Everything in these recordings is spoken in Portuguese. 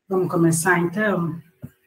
Vamos começar, então?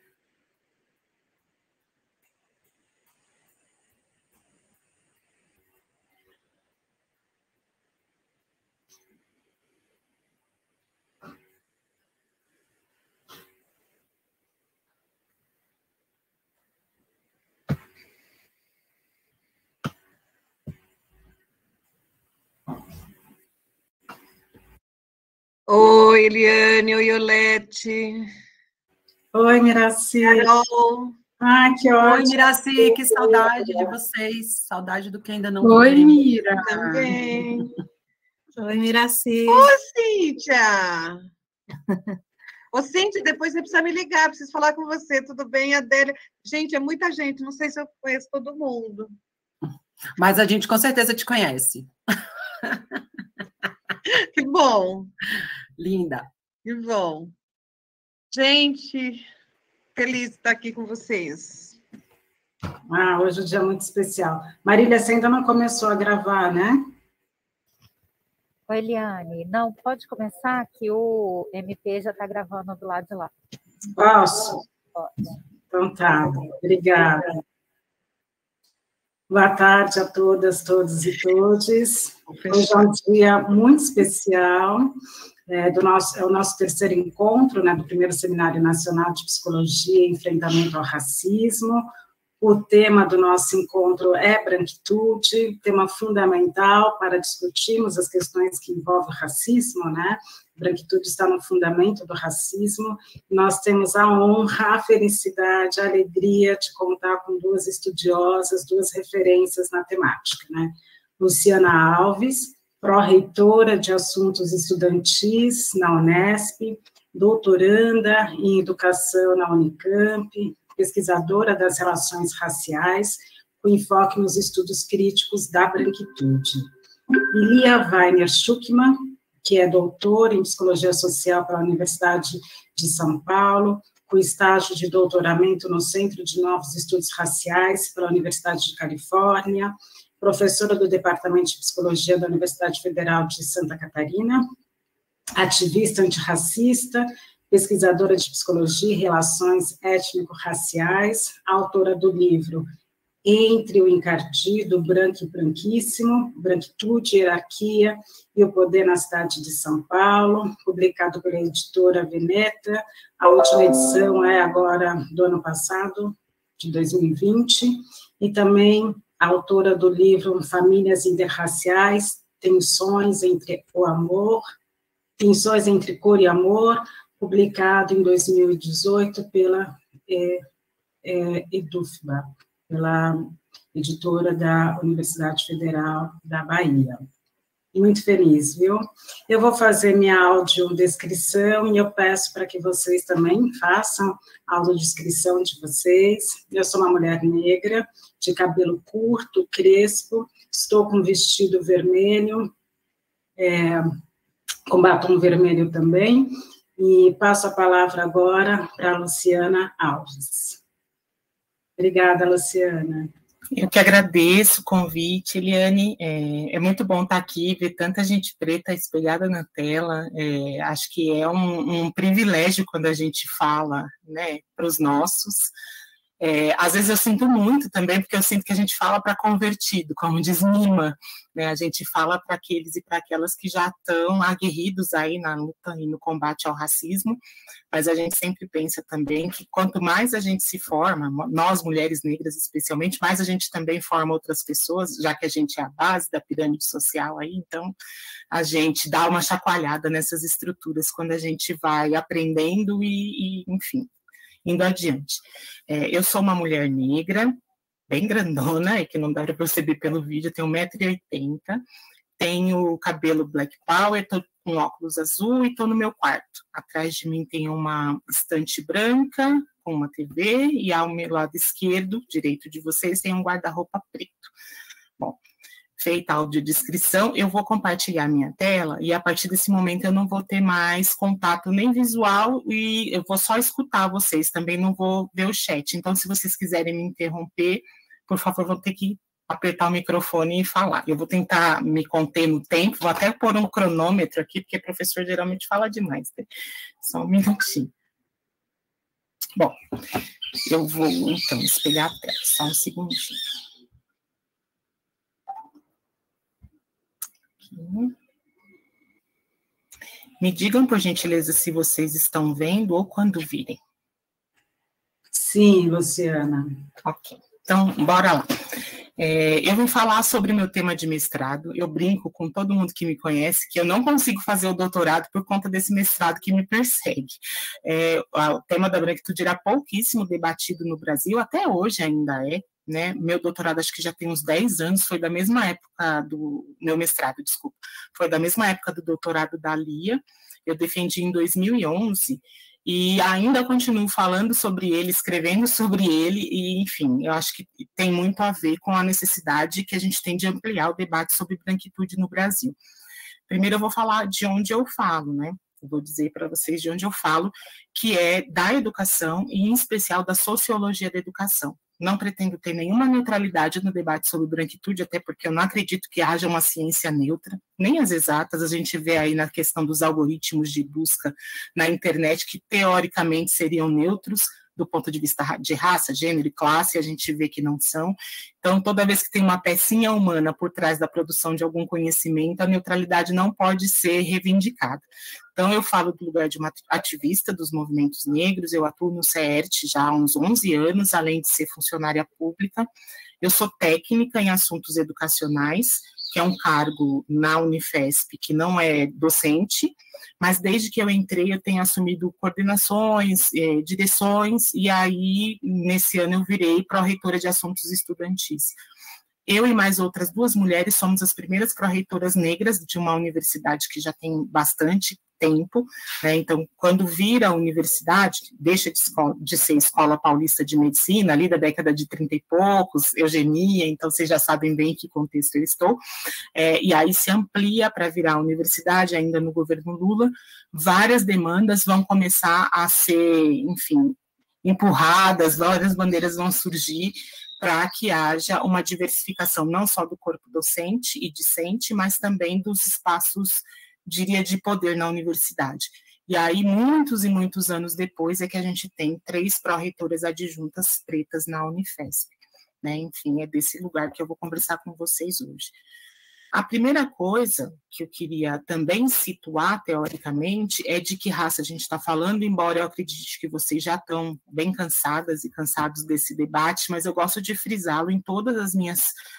Oi, Eliane, oi, Iolete. Oi, Miraci. Carol. Ah, que ótimo. Oi, Miraci, que saudade de vocês. Saudade do que ainda não Oi, vivemos. Mira. Também. Oi, Miraci. Ô, Cíntia. Ô, Cíntia, depois você precisa me ligar, preciso falar com você, tudo bem, Adélia? Gente, é muita gente, não sei se eu conheço todo mundo. Mas a gente com certeza te conhece. Que bom. Linda. Que bom. Gente, feliz de estar aqui com vocês. Ah, hoje é um dia muito especial. Marília, você ainda não começou a gravar, né? Oi, Eliane. Não, pode começar que o MP já está gravando do lado de lá. Posso? Pode. Então tá, obrigada. Boa tarde a todas, todos e todes. Hoje é um dia muito especial, é o nosso terceiro encontro, né, do primeiro Seminário Nacional de Psicologia e Enfrentamento ao Racismo. O tema do nosso encontro é branquitude, tema fundamental para discutirmos as questões que envolvem o racismo, né? Branquitude está no fundamento do racismo. Nós temos a honra, a felicidade, a alegria de contar com duas estudiosas, duas referências na temática, né? Luciana Alves, pró-reitora de assuntos estudantis na Unesp, doutoranda em educação na Unicamp, pesquisadora das relações raciais, com enfoque nos estudos críticos da branquitude. E Lia Weiner Schuckmann, que é doutora em Psicologia Social pela Universidade de São Paulo, com estágio de doutoramento no Centro de Novos Estudos Raciais pela Universidade de Califórnia, professora do Departamento de Psicologia da Universidade Federal de Santa Catarina, ativista antirracista, pesquisadora de psicologia e relações étnico-raciais, autora do livro Entre o Encardido, Branco e Branquíssimo, Branquitude, Hierarquia e o Poder na Cidade de São Paulo, publicado pela editora Veneta. A última edição é agora do ano passado, de 2020, e também autora do livro Famílias Interraciais, Tensões entre Cor e Amor, publicado em 2018 pela EDUFBA, pela editora da Universidade Federal da Bahia. Muito feliz, viu? Eu vou fazer minha audiodescrição e eu peço para que vocês também façam a audiodescrição de vocês. Eu sou uma mulher negra, de cabelo curto, crespo, estou com vestido vermelho, com batom vermelho também, e passo a palavra agora para a Luciana Alves. Obrigada, Luciana. Eu que agradeço o convite, Eliane. É muito bom estar aqui, ver tanta gente preta espelhada na tela. Acho que é um privilégio quando a gente fala, né, para os nossos. Às vezes eu sinto muito também, porque eu sinto que a gente fala para convertido, como diz Nima, né? A gente fala para aqueles e para aquelas que já estão aguerridos aí na luta e no combate ao racismo, mas a gente sempre pensa também que quanto mais a gente se forma, nós mulheres negras especialmente, mais a gente também forma outras pessoas, já que a gente é a base da pirâmide social aí, então a gente dá uma chacoalhada nessas estruturas quando a gente vai aprendendo e enfim, indo adiante. Eu sou uma mulher negra, bem grandona, e que não dá para perceber pelo vídeo, eu tenho 1,80 m, tenho cabelo black power, estou com óculos azul e estou no meu quarto. Atrás de mim tem uma estante branca com uma TV e ao meu lado esquerdo, direito de vocês, tem um guarda-roupa preto. Bom, feita a audiodescrição, eu vou compartilhar minha tela e a partir desse momento eu não vou ter mais contato nem visual e eu vou só escutar vocês, também não vou ver o chat. Então, se vocês quiserem me interromper, por favor, vou ter que apertar o microfone e falar. Eu vou tentar me conter no tempo, vou até pôr um cronômetro aqui, porque o professor geralmente fala demais, né? Só um minutinho. Bom, eu vou, então, espelhar a tela, só um segundinho. Aqui. Me digam, por gentileza, se vocês estão vendo ou quando virem. Sim, Luciana. Ok, então, bora lá. Eu vou falar sobre o meu tema de mestrado. Eu brinco com todo mundo que me conhece que eu não consigo fazer o doutorado por conta desse mestrado que me persegue. O tema da branquitude era pouquíssimo debatido no Brasil, até hoje ainda é, né? Meu doutorado acho que já tem uns 10 anos, foi da mesma época do meu mestrado, desculpa, foi da mesma época do doutorado da Lia. Eu defendi em 2011, e ainda continuo falando sobre ele, escrevendo sobre ele, e, enfim, eu acho que tem muito a ver com a necessidade que a gente tem de ampliar o debate sobre branquitude no Brasil. Primeiro eu vou falar de onde eu falo, né? Eu vou dizer para vocês de onde eu falo, que é da educação, e em especial da sociologia da educação. Não pretendo ter nenhuma neutralidade no debate sobre branquitude, até porque eu não acredito que haja uma ciência neutra, nem as exatas. A gente vê aí na questão dos algoritmos de busca na internet que teoricamente seriam neutros do ponto de vista de raça, gênero e classe, a gente vê que não são. Então, toda vez que tem uma pecinha humana por trás da produção de algum conhecimento, a neutralidade não pode ser reivindicada. Então, eu falo do lugar de uma ativista dos movimentos negros, eu atuo no CERT já há uns 11 anos, além de ser funcionária pública. Eu sou técnica em assuntos educacionais, que é um cargo na Unifesp que não é docente, mas desde que eu entrei eu tenho assumido coordenações, direções, e aí nesse ano eu virei pró-reitora de assuntos estudantis. Eu e mais outras 2 mulheres somos as primeiras pró-reitoras negras de uma universidade que já tem bastante tempo, né? Então, quando vira a universidade, deixa de ser Escola Paulista de Medicina, ali da década de 30 e poucos, eugenia, então vocês já sabem bem em que contexto eu estou, e aí se amplia para virar a universidade, ainda no governo Lula, várias demandas vão começar a ser, enfim, empurradas, várias bandeiras vão surgir, para que haja uma diversificação não só do corpo docente e discente, mas também dos espaços, diria, de poder na universidade. E aí, muitos e muitos anos depois, é que a gente tem 3 pró-reitoras adjuntas pretas na Unifesp, né? Enfim, é desse lugar que eu vou conversar com vocês hoje. A primeira coisa que eu queria também situar, teoricamente, é de que raça a gente está falando, embora eu acredite que vocês já estão bem cansadas e cansados desse debate, mas eu gosto de frisá-lo em todas as minhas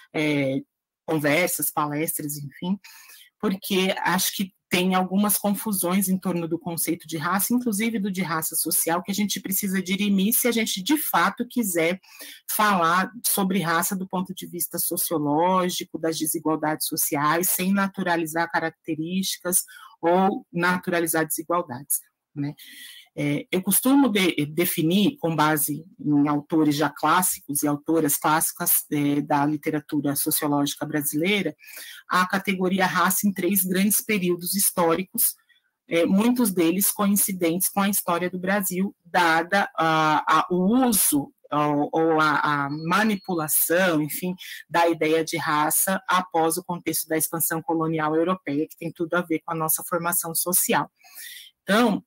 conversas, palestras, enfim, porque acho que tem algumas confusões em torno do conceito de raça, inclusive do de raça social, que a gente precisa dirimir se a gente, de fato, quiser falar sobre raça do ponto de vista sociológico, das desigualdades sociais, sem naturalizar características ou naturalizar desigualdades, né? Eu costumo definir, com base em autores já clássicos e autoras clássicas da literatura sociológica brasileira, a categoria raça em 3 grandes períodos históricos, muitos deles coincidentes com a história do Brasil, dada o uso ou a manipulação, enfim, da ideia de raça após o contexto da expansão colonial europeia, que tem tudo a ver com a nossa formação social. Então,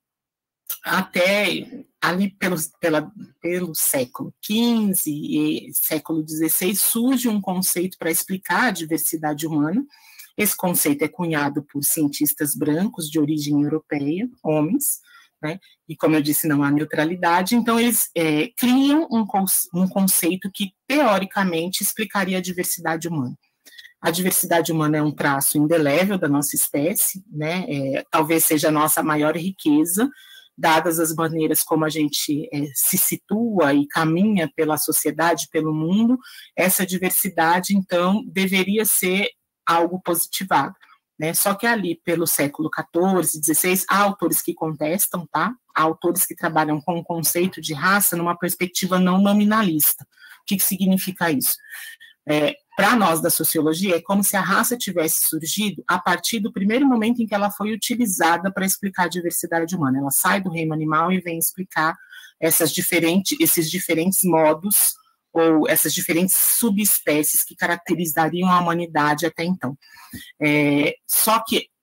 até ali pelo século XV e século XVI, surge um conceito para explicar a diversidade humana. Esse conceito é cunhado por cientistas brancos de origem europeia, homens, né? E, como eu disse, não há neutralidade, então eles criam um conceito que, teoricamente, explicaria a diversidade humana. A diversidade humana é um traço indelével da nossa espécie, né? Talvez seja a nossa maior riqueza, dadas as maneiras como a gente se situa e caminha pela sociedade, pelo mundo, essa diversidade, então, deveria ser algo positivado, né? Só que ali, pelo século XIV, XVI, há autores que contestam, tá? Há autores que trabalham com o conceito de raça numa perspectiva não nominalista. O que significa isso? Para nós da sociologia, é como se a raça tivesse surgido a partir do primeiro momento em que ela foi utilizada para explicar a diversidade humana. Ela sai do reino animal e vem explicar esses diferentes modos ou essas diferentes subespécies que caracterizariam a humanidade até então. Só que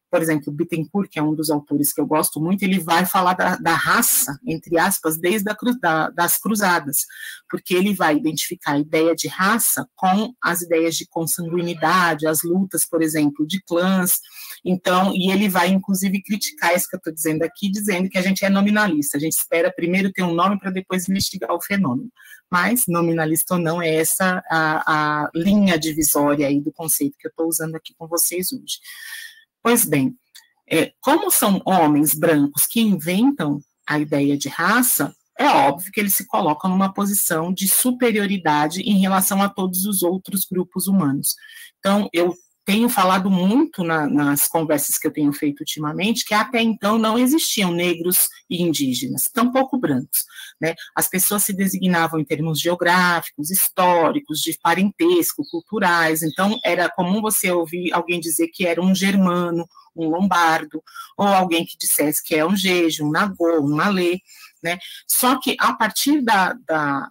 por exemplo, Bittencourt, que é um dos autores que eu gosto muito, ele vai falar da raça, entre aspas, desde das cruzadas, porque ele vai identificar a ideia de raça com as ideias de consanguinidade, as lutas, por exemplo, de clãs. Então, e ele vai, inclusive, criticar isso que eu estou dizendo aqui, dizendo que a gente é nominalista, a gente espera primeiro ter um nome para depois investigar o fenômeno. Mas, nominalista ou não, é essa a linha divisória aí do conceito que eu estou usando aqui com vocês hoje. Pois bem, como são homens brancos que inventam a ideia de raça, é óbvio que eles se colocam numa posição de superioridade em relação a todos os outros grupos humanos. Então, eu tenho falado muito nas conversas que eu tenho feito ultimamente, que até então não existiam negros e indígenas, tampouco brancos, né? As pessoas se designavam em termos geográficos, históricos, de parentesco, culturais, então era comum você ouvir alguém dizer que era um germano, um lombardo, ou alguém que dissesse que é um jeje, um nagô, um malê, né? Só que a partir da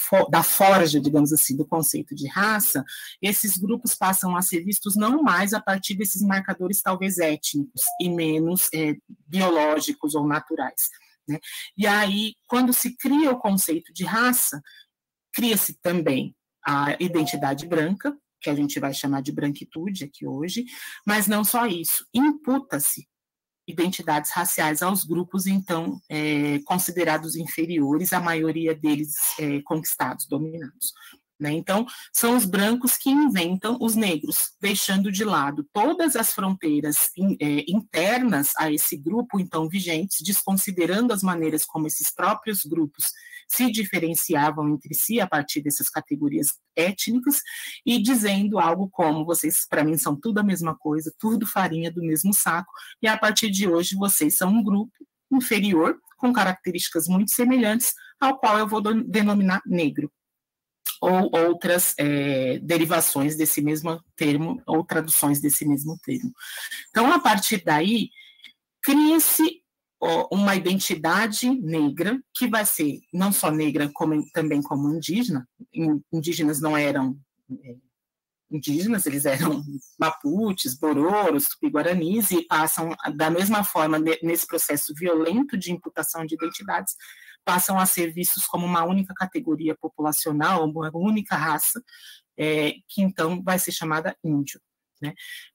forja, digamos assim, do conceito de raça, esses grupos passam a ser vistos não mais a partir desses marcadores talvez étnicos e menos biológicos ou naturais, né? E aí, quando se cria o conceito de raça, cria-se também a identidade branca, que a gente vai chamar de branquitude aqui hoje, mas não só isso, imputa-se identidades raciais aos grupos, então, considerados inferiores, a maioria deles conquistados, dominados, né? Então, são os brancos que inventam os negros, deixando de lado todas as fronteiras internas a esse grupo, então, vigentes, desconsiderando as maneiras como esses próprios grupos se diferenciavam entre si a partir dessas categorias étnicas, e dizendo algo como, vocês, para mim, são tudo a mesma coisa, tudo farinha do mesmo saco, e a partir de hoje vocês são um grupo inferior, com características muito semelhantes, ao qual eu vou denominar negro, ou outras derivações desse mesmo termo, ou traduções desse mesmo termo. Então, a partir daí, cria-se uma identidade negra, que vai ser não só negra, como também como indígena. Indígenas não eram indígenas, eles eram maputes, bororos, tupi-guaranis, e passam, da mesma forma, nesse processo violento de imputação de identidades, passam a ser vistos como uma única categoria populacional, uma única raça, que então vai ser chamada índio, né?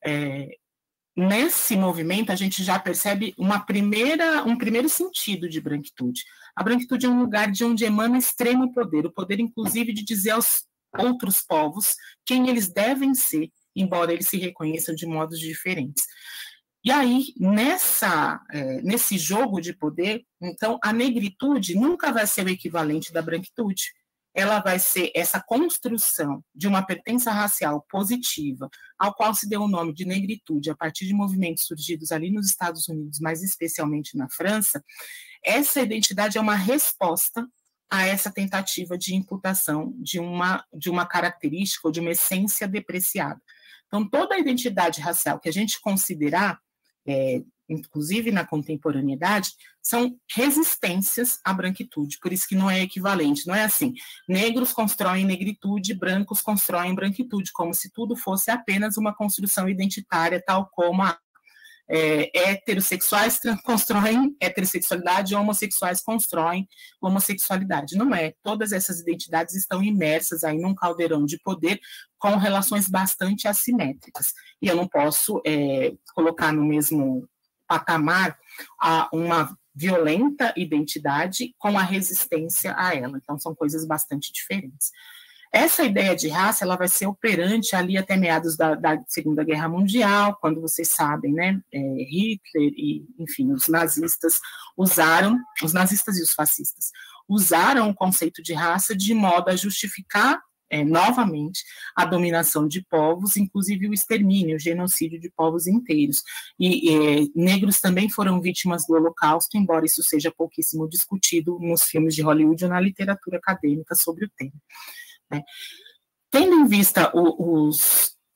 Nesse movimento, a gente já percebe um primeiro sentido de branquitude. A branquitude é um lugar de onde emana extremo poder, o poder, inclusive, de dizer aos outros povos quem eles devem ser, embora eles se reconheçam de modos diferentes. E aí, nesse jogo de poder, então, a negritude nunca vai ser o equivalente da branquitude. Ela vai ser essa construção de uma pertença racial positiva, ao qual se deu o nome de negritude, a partir de movimentos surgidos ali nos Estados Unidos, mas especialmente na França. Essa identidade é uma resposta a essa tentativa de imputação de uma característica ou de uma essência depreciada. Então, toda a identidade racial que a gente considerar, inclusive na contemporaneidade, são resistências à branquitude, por isso que não é equivalente, não é assim, negros constroem negritude, brancos constroem branquitude, como se tudo fosse apenas uma construção identitária, tal como heterossexuais constroem heterossexualidade, homossexuais constroem homossexualidade. Não é, todas essas identidades estão imersas aí num caldeirão de poder com relações bastante assimétricas, e eu não posso colocar no mesmo patamar uma violenta identidade com a resistência a ela, então são coisas bastante diferentes. Essa ideia de raça, ela vai ser operante ali até meados da Segunda Guerra Mundial, quando vocês sabem, né, Hitler e, enfim, os nazistas e os fascistas, usaram o conceito de raça de modo a justificar novamente a dominação de povos, inclusive o extermínio, o genocídio de povos inteiros. E negros também foram vítimas do Holocausto, embora isso seja pouquíssimo discutido nos filmes de Hollywood ou na literatura acadêmica sobre o tema. Tendo em vista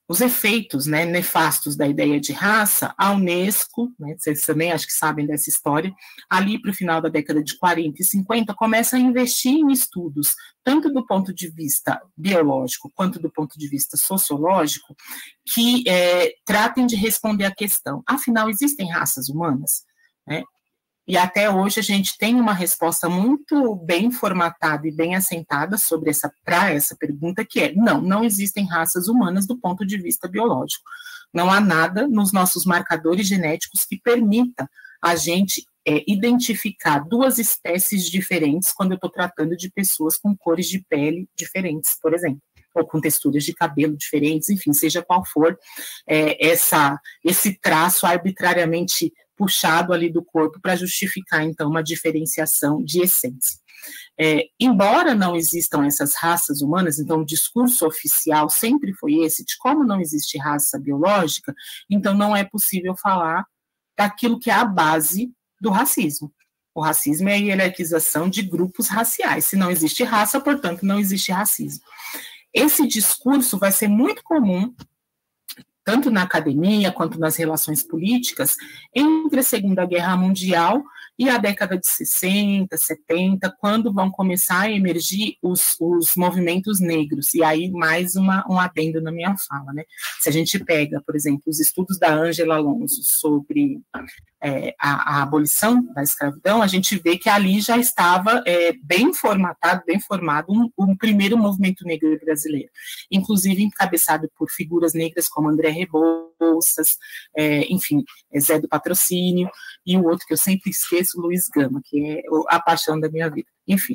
os efeitos, né, nefastos da ideia de raça, a Unesco, né, vocês também acho que sabem dessa história, ali para o final da década de 40 e 50, começa a investir em estudos, tanto do ponto de vista biológico, quanto do ponto de vista sociológico, que tratem de responder à questão, afinal, existem raças humanas? Né? E até hoje a gente tem uma resposta muito bem formatada e bem assentada para essa pergunta, que é, não existem raças humanas do ponto de vista biológico. Não há nada nos nossos marcadores genéticos que permita a gente identificar duas espécies diferentes quando eu estou tratando de pessoas com cores de pele diferentes, por exemplo, ou com texturas de cabelo diferentes, enfim, seja qual for esse traço arbitrariamente puxado ali do corpo para justificar, então, uma diferenciação de essência. Embora não existam essas raças humanas, então o discurso oficial sempre foi esse, de como não existe raça biológica, então não é possível falar daquilo que é a base do racismo. O racismo é a hierarquização de grupos raciais. Se não existe raça, portanto, não existe racismo. Esse discurso vai ser muito comum tanto na academia quanto nas relações políticas, entre a Segunda Guerra Mundial e a década de 60, 70, quando vão começar a emergir os movimentos negros. E aí, mais um adendo na minha fala, né? Se a gente pega, por exemplo, os estudos da Ângela Alonso sobre a abolição da escravidão, a gente vê que ali já estava bem formado um primeiro movimento negro brasileiro, inclusive encabeçado por figuras negras como André Rebouças, enfim, Zé do Patrocínio, e o outro que eu sempre esqueço, Luiz Gama, que é a paixão da minha vida. Enfim,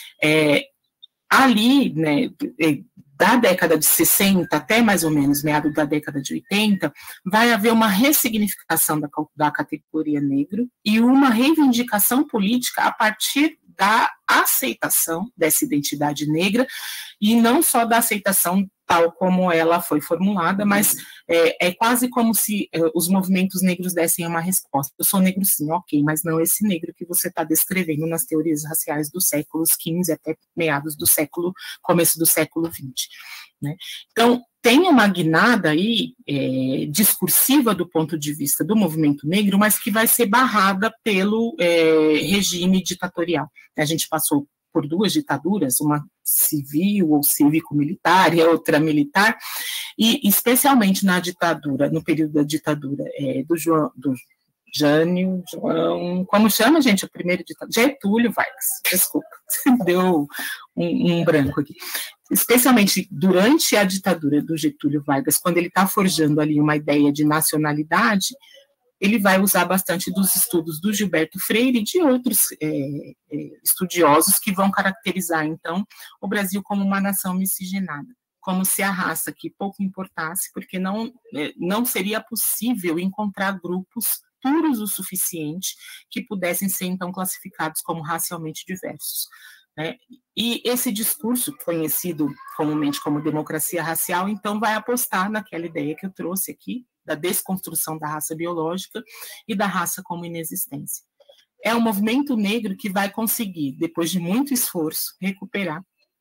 ali, né, da década de 60 até mais ou menos meados da década de 80, vai haver uma ressignificação da categoria negro e uma reivindicação política a partir da aceitação dessa identidade negra, e não só da aceitação tal como ela foi formulada, mas é quase como se os movimentos negros dessem uma resposta. Eu sou negro sim, ok, mas não esse negro que você está descrevendo nas teorias raciais dos séculos XV até meados do começo do século XX. Né? Então, tem uma guinada aí discursiva do ponto de vista do movimento negro, mas que vai ser barrada pelo regime ditatorial. A gente passou por duas ditaduras, uma civil ou cívico-militar e a outra militar, e especialmente na ditadura, no período da ditadura do Jânio, João, como chama, gente, o primeiro ditador? Getúlio Vargas, desculpa, deu um branco aqui. Especialmente durante a ditadura do Getúlio Vargas, quando ele está forjando ali uma ideia de nacionalidade, ele vai usar bastante dos estudos do Gilberto Freire e de outros estudiosos que vão caracterizar, então, o Brasil como uma nação miscigenada, como se a raça aqui pouco importasse, porque não seria possível encontrar grupos puros o suficiente que pudessem ser, então, classificados como racialmente diversos. Né? E esse discurso, conhecido comumente como democracia racial, então vai apostar naquela ideia que eu trouxe aqui, da desconstrução da raça biológica e da raça como inexistência. É um movimento negro que vai conseguir, depois de muito esforço, recuperar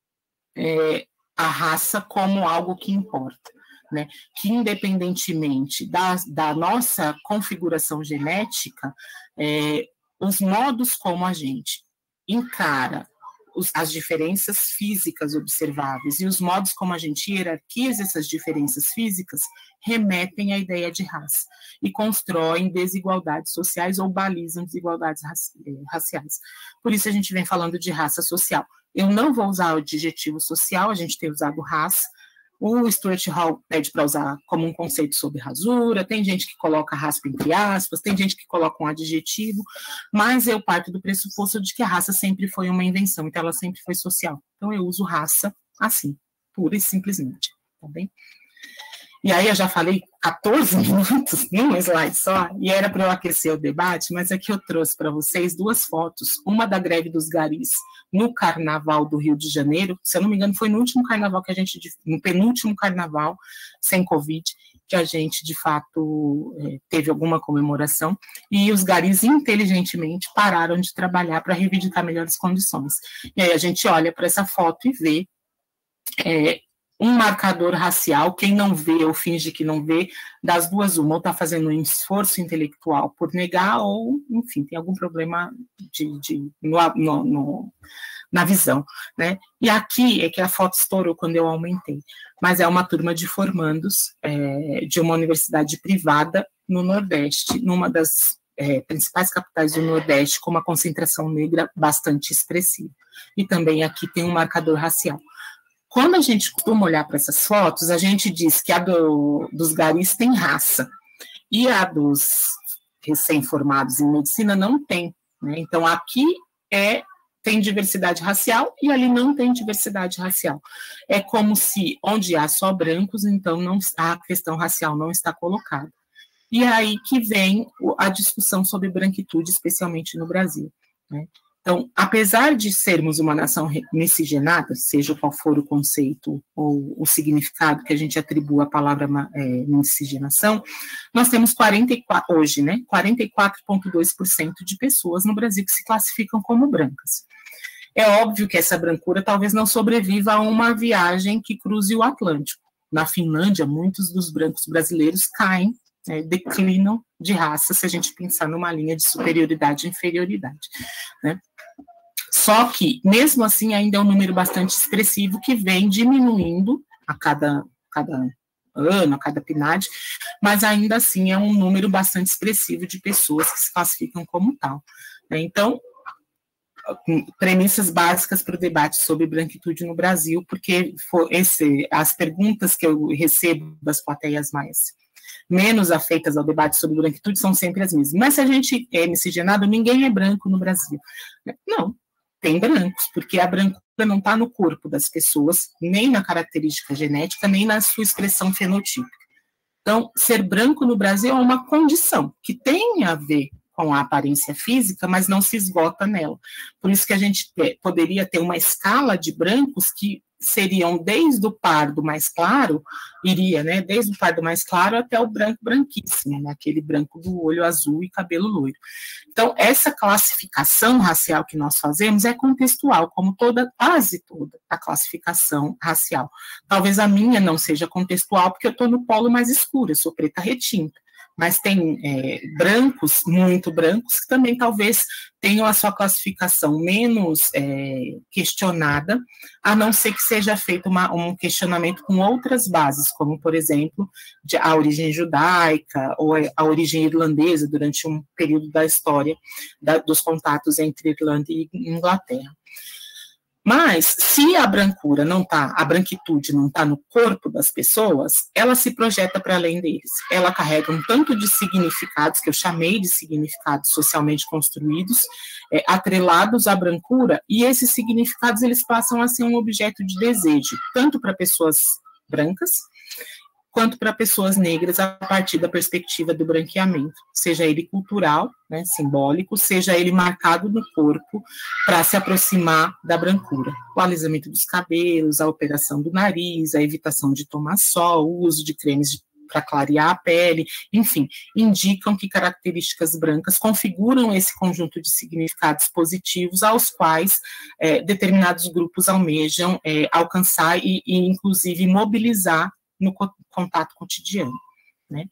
a raça como algo que importa, né? Que independentemente da nossa configuração genética, os modos como a gente encara as diferenças físicas observáveis e os modos como a gente hierarquiza essas diferenças físicas remetem à ideia de raça e constroem desigualdades sociais ou balizam desigualdades raciais. Por isso a gente vem falando de raça social. Eu não vou usar o adjetivo social, a gente tem usado raça. O Stuart Hall pede para usar como um conceito sobre rasura, tem gente que coloca raspa entre aspas, tem gente que coloca um adjetivo, mas eu parto do pressuposto de que a raça sempre foi uma invenção, então ela sempre foi social. Então eu uso raça assim, pura e simplesmente, tá bem? E aí eu já falei 14 minutos num slide só, e era para eu aquecer o debate, mas aqui eu trouxe para vocês duas fotos, uma da greve dos garis no Carnaval do Rio de Janeiro, se eu não me engano foi no último carnaval no penúltimo carnaval sem Covid, que a gente de fato teve alguma comemoração, e os garis inteligentemente pararam de trabalhar para reivindicar melhores condições. E aí a gente olha para essa foto e vê um marcador racial, quem não vê ou finge que não vê, das duas uma, ou está fazendo um esforço intelectual por negar, ou, enfim, tem algum problema na visão, né? E aqui é que a foto estourou quando eu aumentei, mas é uma turma de formandos de uma universidade privada no Nordeste, numa das principais capitais do Nordeste, com uma concentração negra bastante expressiva. E também aqui tem um marcador racial. Quando a gente costuma olhar para essas fotos, a gente diz que a dos garis tem raça, e a dos recém-formados em medicina não tem, né? Então, aqui tem diversidade racial e ali não tem diversidade racial. É como se, onde há só brancos, então a questão racial não está colocada. E é aí que vem a discussão sobre branquitude, especialmente no Brasil, né? Então, apesar de sermos uma nação miscigenada, seja qual for o conceito ou o significado que a gente atribui à palavra miscigenação, nós temos 44,2% de pessoas no Brasil que se classificam como brancas. É óbvio que essa brancura talvez não sobreviva a uma viagem que cruze o Atlântico. Na Finlândia, muitos dos brancos brasileiros caem, declinam de raça, se a gente pensar numa linha de superioridade e inferioridade, né? Só que, mesmo assim, ainda é um número bastante expressivo que vem diminuindo a cada ano, a cada PNAD, mas ainda assim é um número bastante expressivo de pessoas que se classificam como tal, né? Então, premissas básicas para o debate sobre branquitude no Brasil, porque as perguntas que eu recebo das plateias menos afeitas ao debate sobre branquitude são sempre as mesmas. Mas se a gente é miscigenado, ninguém é branco no Brasil. Não, tem brancos, porque a brancura não está no corpo das pessoas, nem na característica genética, nem na sua expressão fenotípica. Então, ser branco no Brasil é uma condição que tem a ver com a aparência física, mas não se esgota nela. Por isso que a gente poderia ter uma escala de brancos que seriam desde o pardo mais claro, né, desde o pardo mais claro até o branco branquíssimo, né, aquele branco do olho azul e cabelo loiro. Então, essa classificação racial que nós fazemos é contextual, como quase toda a classificação racial. Talvez a minha não seja contextual, porque eu estou no polo mais escuro, eu sou preta retinta. Mas tem brancos, muito brancos, que também talvez tenham a sua classificação menos questionada, a não ser que seja feito um questionamento com outras bases, como, por exemplo, a origem judaica ou a origem irlandesa durante um período da história dos contatos entre Irlanda e Inglaterra. Mas, se a branquitude não está no corpo das pessoas, ela se projeta para além deles. Ela carrega um tanto de significados, que eu chamei de significados socialmente construídos, atrelados à brancura, e esses significados eles passam a ser um objeto de desejo, tanto para pessoas brancas, quanto para pessoas negras a partir da perspectiva do branqueamento, seja ele cultural, né, simbólico, seja ele marcado no corpo para se aproximar da brancura. O alisamento dos cabelos, a operação do nariz, a evitação de tomar sol, o uso de cremes para clarear a pele, enfim, indicam que características brancas configuram esse conjunto de significados positivos aos quais determinados grupos almejam alcançar e, inclusive, mobilizar no contato cotidiano, né?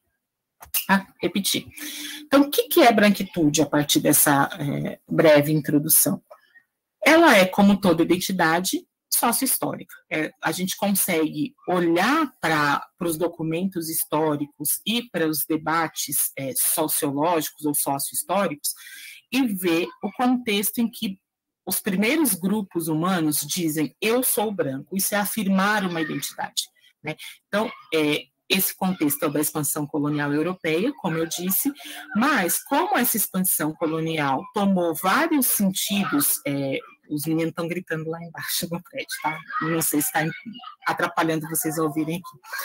Repetir. Então, o que é branquitude a partir dessa breve introdução? Ela é, como toda identidade, sócio-histórica. A gente consegue olhar para os documentos históricos e para os debates sociológicos ou sócio-históricos e ver o contexto em que os primeiros grupos humanos dizem eu sou branco. Isso é afirmar uma identidade, né? Então, esse contexto é o da expansão colonial europeia, como eu disse, mas como essa expansão colonial tomou vários sentidos, os meninos estão gritando lá embaixo no prédio, tá? Não sei se está atrapalhando vocês a ouvirem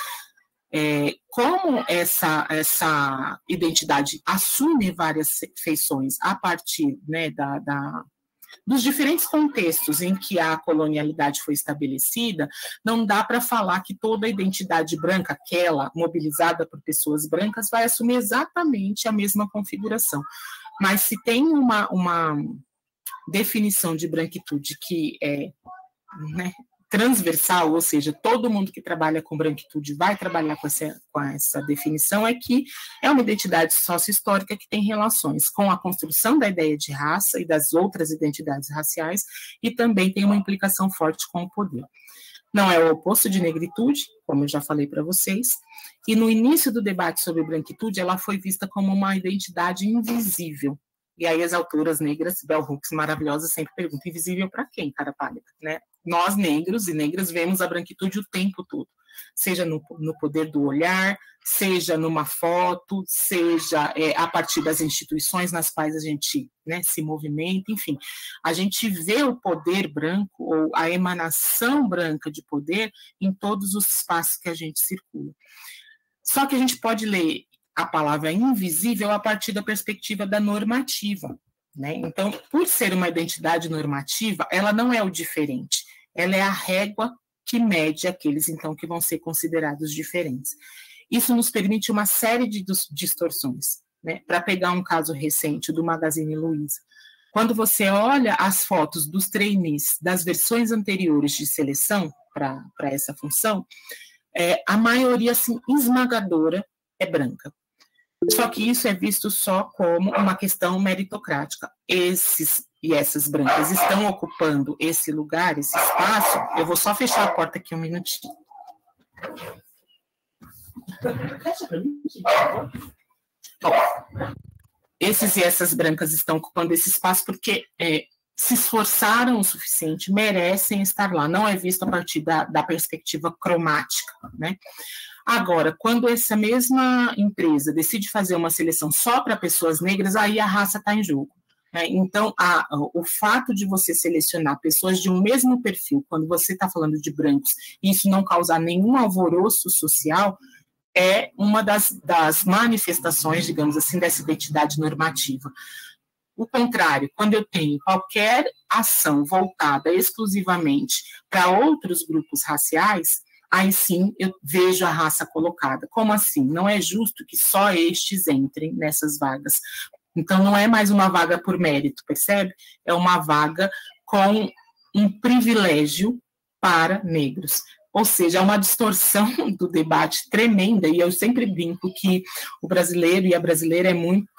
aqui. Como essa identidade assume várias feições a partir, né, dos diferentes contextos em que a colonialidade foi estabelecida, não dá para falar que toda a identidade branca, aquela mobilizada por pessoas brancas, vai assumir exatamente a mesma configuração. Mas se tem uma definição de branquitude que transversal, ou seja, todo mundo que trabalha com branquitude vai trabalhar com essa definição, é que é uma identidade sócio-histórica que tem relações com a construção da ideia de raça e das outras identidades raciais, e também tem uma implicação forte com o poder. Não é o oposto de negritude, como eu já falei para vocês, e no início do debate sobre branquitude, ela foi vista como uma identidade invisível. E aí as autoras negras, Bell Hooks, maravilhosas, sempre perguntam, invisível para quem, cara pálida, né? Nós, negros e negras, vemos a branquitude o tempo todo, seja no poder do olhar, seja numa foto, seja a partir das instituições nas quais a gente, né, se movimenta, enfim. A gente vê o poder branco, ou a emanação branca de poder, em todos os espaços que a gente circula. Só que a gente pode ler a palavra invisível a partir da perspectiva da normativa, né? Então, por ser uma identidade normativa, ela não é o diferente, ela é a régua que mede aqueles, então, que vão ser considerados diferentes. Isso nos permite uma série de distorções, né? Para pegar um caso recente do Magazine Luiza, quando você olha as fotos dos trainees das versões anteriores de seleção para essa função, a maioria, assim, esmagadora é branca. Só que isso é visto só como uma questão meritocrática. Esses e essas brancas estão ocupando esse lugar, esse espaço. Eu vou só fechar a porta aqui um minutinho. Bom, esses e essas brancas estão ocupando esse espaço porque se esforçaram o suficiente, merecem estar lá. Não é visto a partir da perspectiva cromática, né? Agora, quando essa mesma empresa decide fazer uma seleção só para pessoas negras, aí a raça está em jogo, né? Então, o fato de você selecionar pessoas de um mesmo perfil, quando você está falando de brancos, e isso não causar nenhum alvoroço social, é uma das manifestações, digamos assim, dessa identidade normativa. O contrário, quando eu tenho qualquer ação voltada exclusivamente para outros grupos raciais, aí sim eu vejo a raça colocada. Como assim? Não é justo que só estes entrem nessas vagas. Então, não é mais uma vaga por mérito, percebe? É uma vaga com um privilégio para negros. Ou seja, é uma distorção do debate tremenda, e eu sempre brinco que o brasileiro e a brasileira é muito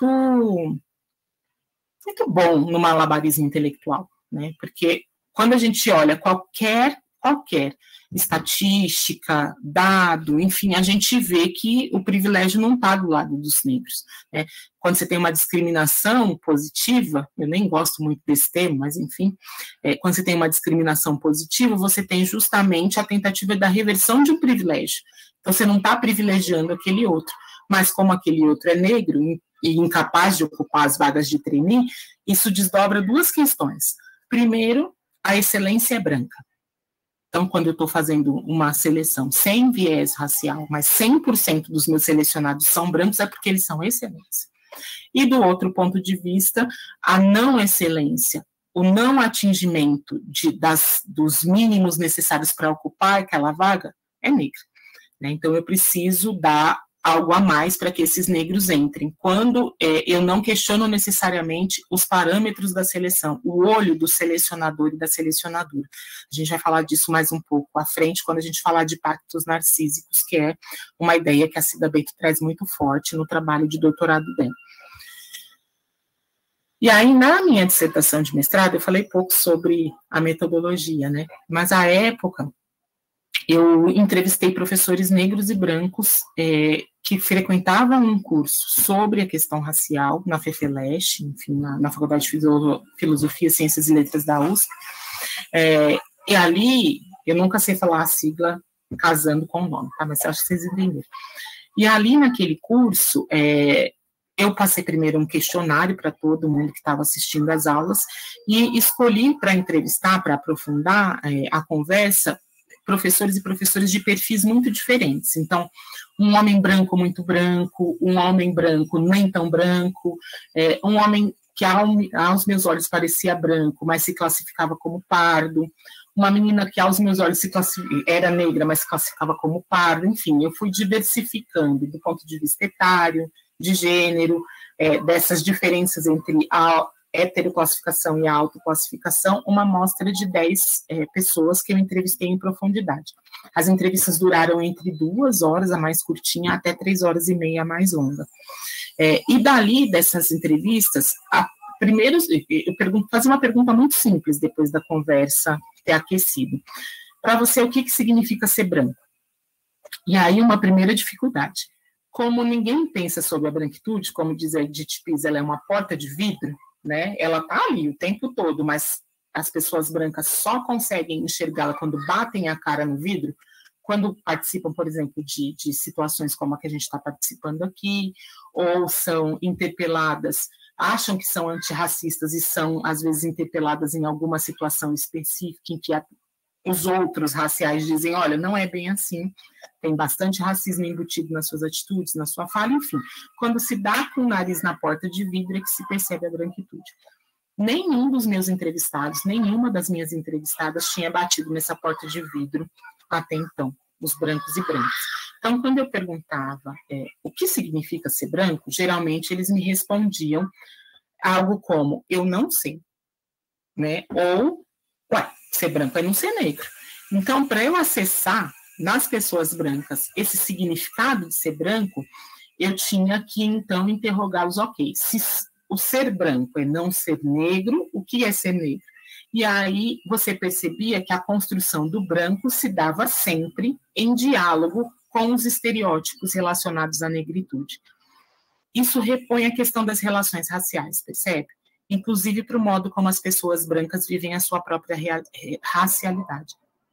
bom no malabarismo intelectual, né? Porque quando a gente olha qualquer estatística, dado, enfim, a gente vê que o privilégio não está do lado dos negros, né? Quando você tem uma discriminação positiva, eu nem gosto muito desse termo, mas enfim, quando você tem uma discriminação positiva, você tem justamente a tentativa da reversão de um privilégio. Então, você não está privilegiando aquele outro, mas como aquele outro é negro e incapaz de ocupar as vagas de trainee, isso desdobra duas questões. Primeiro, a excelência é branca. Então, quando eu estou fazendo uma seleção sem viés racial, mas 100% dos meus selecionados são brancos, é porque eles são excelentes. E do outro ponto de vista, a não excelência, o não atingimento dos mínimos necessários para ocupar aquela vaga é negra, né? Então, eu preciso dar algo a mais para que esses negros entrem, quando eu não questiono necessariamente os parâmetros da seleção, o olho do selecionador e da selecionadora. A gente vai falar disso mais um pouco à frente, quando a gente falar de pactos narcísicos, que é uma ideia que a Cida Bento traz muito forte no trabalho de doutorado dela. E aí, na minha dissertação de mestrado, eu falei pouco sobre a metodologia, né? Mas, à época, eu entrevistei professores negros e brancos que frequentavam um curso sobre a questão racial na FEFELESH, enfim, na Faculdade de Filosofia, Ciências e Letras da USP, e ali, eu nunca sei falar a sigla casando com o nome, tá? Mas acho que vocês entenderam. E ali, naquele curso, eu passei primeiro um questionário para todo mundo que estava assistindo às aulas e escolhi para entrevistar, para aprofundar a conversa, professores e professores de perfis muito diferentes. Então, um homem branco muito branco, um homem branco nem tão branco, um homem que aos meus olhos parecia branco, mas se classificava como pardo, uma menina que aos meus olhos era negra, mas se classificava como pardo, enfim, eu fui diversificando do ponto de vista etário, de gênero, dessas diferenças entre heteroclassificação e a autoclassificação, uma amostra de 10 pessoas que eu entrevistei em profundidade. As entrevistas duraram entre 2 horas, a mais curtinha, até 3 horas e meia, a mais longa. E dali, dessas entrevistas, primeiro, eu fazer uma pergunta muito simples, depois da conversa ter aquecido. Para você, o que significa ser branco? E aí, uma primeira dificuldade. Como ninguém pensa sobre a branquitude, como diz a Edith Piz, ela é uma porta de vidro, né? Ela está ali o tempo todo, mas as pessoas brancas só conseguem enxergá-la quando batem a cara no vidro, quando participam, por exemplo, de situações como a que a gente está participando aqui, ou são interpeladas, acham que são antirracistas e são, às vezes, interpeladas em alguma situação específica em que os outros raciais dizem, olha, não é bem assim, tem bastante racismo embutido nas suas atitudes, na sua fala, enfim. Quando se dá com o nariz na porta de vidro é que se percebe a branquitude. Nenhum dos meus entrevistados, nenhuma das minhas entrevistadas tinha batido nessa porta de vidro até então, os brancos e brancas. Então, quando eu perguntava o que significa ser branco, geralmente eles me respondiam algo como, eu não sei, né? Ou, ser branco é não ser negro. Então, para eu acessar nas pessoas brancas esse significado de ser branco, eu tinha que, então, interrogá-los, ok, se o ser branco é não ser negro, o que é ser negro? E aí você percebia que a construção do branco se dava sempre em diálogo com os estereótipos relacionados à negritude. Isso repõe a questão das relações raciais, percebe? Inclusive para o modo como as pessoas brancas vivem a sua própria racialidade.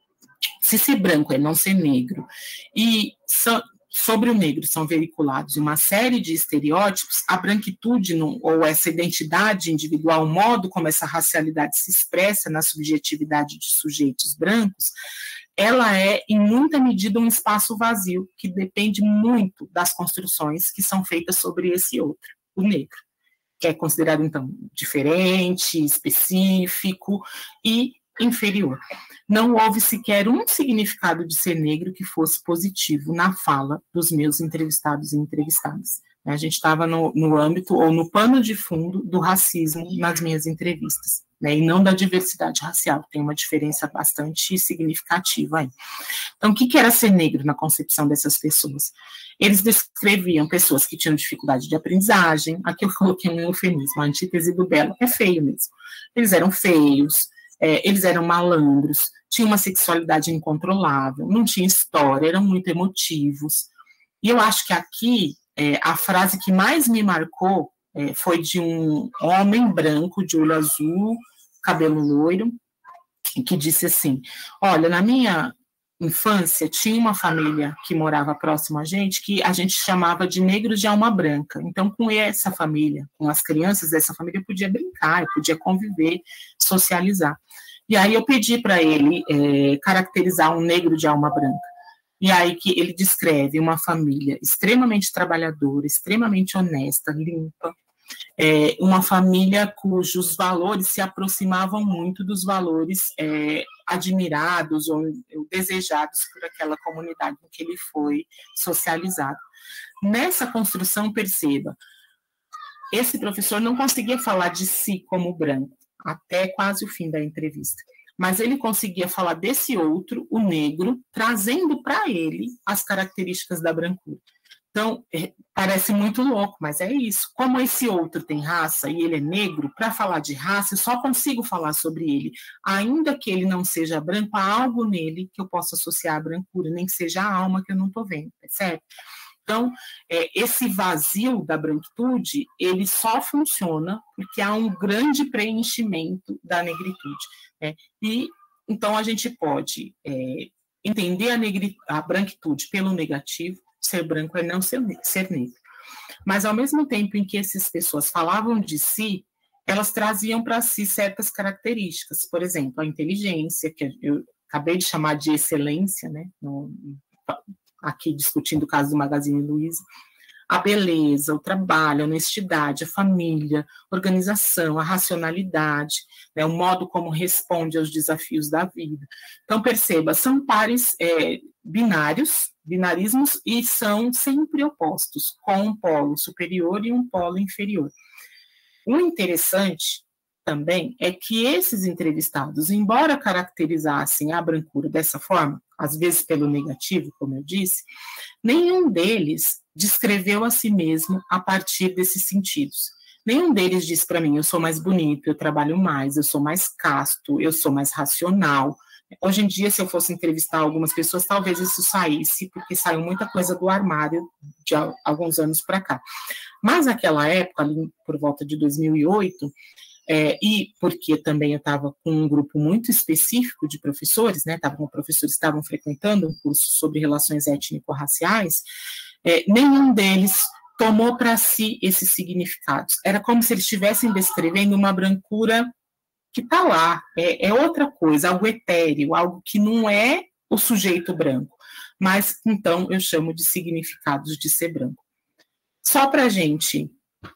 Se ser branco é não ser negro, e sobre o negro são veiculados uma série de estereótipos, a branquitude, ou essa identidade individual, o modo como essa racialidade se expressa na subjetividade de sujeitos brancos, ela é, em muita medida, um espaço vazio, que depende muito das construções que são feitas sobre esse outro, o negro, que é considerado, então, diferente, específico e inferior. Não houve sequer um significado de ser negro que fosse positivo na fala dos meus entrevistados e entrevistadas. A gente estava no âmbito ou no pano de fundo do racismo nas minhas entrevistas, né, e não da diversidade racial, tem uma diferença bastante significativa aí. Então, o que era ser negro na concepção dessas pessoas? Eles descreviam pessoas que tinham dificuldade de aprendizagem, aqui eu coloquei um eufemismo, a antítese do belo, é feio mesmo. Eles eram feios, eles eram malandros, tinham uma sexualidade incontrolável, não tinha história, eram muito emotivos. E eu acho que aqui, a frase que mais me marcou foi de um homem branco, de olho azul, cabelo loiro, que disse assim, olha, na minha infância tinha uma família que morava próximo a gente, que a gente chamava de negros de alma branca. Então, com essa família, com as crianças dessa família, eu podia brincar, eu podia conviver, socializar. E aí eu pedi para ele caracterizar um negro de alma branca. E aí que ele descreve uma família extremamente trabalhadora, extremamente honesta, limpa, uma família cujos valores se aproximavam muito dos valores admirados ou desejados por aquela comunidade em que ele foi socializado. Nessa construção, perceba, esse professor não conseguia falar de si como branco, até quase o fim da entrevista, mas ele conseguia falar desse outro, o negro, trazendo para ele as características da brancura. Então, parece muito louco, mas é isso. Como esse outro tem raça e ele é negro, para falar de raça, eu só consigo falar sobre ele. Ainda que ele não seja branco, há algo nele que eu possa associar à brancura, nem que seja a alma que eu não estou vendo, percebe? Então, esse vazio da branquitude, ele só funciona porque há um grande preenchimento da negritude. E, então, a gente pode entender a branquitude pelo negativo, ser branco é não ser negro. Mas, ao mesmo tempo em que essas pessoas falavam de si, elas traziam para si certas características. Por exemplo, a inteligência, que eu acabei de chamar de excelência, né, aqui discutindo o caso do Magazine Luiza, a beleza, o trabalho, a honestidade, a família, a organização, a racionalidade, né, o modo como responde aos desafios da vida. Então, perceba, são pares binarismos, e são sempre opostos, com um polo superior e um polo inferior. O interessante também é que esses entrevistados, embora caracterizassem a brancura dessa forma, às vezes pelo negativo, como eu disse, nenhum deles descreveu a si mesmo a partir desses sentidos. Nenhum deles disse para mim, eu sou mais bonito, eu trabalho mais, eu sou mais casto, eu sou mais racional. Hoje em dia, se eu fosse entrevistar algumas pessoas, talvez isso saísse, porque saiu muita coisa do armário de alguns anos para cá. Mas naquela época, ali por volta de 2008, e porque também eu estava com um grupo muito específico de professores, né, com professores que estavam frequentando um curso sobre relações étnico-raciais, nenhum deles tomou para si esses significados. Era como se eles estivessem descrevendo uma brancura que está lá, é outra coisa, algo etéreo, algo que não é o sujeito branco, mas então eu chamo de significados de ser branco. Só para a gente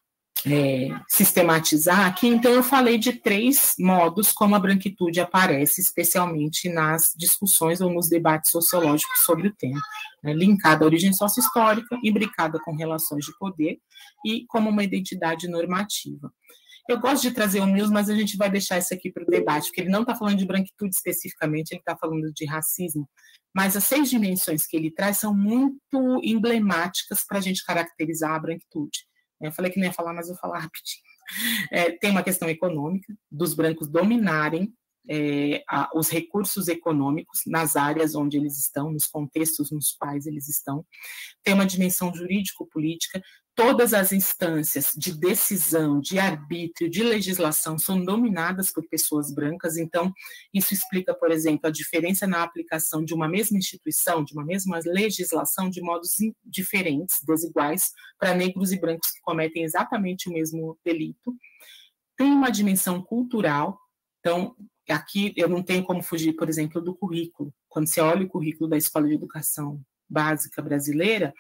sistematizar aqui, então eu falei de 3 modos como a branquitude aparece, especialmente nas discussões ou nos debates sociológicos sobre o tema, né, linkada à origem sócio-histórica, imbricada com relações de poder e como uma identidade normativa. Eu gosto de trazer o Mills, mas a gente vai deixar isso aqui para o debate, porque ele não está falando de branquitude especificamente, ele está falando de racismo, mas as 6 dimensões que ele traz são muito emblemáticas para a gente caracterizar a branquitude. Eu falei que não ia falar, mas vou falar rapidinho. Tem uma questão econômica, dos brancos dominarem os recursos econômicos nas áreas onde eles estão, nos contextos nos quais eles estão. Tem uma dimensão jurídico-política, todas as instâncias de decisão, de arbítrio, de legislação são dominadas por pessoas brancas, então isso explica, por exemplo, a diferença na aplicação de uma mesma instituição, de uma mesma legislação, de modos diferentes, desiguais, para negros e brancos que cometem exatamente o mesmo delito. Tem uma dimensão cultural, então aqui eu não tenho como fugir, por exemplo, do currículo. Quando você olha o currículo da Escola de Educação Básica Brasileira,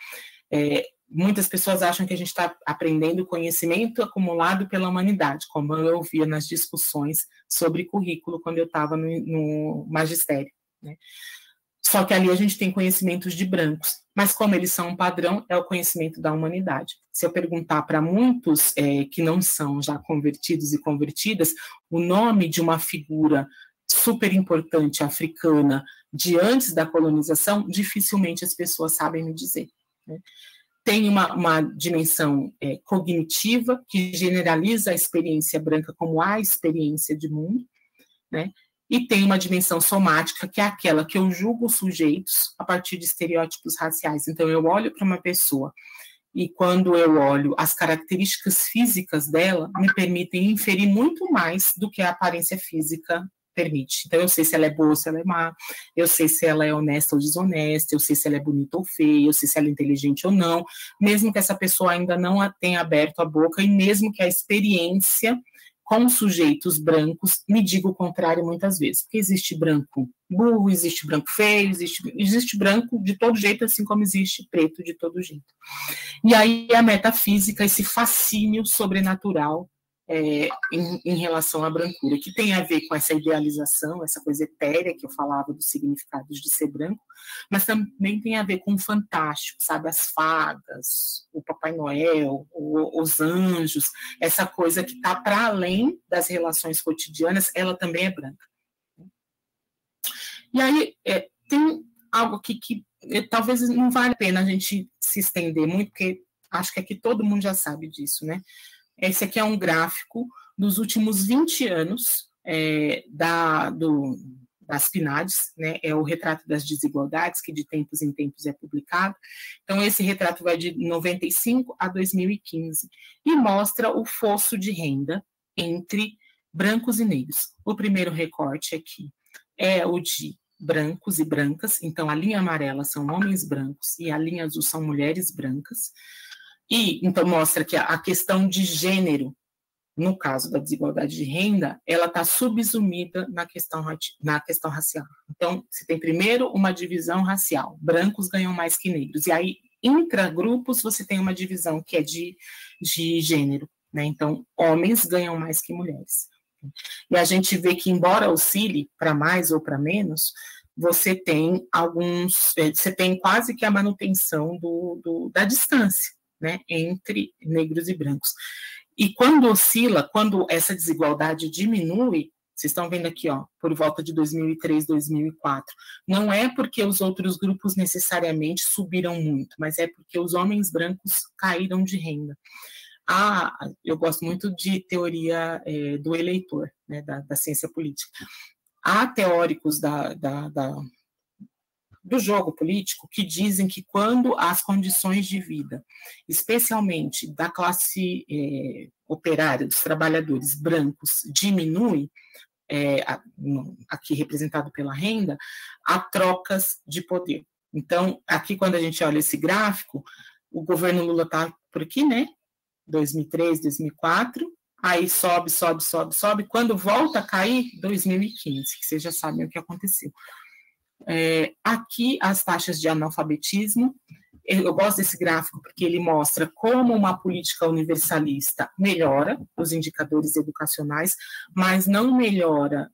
muitas pessoas acham que a gente está aprendendo conhecimento acumulado pela humanidade, como eu ouvia nas discussões sobre currículo quando eu estava no magistério, né? Só que ali a gente tem conhecimentos de brancos, mas como eles são um padrão, é o conhecimento da humanidade. Se eu perguntar para muitos que não são já convertidos e convertidas, o nome de uma figura super importante africana de antes da colonização, dificilmente as pessoas sabem me dizer, né? Tem uma dimensão cognitiva, que generaliza a experiência branca como a experiência de mundo, né? E tem uma dimensão somática, que é aquela que eu julgo os sujeitos a partir de estereótipos raciais. Então, eu olho para uma pessoa e quando eu olho as características físicas dela, me permitem inferir muito mais do que a aparência física permite. Então, eu sei se ela é boa ou se ela é má, eu sei se ela é honesta ou desonesta, eu sei se ela é bonita ou feia, eu sei se ela é inteligente ou não, mesmo que essa pessoa ainda não tenha aberto a boca e mesmo que a experiência com sujeitos brancos me diga o contrário muitas vezes, porque existe branco burro, existe branco feio, existe branco de todo jeito, assim como existe preto de todo jeito. E aí a metafísica, esse fascínio sobrenatural em relação à brancura, que tem a ver com essa idealização, essa coisa etérea que eu falava dos significados de ser branco, mas também tem a ver com o fantástico, sabe, as fadas, o Papai Noel, os anjos, essa coisa que está para além das relações cotidianas, ela também é branca. E aí tem algo aqui que talvez não vale a pena a gente se estender muito, porque acho que aqui todo mundo já sabe disso, né? Esse aqui é um gráfico dos últimos 20 anos das PNADs, né? É o retrato das desigualdades, que de tempos em tempos é publicado. Então, esse retrato vai de 95 a 2015 e mostra o fosso de renda entre brancos e negros. O primeiro recorte aqui é o de brancos e brancas, então a linha amarela são homens brancos e a linha azul são mulheres brancas. E, então, mostra que a questão de gênero, no caso da desigualdade de renda, ela está subsumida na questão racial. Então, você tem primeiro uma divisão racial, brancos ganham mais que negros, e aí, intragrupos, você tem uma divisão que é de gênero, né? Então, homens ganham mais que mulheres. E a gente vê que, embora oscile para mais ou para menos, você tem quase que a manutenção da distância, né, entre negros e brancos. E quando oscila, quando essa desigualdade diminui, vocês estão vendo aqui, ó, por volta de 2003, 2004, não é porque os outros grupos necessariamente subiram muito, mas é porque os homens brancos caíram de renda. Eu gosto muito de teoria do eleitor, né, da ciência política. Há teóricos do jogo político que dizem que quando as condições de vida, especialmente da classe operária, dos trabalhadores brancos, diminuem, aqui representado pela renda, há trocas de poder. Então, aqui quando a gente olha esse gráfico, o governo Lula está por aqui, né? 2003, 2004, aí sobe, quando volta a cair, 2015, que vocês já sabem o que aconteceu. Aqui as taxas de analfabetismo, eu gosto desse gráfico porque ele mostra como uma política universalista melhora os indicadores educacionais, mas não melhora,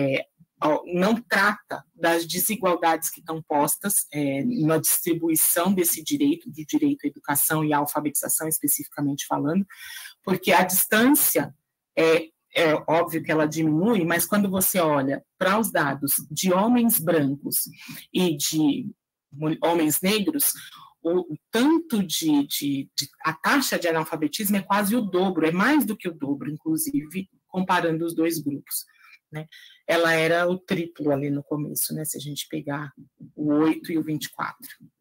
não trata das desigualdades que estão postas na distribuição desse direito, do direito à educação e à alfabetização especificamente falando, porque a distância é óbvio que ela diminui, mas quando você olha para os dados de homens brancos e de homens negros, o tanto a taxa de analfabetismo é quase o dobro, é mais do que o dobro, inclusive, comparando os dois grupos, né? Ela era o triplo ali no começo, né? Se a gente pegar o 8 e o 24.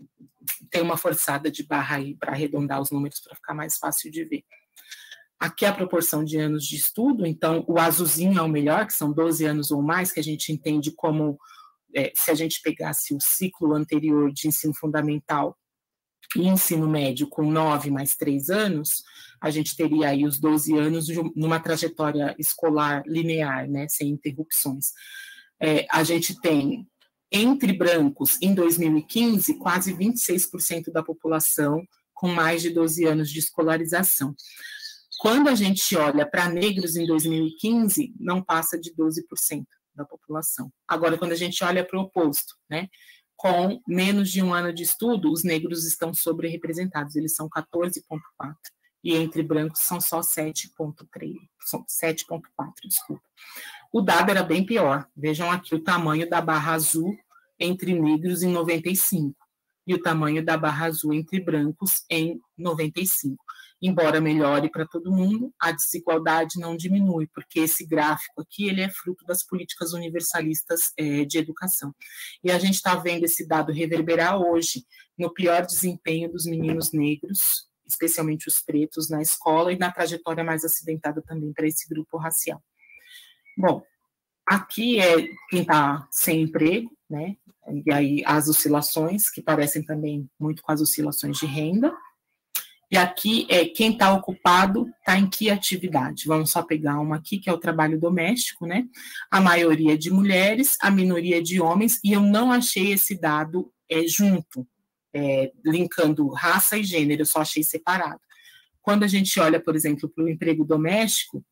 Tem uma forçada de barra aí para arredondar os números para ficar mais fácil de ver. Aqui é a proporção de anos de estudo, então o azulzinho é o melhor, que são 12 anos ou mais, que a gente entende como, se a gente pegasse o ciclo anterior de ensino fundamental e ensino médio com 9 mais 3 anos, a gente teria aí os 12 anos numa trajetória escolar linear, né, sem interrupções. A gente tem, entre brancos, em 2015, quase 26% da população com mais de 12 anos de escolarização. Quando a gente olha para negros em 2015, não passa de 12% da população. Agora, quando a gente olha para o oposto, né, com menos de um ano de estudo, os negros estão sobre-representados, eles são 14,4%, e entre brancos são só 7,3%, são 7,4%, desculpa. O dado era bem pior, vejam aqui o tamanho da barra azul entre negros em 95, e o tamanho da barra azul entre brancos em 95. Embora melhore para todo mundo, a desigualdade não diminui, porque esse gráfico aqui ele é fruto das políticas universalistas de educação. E a gente está vendo esse dado reverberar hoje no pior desempenho dos meninos negros, especialmente os pretos, na escola e na trajetória mais acidentada também para esse grupo racial. Bom, aqui é quem está sem emprego, né? E aí as oscilações, que parecem também muito com as oscilações de renda. E aqui é quem está ocupado, está em que atividade? Vamos só pegar uma aqui, que é o trabalho doméstico, né? A maioria de mulheres, a minoria de homens, e eu não achei esse dado junto, linkando raça e gênero, eu só achei separado. Quando a gente olha, por exemplo, para o emprego doméstico,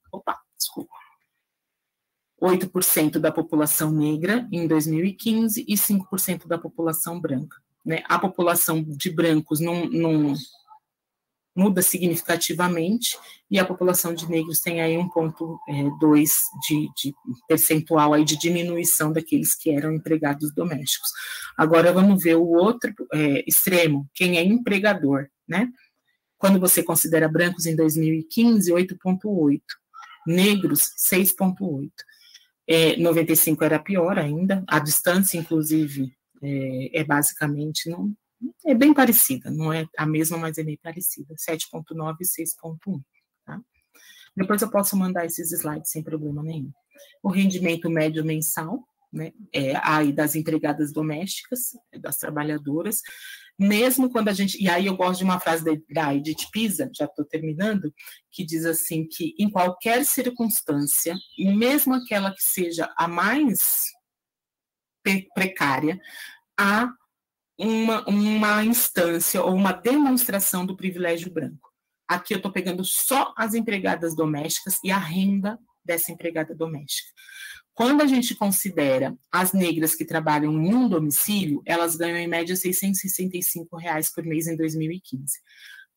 8% da população negra em 2015 e 5% da população branca, né? A população de brancos não muda significativamente, e a população de negros tem aí 1,2 de percentual aí de diminuição daqueles que eram empregados domésticos. Agora vamos ver o outro extremo, quem é empregador, né? Quando você considera brancos em 2015, 8,8, negros, 6,8. 95 era pior ainda, a distância, inclusive, basicamente, não, é bem parecida, não é a mesma, mas é bem parecida, 7,9 e 6,1, tá? Depois eu posso mandar esses slides sem problema nenhum. O rendimento médio mensal, né, aí das empregadas domésticas, das trabalhadoras, mesmo quando a gente, e aí eu gosto de uma frase da Edith Pisa, já estou terminando, que diz assim, que em qualquer circunstância, e mesmo aquela que seja a mais precária, há uma instância ou uma demonstração do privilégio branco. Aqui eu estou pegando só as empregadas domésticas e a renda dessa empregada doméstica. Quando a gente considera as negras que trabalham em um domicílio, elas ganham em média R$ 665 por mês em 2015.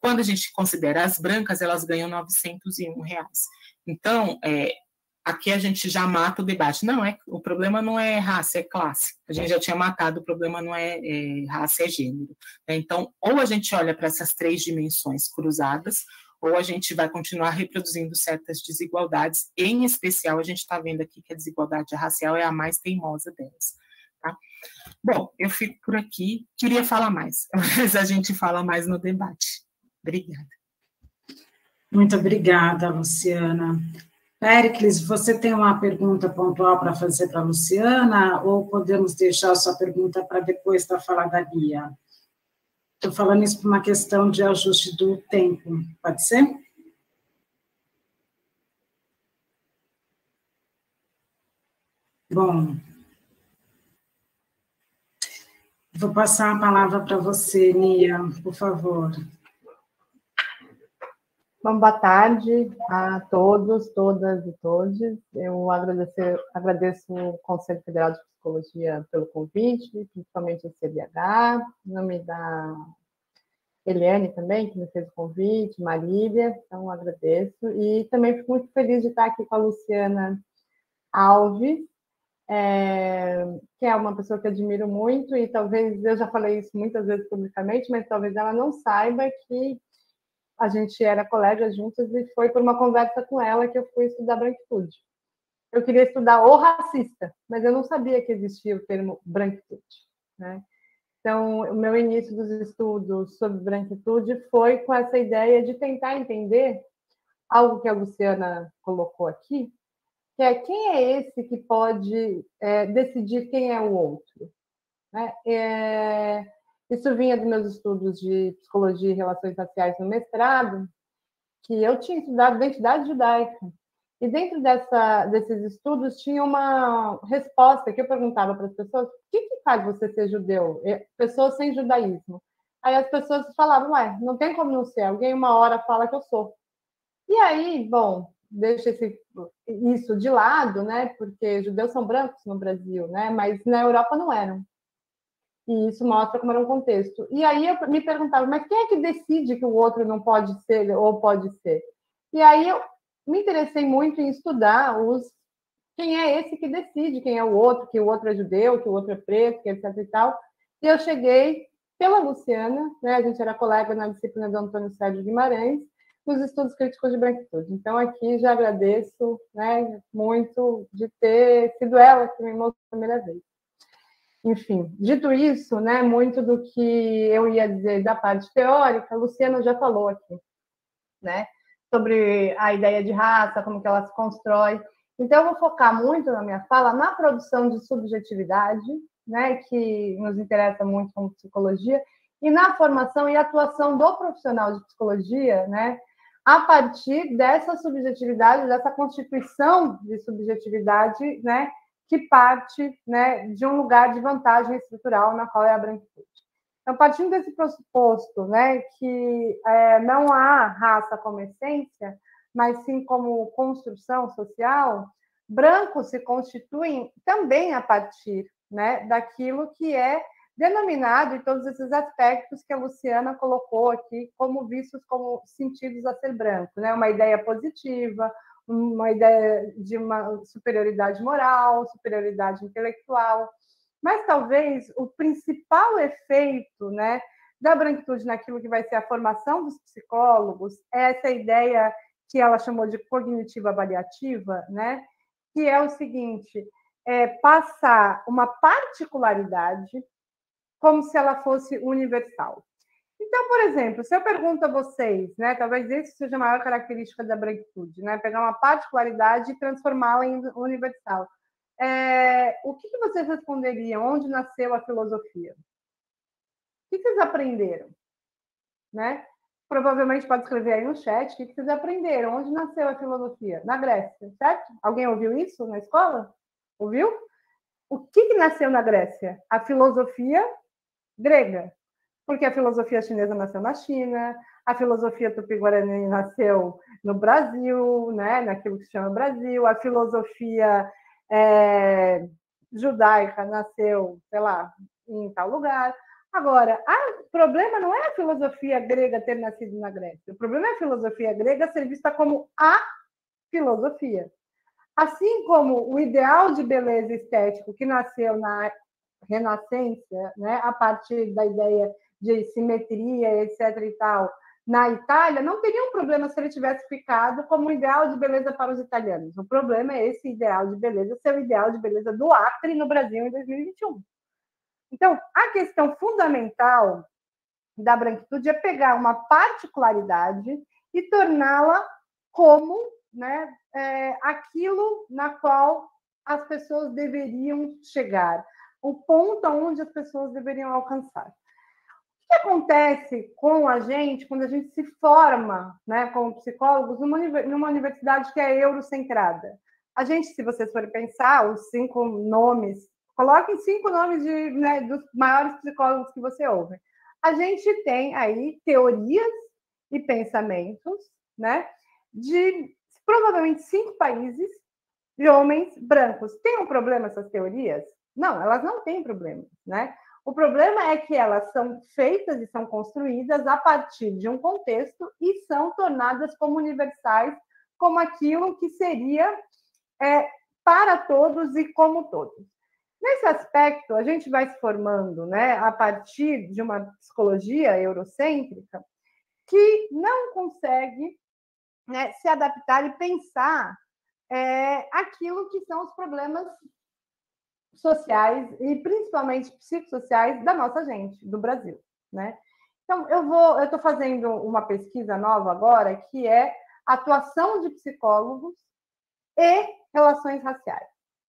Quando a gente considera as brancas, elas ganham R$ 901. Então, aqui a gente já mata o debate. Não, o problema não é raça, é classe. A gente já tinha matado, o problema não é raça, é gênero. Então, ou a gente olha para essas 3 dimensões cruzadas, ou a gente vai continuar reproduzindo certas desigualdades. Em especial, a gente está vendo aqui que a desigualdade racial é a mais teimosa delas. Tá? Bom, eu fico por aqui. Queria falar mais, mas a gente fala mais no debate. Obrigada. Muito obrigada, Luciana. Péricles, você tem uma pergunta pontual para fazer para a Luciana, ou podemos deixar a sua pergunta para depois da fala da Bia? Estou falando isso por uma questão de ajuste do tempo, pode ser? Bom, vou passar a palavra para você, Nia, por favor. Bom, boa tarde a todos, todas e todos. Eu agradeço o Conselho Federal de Psicologia pelo convite, principalmente o CBH, em nome da Eliane também, que me fez o convite, Marília, então agradeço. E também fico muito feliz de estar aqui com a Luciana Alves, que é uma pessoa que admiro muito, e talvez, eu já falei isso muitas vezes publicamente, mas talvez ela não saiba que a gente era colega juntas e foi por uma conversa com ela que eu fui estudar branquitude. Eu queria estudar o racista, mas eu não sabia que existia o termo branquitude, né? Então, o meu início dos estudos sobre branquitude foi com essa ideia de tentar entender algo que a Luciana colocou aqui, que é quem é esse que pode decidir quem é o outro, né? Isso vinha dos meus estudos de psicologia e relações raciais no mestrado, que eu tinha estudado identidade judaica. E dentro desses estudos tinha uma resposta que eu perguntava para as pessoas: o que faz você ser judeu? Pessoas sem judaísmo. Aí as pessoas falavam: não tem como não ser, alguém uma hora fala que eu sou. E aí, bom, deixa isso de lado, né? Porque judeus são brancos no Brasil, né? Mas na Europa não eram. E isso mostra como era um contexto. E aí eu me perguntava, mas quem é que decide que o outro não pode ser ou pode ser? E aí eu me interessei muito em estudar quem é esse que decide quem é o outro, que o outro é judeu, que o outro é preto, que etc e tal. E eu cheguei pela Luciana, né? A gente era colega na disciplina do Antônio Sérgio Guimarães, nos estudos críticos de branquitude. Então, aqui já agradeço, né, muito de ter sido ela que me mostrou a primeira vez. Enfim, dito isso, né, muito do que eu ia dizer da parte teórica, a Luciana já falou aqui, né, sobre a ideia de raça, como que ela se constrói. Então, eu vou focar muito na minha fala na produção de subjetividade, né, que nos interessa muito como psicologia, e na formação e atuação do profissional de psicologia, né, a partir dessa subjetividade, dessa constituição de subjetividade, né, que parte, né, de um lugar de vantagem estrutural na qual é a branquitude. Então, partindo desse pressuposto, né, que não há raça como essência, mas sim como construção social, brancos se constituem também a partir, né, daquilo que é denominado em todos esses aspectos que a Luciana colocou aqui como vistos como sentidos a ser branco, né, uma ideia positiva, uma ideia de uma superioridade moral, superioridade intelectual, mas talvez o principal efeito, né, da branquitude naquilo que vai ser a formação dos psicólogos é essa ideia que ela chamou de cognitiva avaliativa, né, que é o seguinte, passar uma particularidade como se ela fosse universal. Então, por exemplo, se eu pergunto a vocês, né, talvez isso seja a maior característica da branquitude, né, pegar uma particularidade e transformá-la em universal. O que vocês responderiam? Onde nasceu a filosofia? O que vocês aprenderam? Né? Provavelmente pode escrever aí no chat. O que vocês aprenderam? Onde nasceu a filosofia? Na Grécia, certo? Alguém ouviu isso na escola? Ouviu? O que nasceu na Grécia? A filosofia grega. Porque a filosofia chinesa nasceu na China, a filosofia tupi-guarani nasceu no Brasil, né, naquilo que se chama Brasil, a filosofia judaica nasceu, sei lá, em tal lugar, Agora, o problema não é a filosofia grega ter nascido na Grécia. O problema é a filosofia grega ser vista como a filosofia. Assim como o ideal de beleza estético que nasceu na Renascença, né, a partir da ideia de simetria, etc. e tal, na Itália, não teria um problema se ele tivesse ficado como um ideal de beleza para os italianos. O problema é esse ideal de beleza ser o ideal de beleza do Acre no Brasil em 2021. Então, a questão fundamental da branquitude é pegar uma particularidade e torná-la como, né, aquilo na qual as pessoas deveriam chegar, o ponto onde as pessoas deveriam alcançar. O que acontece com a gente quando a gente se forma, né, como psicólogos numa universidade que é eurocentrada? A gente, se vocês forem pensar, os 5 nomes, coloquem 5 nomes dos maiores psicólogos que você ouve. A gente tem aí teorias e pensamentos, né, de provavelmente 5 países de homens brancos. Tem um problema essas teorias? Não, elas não têm problema, né? O problema é que elas são feitas e são construídas a partir de um contexto e são tornadas como universais, como aquilo que seria para todos e como todos. Nesse aspecto, a gente vai se formando, né, a partir de uma psicologia eurocêntrica que não consegue, né, se adaptar e pensar aquilo que são os problemas sociais e principalmente psicossociais da nossa gente, do Brasil, né? Então, eu estou fazendo uma pesquisa nova agora que é atuação de psicólogos e relações raciais.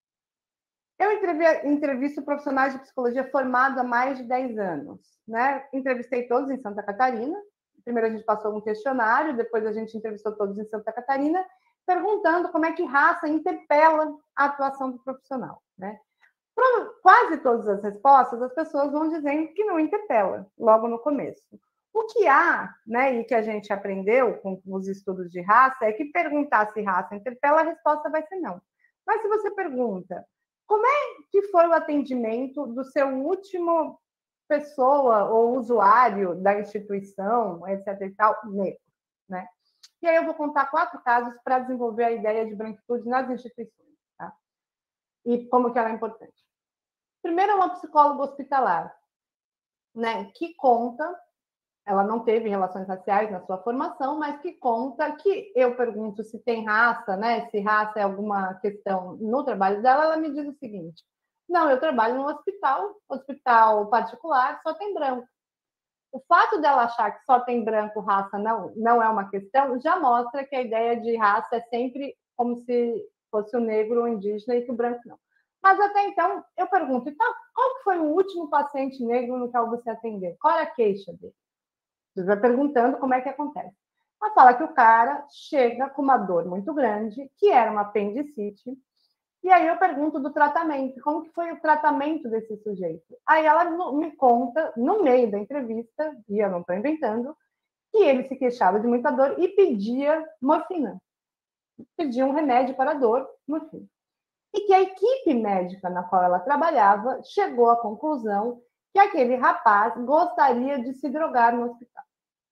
Eu entrevisto profissionais de psicologia formados há mais de 10 anos, né? Entrevistei todos em Santa Catarina. Primeiro a gente passou um questionário, depois a gente entrevistou todos em Santa Catarina, perguntando como é que raça interpela a atuação do profissional, né? Quase todas as respostas, as pessoas vão dizendo que não interpela, logo no começo. O que há, né, e que a gente aprendeu com os estudos de raça, é que perguntar se raça interpela, a resposta vai ser não. Mas se você pergunta, como é que foi o atendimento do seu último pessoa ou usuário da instituição, etc. e tal, negro, né? E aí eu vou contar 4 casos para desenvolver a ideia de branquitude nas instituições, tá? E como que ela é importante. Primeiro é uma psicóloga hospitalar, né, que conta, ela não teve relações raciais na sua formação, mas que conta que eu pergunto se tem raça, né, se raça é alguma questão no trabalho dela, ela me diz o seguinte: não, eu trabalho num hospital particular, só tem branco. O fato dela achar que só tem branco, raça não é uma questão, já mostra que a ideia de raça é sempre como se fosse o negro ou o indígena e que o branco não. Mas até então, eu pergunto, então, qual foi o último paciente negro no qual você atendeu? Qual é a queixa dele? Você vai perguntando como é que acontece. Ela fala que o cara chega com uma dor muito grande, que era uma apendicite, e aí eu pergunto do tratamento, como que foi o tratamento desse sujeito? Aí ela me conta, no meio da entrevista, e eu não estou inventando, que ele se queixava de muita dor e pedia morfina. Pedia um remédio para a dor, morfina. E que a equipe médica na qual ela trabalhava chegou à conclusão que aquele rapaz gostaria de se drogar no hospital.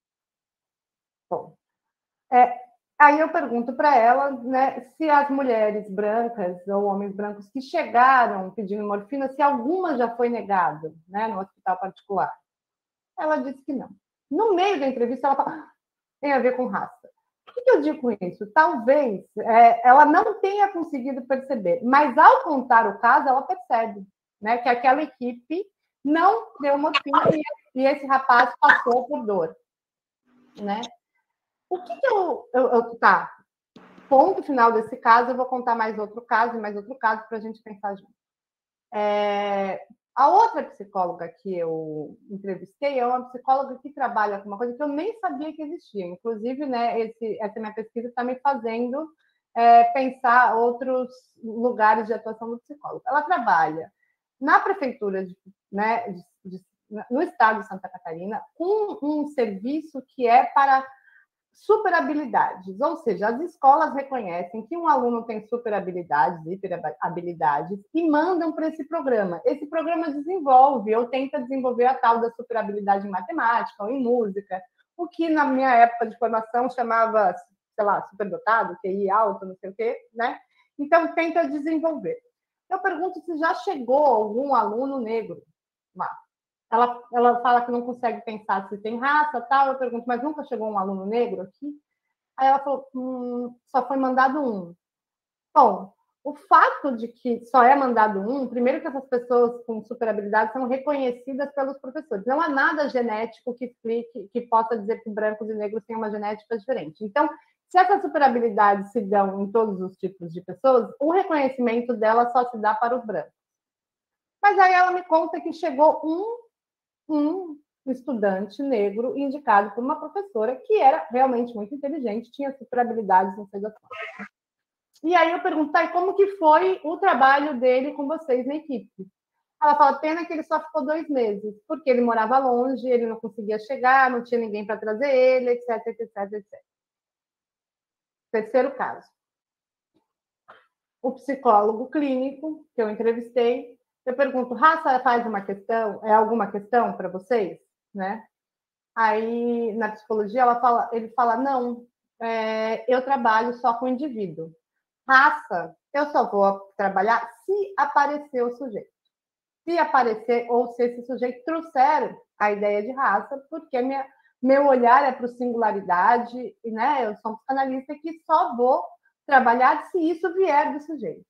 Bom, aí eu pergunto para ela, né, se as mulheres brancas ou homens brancos que chegaram pedindo morfina, se alguma já foi negada, né, no hospital particular. Ela disse que não. No meio da entrevista, ela fala, tem a ver com raça. O que eu digo com isso? Talvez ela não tenha conseguido perceber, mas ao contar o caso, ela percebe, né, que aquela equipe não deu morfina e esse rapaz passou por dor, né? O que tá, ponto final desse caso, eu vou contar mais outro caso para a gente pensar junto. A outra psicóloga que eu entrevistei é uma psicóloga que trabalha com uma coisa que eu nem sabia que existia. Inclusive, né, essa minha pesquisa está me fazendo pensar outros lugares de atuação do psicólogo. Ela trabalha na prefeitura, no estado de Santa Catarina, com um serviço que é para superhabilidades, ou seja, as escolas reconhecem que um aluno tem superhabilidades, hiperhabilidades, e mandam para esse programa. Esse programa desenvolve ou tenta desenvolver a tal da superhabilidade em matemática ou em música, o que na minha época de formação chamava, sei lá, superdotado, QI alto, não sei o quê, né? Então, tenta desenvolver. Eu pergunto se já chegou algum aluno negro lá. Ela fala que não consegue pensar se tem raça, tal. Eu pergunto, mas nunca chegou um aluno negro aqui? Aí ela falou, só foi mandado um. Bom, o fato de que só é mandado um, primeiro que essas pessoas com superhabilidade são reconhecidas pelos professores. Não há nada genético que explique, que possa dizer que brancos e negros têm uma genética diferente. Então, se essas superhabilidades se dão em todos os tipos de pessoas, o reconhecimento dela só se dá para os brancos. Mas aí ela me conta que chegou um estudante negro indicado por uma professora que era realmente muito inteligente, tinha superhabilidades, não sei das coisas. E aí eu pergunto, e como que foi o trabalho dele com vocês na equipe? Ela fala, pena que ele só ficou 2 meses, porque ele morava longe, ele não conseguia chegar, não tinha ninguém para trazer ele, etc, etc, etc. Terceiro caso. O psicólogo clínico que eu entrevistei, eu pergunto, raça faz uma questão, é alguma questão para vocês? Né? Aí, na psicologia, ele fala, não, eu trabalho só com indivíduo. Raça, eu só vou trabalhar se aparecer o sujeito. Se aparecer, ou se esse sujeito trouxer a ideia de raça, porque meu olhar é para singularidade, né? Eu sou um psicanalista que só vou trabalhar se isso vier do sujeito.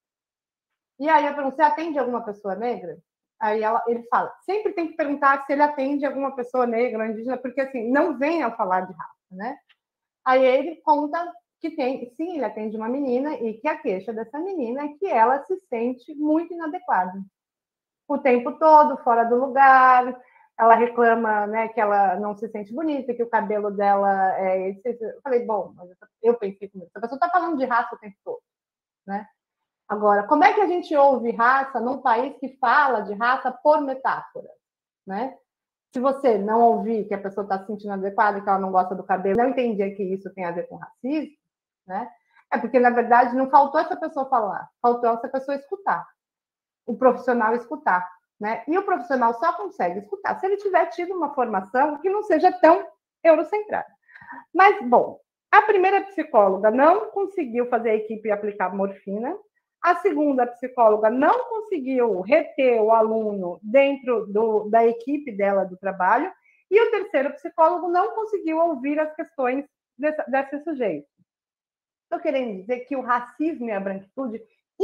E aí eu pergunto, você atende alguma pessoa negra? Aí ele fala, sempre tem que perguntar se ele atende alguma pessoa negra ou indígena, porque assim, não vem a falar de raça, né? Aí ele conta que sim, ele atende uma menina e que a queixa dessa menina é que ela se sente muito inadequada. O tempo todo, fora do lugar, ela reclama, né, que ela não se sente bonita, que o cabelo dela é... Eu falei, bom, eu pensei comigo, essa pessoa está falando de raça o tempo todo, né? Agora, como é que a gente ouve raça num país que fala de raça por metáfora, né? Se você não ouvir que a pessoa está se sentindo adequada, que ela não gosta do cabelo, não entendia que isso tem a ver com racismo, né? É porque, na verdade, não faltou essa pessoa falar, faltou essa pessoa escutar, o profissional escutar, né? E o profissional só consegue escutar se ele tiver tido uma formação que não seja tão eurocentrada. Mas, bom, a primeira psicóloga não conseguiu fazer a equipe aplicar morfina, a segunda psicóloga não conseguiu reter o aluno dentro da equipe dela do trabalho, e o terceiro psicólogo não conseguiu ouvir as questões desse sujeito. Estou querendo dizer que o racismo e a branquitude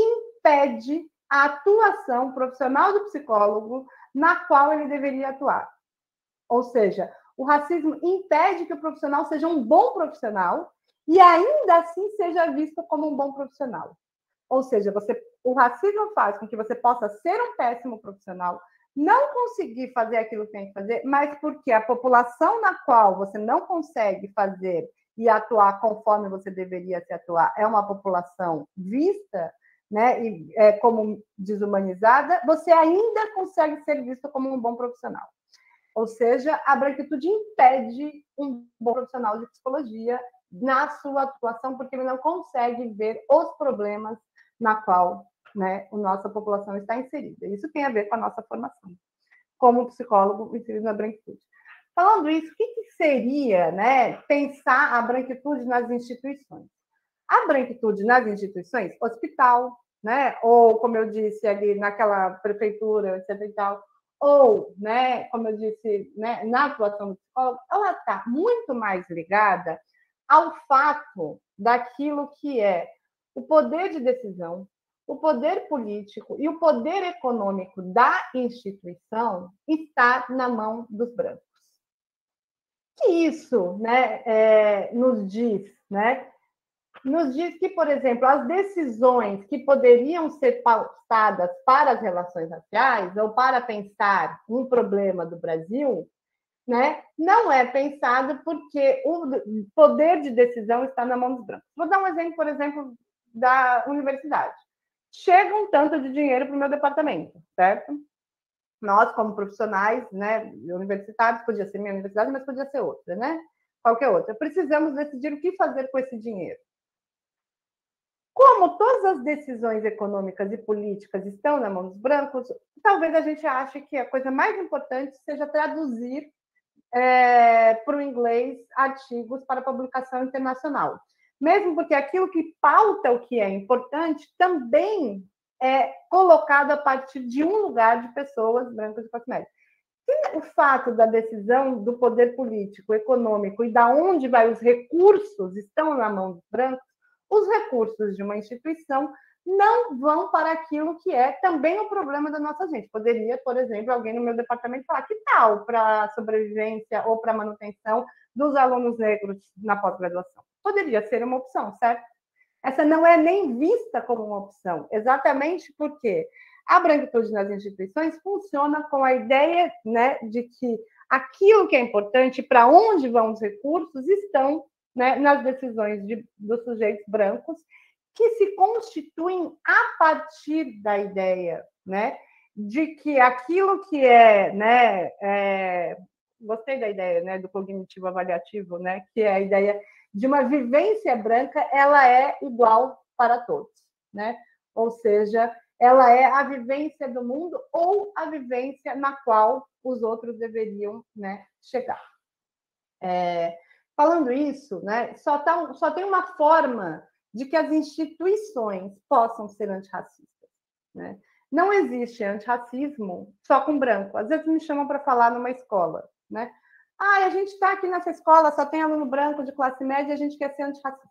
impede a atuação profissional do psicólogo na qual ele deveria atuar. Ou seja, o racismo impede que o profissional seja um bom profissional e ainda assim seja visto como um bom profissional. Ou seja, o racismo faz com que você possa ser um péssimo profissional, não conseguir fazer aquilo que tem que fazer, mas porque a população na qual você não consegue fazer e atuar conforme você deveria se atuar é uma população vista, né, e como desumanizada, você ainda consegue ser visto como um bom profissional. Ou seja, a branquitude impede um bom profissional de psicologia na sua atuação, porque ele não consegue ver os problemas na qual, né, a nossa população está inserida. Isso tem a ver com a nossa formação, como psicólogo inserido na branquitude. Falando isso, o que seria, né, pensar a branquitude nas instituições? A branquitude nas instituições, hospital, né, ou, como eu disse, ali naquela prefeitura, etc. e tal, ou, né, como eu disse, né, na atuação do psicólogo, ela está muito mais ligada ao fato daquilo que é o poder de decisão, o poder político e o poder econômico da instituição está na mão dos brancos. Que isso, né, nos diz, né? Nos diz que, por exemplo, as decisões que poderiam ser pautadas para as relações raciais ou para pensar um problema do Brasil, né, não é pensado porque o poder de decisão está na mão dos brancos. Vou dar um exemplo, por exemplo, da universidade. Chega um tanto de dinheiro para o meu departamento, certo? Nós, como profissionais, né, universitários, podia ser minha universidade, mas podia ser outra, né? qualquer outra. Precisamos decidir o que fazer com esse dinheiro. Como todas as decisões econômicas e políticas estão na mão dos brancos, talvez a gente ache que a coisa mais importante seja traduzir para o inglês artigos para publicação internacional. Mesmo porque aquilo que pauta o que é importante também é colocado a partir de um lugar de pessoas brancas de classe média. E o fato da decisão do poder político, econômico e da onde vai os recursos estão na mão dos brancos, os recursos de uma instituição não vão para aquilo que é também o problema da nossa gente. Poderia, por exemplo, alguém no meu departamento falar que tal para a sobrevivência ou para a manutenção dos alunos negros na pós-graduação. Poderia ser uma opção, certo? Essa não é nem vista como uma opção, exatamente porque a branquitude nas instituições funciona com a ideia, né, de que aquilo que é importante, para onde vão os recursos, estão, né, nas decisões dos sujeitos brancos, que se constituem a partir da ideia, né, de que aquilo que gostei da ideia, né, do cognitivo avaliativo, né, que é a ideia de uma vivência branca, ela é igual para todos, né? Ou seja, ela é a vivência do mundo ou a vivência na qual os outros deveriam, né, chegar. Falando isso, né, só tem uma forma de que as instituições possam ser antirracistas, né? Não existe antirracismo só com branco. Às vezes me chamam para falar numa escola, né? A gente está aqui nessa escola, só tem aluno branco de classe média e a gente quer ser antirracista.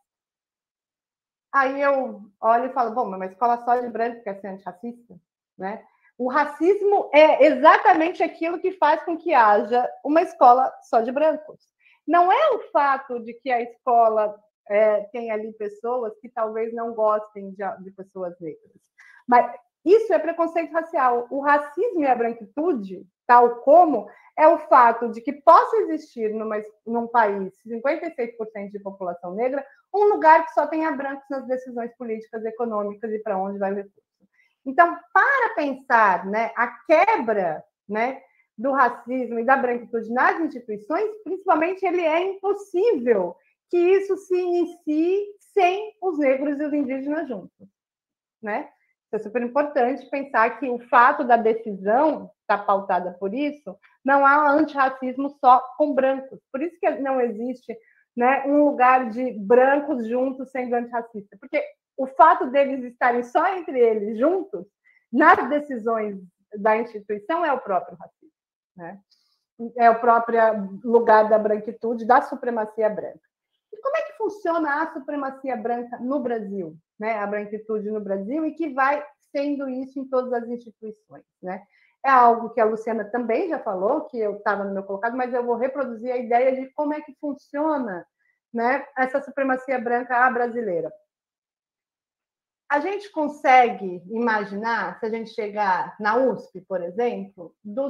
Aí eu olho e falo, bom, mas uma escola só de branco quer ser antirracista, né? O racismo é exatamente aquilo que faz com que haja uma escola só de brancos. Não é o fato de que a escola tem ali pessoas que talvez não gostem de pessoas negras. Mas isso é preconceito racial. O racismo e a branquitude, tal como é o fato de que possa existir num país 56% de população negra, um lugar que só tenha brancos nas decisões políticas, econômicas e para onde vai o recurso. Então, para pensar, né, a quebra, né, do racismo e da branquitude nas instituições, principalmente, ele é impossível que isso se inicie sem os negros e os indígenas juntos, né? É super importante pensar que o fato da decisão estar pautada por isso, não há antirracismo só com brancos. Por isso que não existe, né, um lugar de brancos juntos sendo antirracista. Porque o fato deles estarem só entre eles juntos, nas decisões da instituição, é o próprio racismo, né? É o próprio lugar da branquitude, da supremacia branca. E como é que funciona a supremacia branca no Brasil, né? A branquitude no Brasil, e que vai sendo isso em todas as instituições, né? É algo que a Luciana também já falou, que eu estava no meu colocado, mas eu vou reproduzir a ideia de como é que funciona, né, essa supremacia branca brasileira. A gente consegue imaginar, se a gente chegar na USP, por exemplo, dos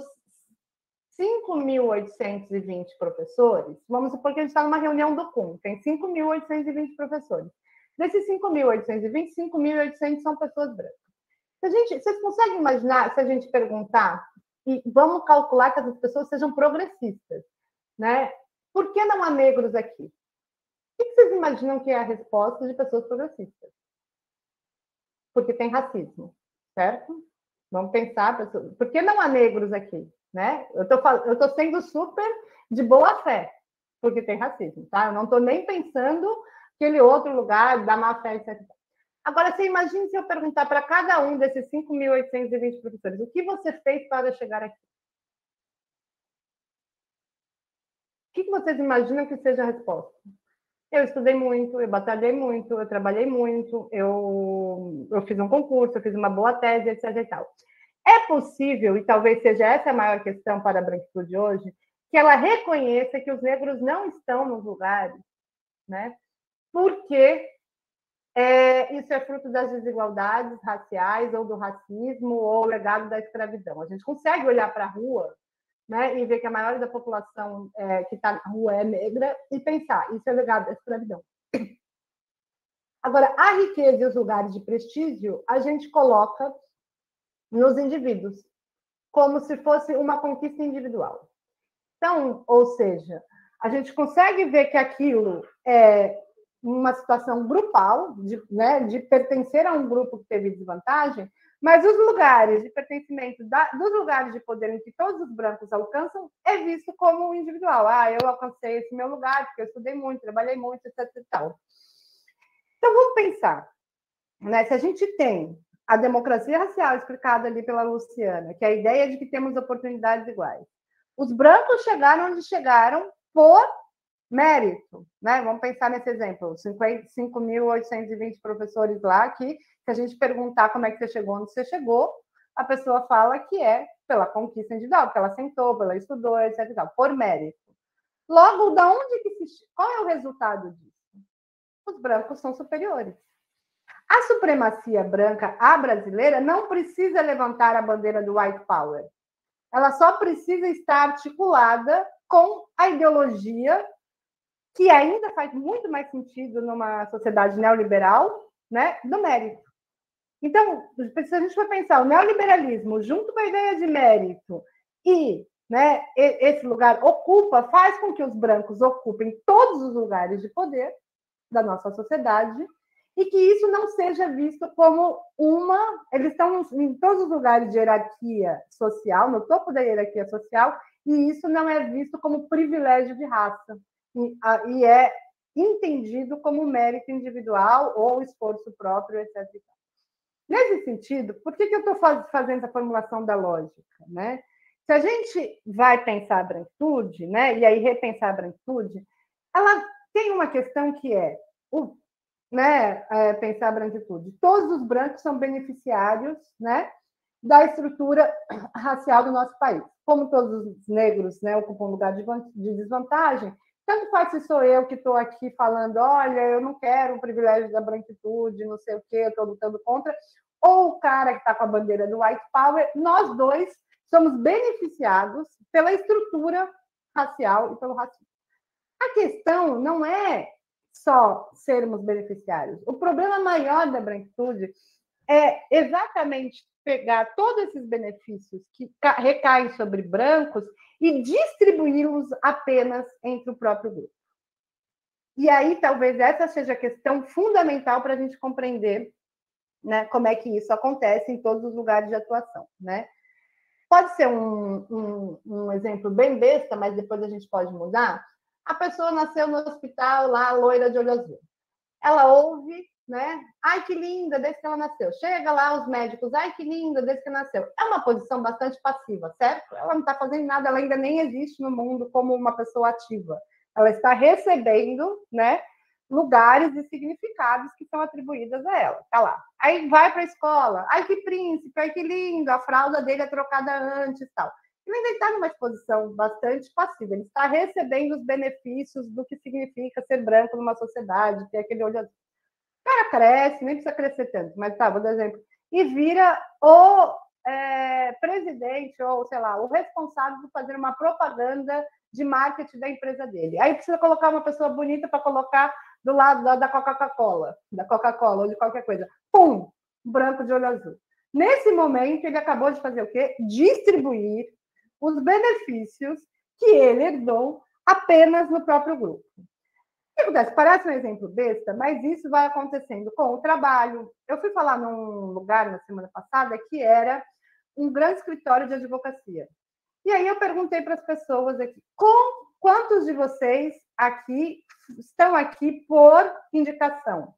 5.820 professores, vamos supor que a gente está numa reunião do CUM, tem 5.820 professores. Desses 5.820, 5.800 são pessoas brancas. Vocês conseguem imaginar, se a gente perguntar, e vamos calcular que essas pessoas sejam progressistas, né? Por que não há negros aqui? O que vocês imaginam que é a resposta de pessoas progressistas? Porque tem racismo, certo? Vamos pensar, pessoas, por que não há negros aqui? Né? Eu estou sendo super de boa fé, porque tem racismo, tá? Eu não estou nem pensando aquele outro lugar da má fé, etc. Agora, você imagina se eu perguntar para cada um desses 5.820 professores, o que você fez para chegar aqui? O que vocês imaginam que seja a resposta? Eu estudei muito, eu batalhei muito, eu trabalhei muito, eu fiz um concurso, eu fiz uma boa tese, etc. e tal. É possível, e talvez seja essa a maior questão para a branquitude hoje, que ela reconheça que os negros não estão nos lugares, né? Porque isso é fruto das desigualdades raciais, ou do racismo, ou o legado da escravidão. A gente consegue olhar para a rua, né, e ver que a maioria da população que está na rua é negra e pensar, isso é legado da escravidão. Agora, a riqueza e os lugares de prestígio, a gente coloca nos indivíduos, como se fosse uma conquista individual. Então, ou seja, a gente consegue ver que aquilo é uma situação grupal, de pertencer a um grupo que teve desvantagem, mas os lugares de pertencimento, dos lugares de poder em que todos os brancos alcançam, é visto como individual. Eu alcancei esse meu lugar, porque eu estudei muito, trabalhei muito, etc. E tal. Então, vamos pensar, né? Se a gente tem a democracia racial explicada ali pela Luciana, que é a ideia de que temos oportunidades iguais. Os brancos chegaram onde chegaram por mérito, né? Vamos pensar nesse exemplo, 5.820 professores lá, que se a gente perguntar como é que você chegou onde você chegou, a pessoa fala que é pela conquista individual, que ela sentou, ela estudou, etc. Por mérito. Logo, qual é o resultado disso? Os brancos são superiores. A supremacia branca, a brasileira, não precisa levantar a bandeira do white power. Ela só precisa estar articulada com a ideologia que ainda faz muito mais sentido numa sociedade neoliberal, né, do mérito. Então, se a gente for pensar o neoliberalismo junto com a ideia de mérito e, né, esse lugar faz com que os brancos ocupem todos os lugares de poder da nossa sociedade e que isso não seja visto como eles estão em todos os lugares de hierarquia social, no topo da hierarquia social, e isso não é visto como privilégio de raça, e é entendido como mérito individual ou esforço próprio, etc. Nesse sentido, por que eu estou fazendo a formulação da lógica, né? Se a gente vai pensar a branquitude, né, e aí repensar a branquitude, ela tem uma questão que é pensar a branquitude. Todos os brancos são beneficiários, né, da estrutura racial do nosso país. Como todos os negros, né, ocupam um lugar de desvantagem, tanto faz se sou eu que estou aqui falando, olha, eu não quero o privilégio da branquitude, não sei o quê, eu estou lutando contra, ou o cara que está com a bandeira do white power, nós dois somos beneficiados pela estrutura racial e pelo racismo. A questão não é só sermos beneficiários. O problema maior da branquitude é exatamente pegar todos esses benefícios que recaem sobre brancos e distribuí-los apenas entre o próprio grupo. E aí, talvez essa seja a questão fundamental para a gente compreender, né, como é que isso acontece em todos os lugares de atuação, né? Pode ser um exemplo bem besta, mas depois a gente pode mudar. A pessoa nasceu no hospital lá, loira de olho azul. Ela ouve, né? Ai, que linda, desde que ela nasceu. Chega lá os médicos, ai, que linda, desde que nasceu. É uma posição bastante passiva, certo? Ela não está fazendo nada, ela ainda nem existe no mundo como uma pessoa ativa. Ela está recebendo, né, lugares e significados que são atribuídos a ela. Tá lá. Aí vai para a escola. Ai, que príncipe, ai, que lindo, a fralda dele é trocada antes e tal. Ele ainda está numa exposição bastante passiva. Ele está recebendo os benefícios do que significa ser branco numa sociedade, ter aquele olho azul. O cara cresce, nem precisa crescer tanto, mas tá, vou dar exemplo. E vira o presidente, ou sei lá, o responsável por fazer uma propaganda de marketing da empresa dele. Aí precisa colocar uma pessoa bonita para colocar do lado da Coca-Cola, ou de qualquer coisa. Pum! Branco de olho azul. Nesse momento, ele acabou de fazer o quê? Distribuir os benefícios que ele herdou apenas no próprio grupo. O que acontece? Parece um exemplo besta, mas isso vai acontecendo com o trabalho. Eu fui falar num lugar na semana passada que era um grande escritório de advocacia. E aí eu perguntei para as pessoas aqui, quantos de vocês aqui estão aqui por indicação?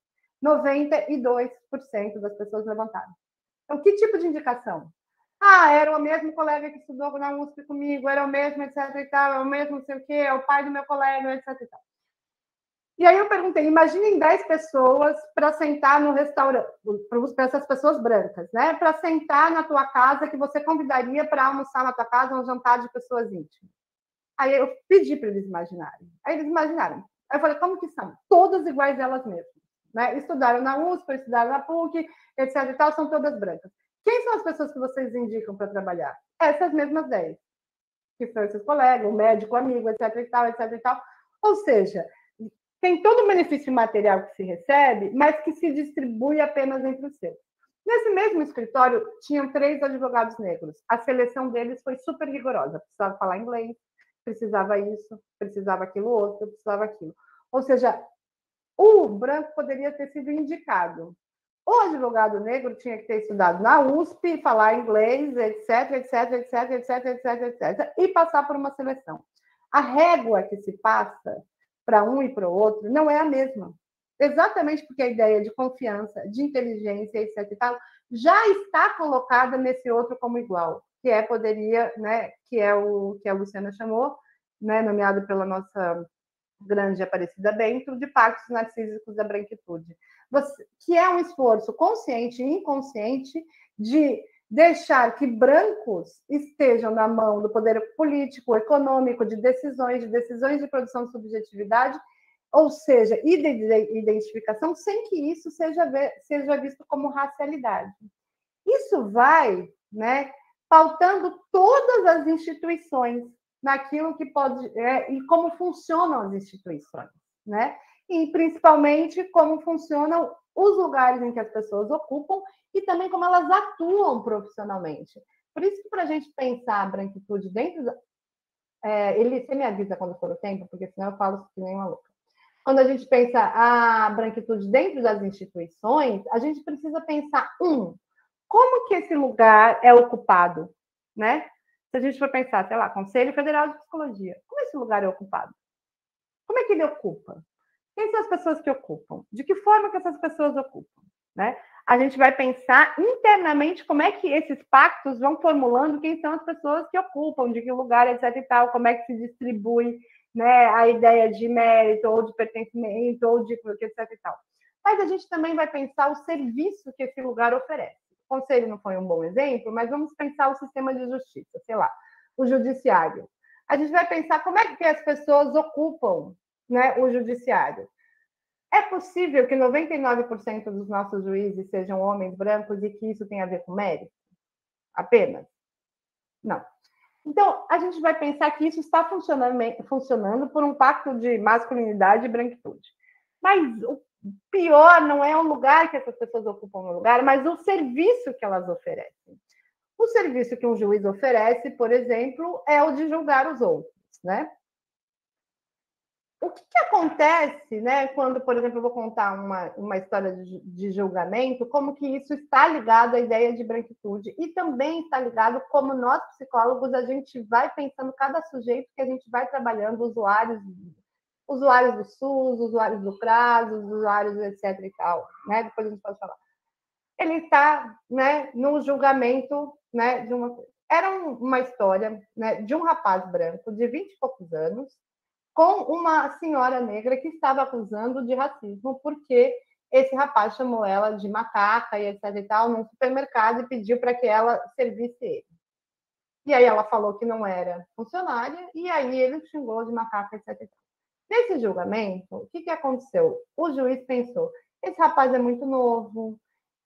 92% das pessoas levantaram. Então, que tipo de indicação? Era o mesmo colega que estudou na USP comigo, era o mesmo, etc. e tal, é o mesmo não sei o quê, é o pai do meu colega, etc. e tal. E aí eu perguntei, imaginem 10 pessoas para sentar no restaurante, para essas pessoas brancas, né? Para sentar na tua casa, que você convidaria para almoçar na tua casa um jantar de pessoas íntimas. Aí eu pedi para eles imaginarem. Aí eles imaginaram. Aí eu falei, como que são? Todas iguais elas mesmas. Né? Estudaram na USP, estudaram na PUC, etc. e tal, são todas brancas. Quem são as pessoas que vocês indicam para trabalhar? Essas mesmas 10. Que são esses colegas, o médico, o amigo, etc. e tal, etc. e tal. Ou seja, tem todo o benefício material que se recebe, mas que se distribui apenas entre os seus. Nesse mesmo escritório, tinham 3 advogados negros. A seleção deles foi super rigorosa. Precisava falar inglês, precisava isso, precisava aquilo outro, precisava aquilo. Ou seja, o branco poderia ter sido indicado. O advogado negro tinha que ter estudado na USP, falar inglês, etc, etc, etc, etc, etc, etc, e passar por uma seleção. A régua que se passa para um e para o outro não é a mesma. Exatamente porque a ideia de confiança, de inteligência, etc. e tal, já está colocada nesse outro como igual, que é poderia, né, que é o que a Luciana chamou, né, nomeado pela nossa grande Aparecida Bento, de pactos narcísicos da branquitude, que é um esforço consciente e inconsciente de deixar que brancos estejam na mão do poder político, econômico, de decisões de produção de subjetividade, ou seja, e de identificação, sem que isso seja visto como racialidade. Isso vai, né, pautando todas as instituições naquilo que pode e como funcionam as instituições, né? E principalmente como funcionam os lugares em que as pessoas ocupam e também como elas atuam profissionalmente. Por isso que para a gente pensar a branquitude dentro você me avisa quando for o tempo, porque senão eu falo que nem uma louca. Quando a gente pensa a branquitude dentro das instituições, a gente precisa pensar, como que esse lugar é ocupado, né? Se a gente for pensar, sei lá, Conselho Federal de Psicologia, como esse lugar é ocupado? Como é que ele ocupa? Quem são as pessoas que ocupam? De que forma que essas pessoas ocupam, né? A gente vai pensar internamente como é que esses pactos vão formulando quem são as pessoas que ocupam, de que lugar, etc e tal, como é que se distribui, né, a ideia de mérito, ou de pertencimento, ou de etc e tal. Mas a gente também vai pensar o serviço que esse lugar oferece. O conselho não foi um bom exemplo, mas vamos pensar o sistema de justiça, sei lá, o judiciário. A gente vai pensar como é que as pessoas ocupam, né, o judiciário. É possível que 99% dos nossos juízes sejam homens brancos e que isso tenha a ver com mérito? Apenas? Não. Então, a gente vai pensar que isso está funcionando por um pacto de masculinidade e branquitude. Mas o pior não é o lugar que essas pessoas ocupam no lugar, mas o serviço que elas oferecem. O serviço que um juiz oferece, por exemplo, é o de julgar os outros, né? O que acontece, né, quando, por exemplo, eu vou contar uma história de julgamento, como que isso está ligado à ideia de branquitude e também está ligado como nós, psicólogos, a gente vai pensando cada sujeito que a gente vai trabalhando, usuários do SUS, usuários do CRAS, usuários etc e tal, né? Depois a gente pode falar. Ele está, né, no julgamento, né, de uma coisa. Era uma história, né, de um rapaz branco de 20 e poucos anos, com uma senhora negra que estava acusando de racismo, porque esse rapaz chamou ela de macaca e etc e tal, num supermercado, e pediu para que ela servisse ele. E aí ela falou que não era funcionária, e aí ele xingou de macaca, etc e tal. Nesse julgamento, o que aconteceu? O juiz pensou, esse rapaz é muito novo,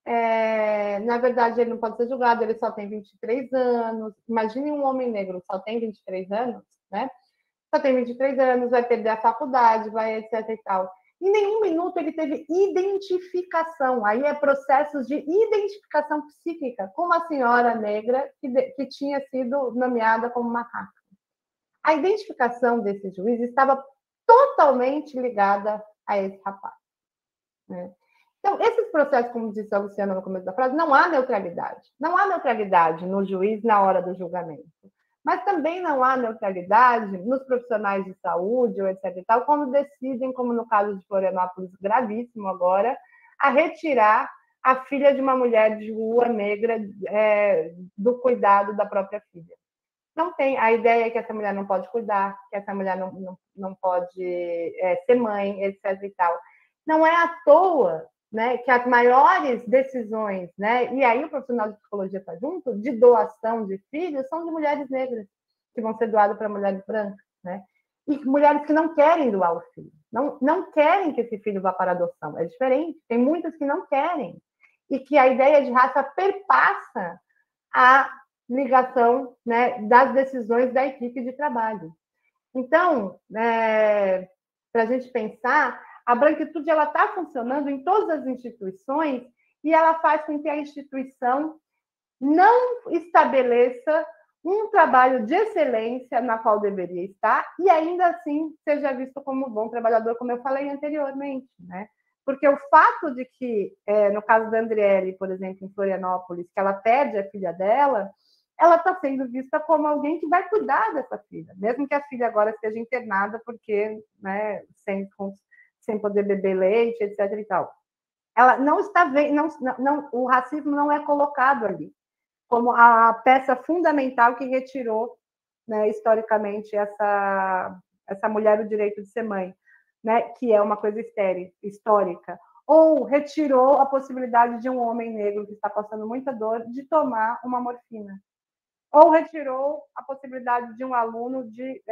na verdade ele não pode ser julgado, ele só tem 23 anos, imagine um homem negro só tem 23 anos, né? Só tem 23 anos, vai perder a faculdade, vai etc e tal. Em nenhum minuto ele teve identificação. Aí é processos de identificação psíquica com uma senhora negra que tinha sido nomeada como macaca. A identificação desse juiz estava totalmente ligada a esse rapaz, né? Então, esses processos, como disse a Luciana no começo da frase, não há neutralidade. Não há neutralidade no juiz na hora do julgamento. Mas também não há neutralidade nos profissionais de saúde, ou etc. e tal, quando decidem, como no caso de Florianópolis, gravíssimo agora, a retirar a filha de uma mulher de rua negra do cuidado da própria filha. Não tem. A ideia é que essa mulher não pode cuidar, que essa mulher não pode ser mãe, etc. e tal. Não é à toa, né, que as maiores decisões, né, e aí o profissional de psicologia está junto, de doação de filhos, são de mulheres negras, que vão ser doadas para mulheres brancas, né? E mulheres que não querem doar o filho, não querem que esse filho vá para adoção, é diferente, tem muitas que não querem, e que a ideia de raça perpassa a ligação, né, das decisões da equipe de trabalho. Então, para a gente pensar, a branquitude está funcionando em todas as instituições e ela faz com que a instituição não estabeleça um trabalho de excelência na qual deveria estar e ainda assim seja visto como bom trabalhador, como eu falei anteriormente, né? Porque o fato de que, no caso da Andriele, por exemplo, em Florianópolis, que ela perde a filha dela, ela está sendo vista como alguém que vai cuidar dessa filha, mesmo que a filha agora esteja internada porque, né, sem poder beber leite, etc. e tal. Ela não está vendo, o racismo não é colocado ali como a peça fundamental que retirou, né, historicamente, essa mulher o direito de ser mãe, né, que é uma coisa histórica. Ou retirou a possibilidade de um homem negro que está passando muita dor de tomar uma morfina. Ou retirou a possibilidade de um aluno de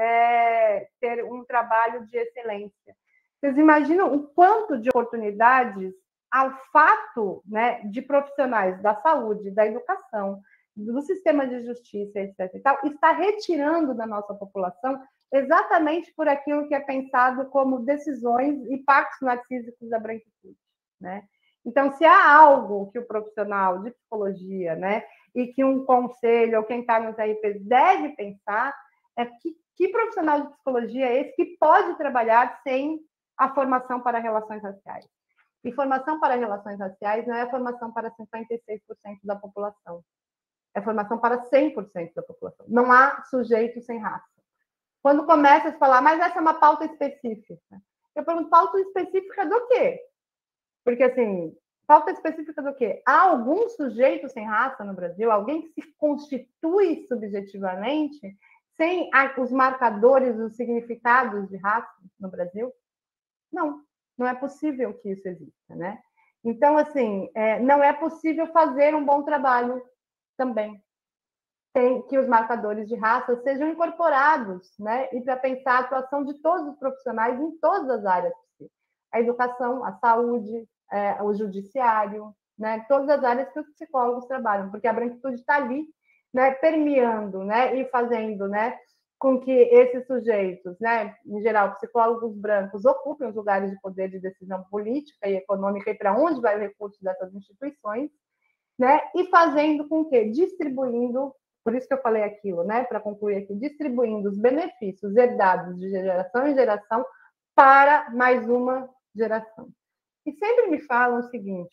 ter um trabalho de excelência. Vocês imaginam o quanto de oportunidades ao fato, né, de profissionais da saúde, da educação, do sistema de justiça, etc. e tal, está retirando da nossa população exatamente por aquilo que é pensado como decisões e pactos narcísicos da branquitude, né? Então, se há algo que o profissional de psicologia, né, e que um conselho ou quem está nos RPs deve pensar é que profissional de psicologia é esse que pode trabalhar sem a formação para relações raciais. E formação para relações raciais não é formação para 56% da população. É formação para 100% da população. Não há sujeito sem raça. Quando começa a falar, mas essa é uma pauta específica. Eu pergunto, pauta específica do quê? Porque, assim, pauta específica do quê? Há algum sujeito sem raça no Brasil? Alguém que se constitui subjetivamente sem os marcadores, os significados de raça no Brasil? Não, não é possível que isso exista, né? Então, assim, não é possível fazer um bom trabalho também. Tem que os marcadores de raça sejam incorporados, né? E para pensar a atuação de todos os profissionais em todas as áreas. A educação, a saúde, o judiciário, né? Todas as áreas que os psicólogos trabalham, porque a branquitude está ali, né? Permeando, né? E fazendo, né? Com que esses sujeitos, né? Em geral, psicólogos brancos, ocupem os lugares de poder de decisão política e econômica e para onde vai o recurso dessas instituições, né? E fazendo com que, distribuindo, por isso que eu falei aquilo, né? Para concluir aqui, distribuindo os benefícios herdados de geração em geração para mais uma geração. E sempre me falam o seguinte,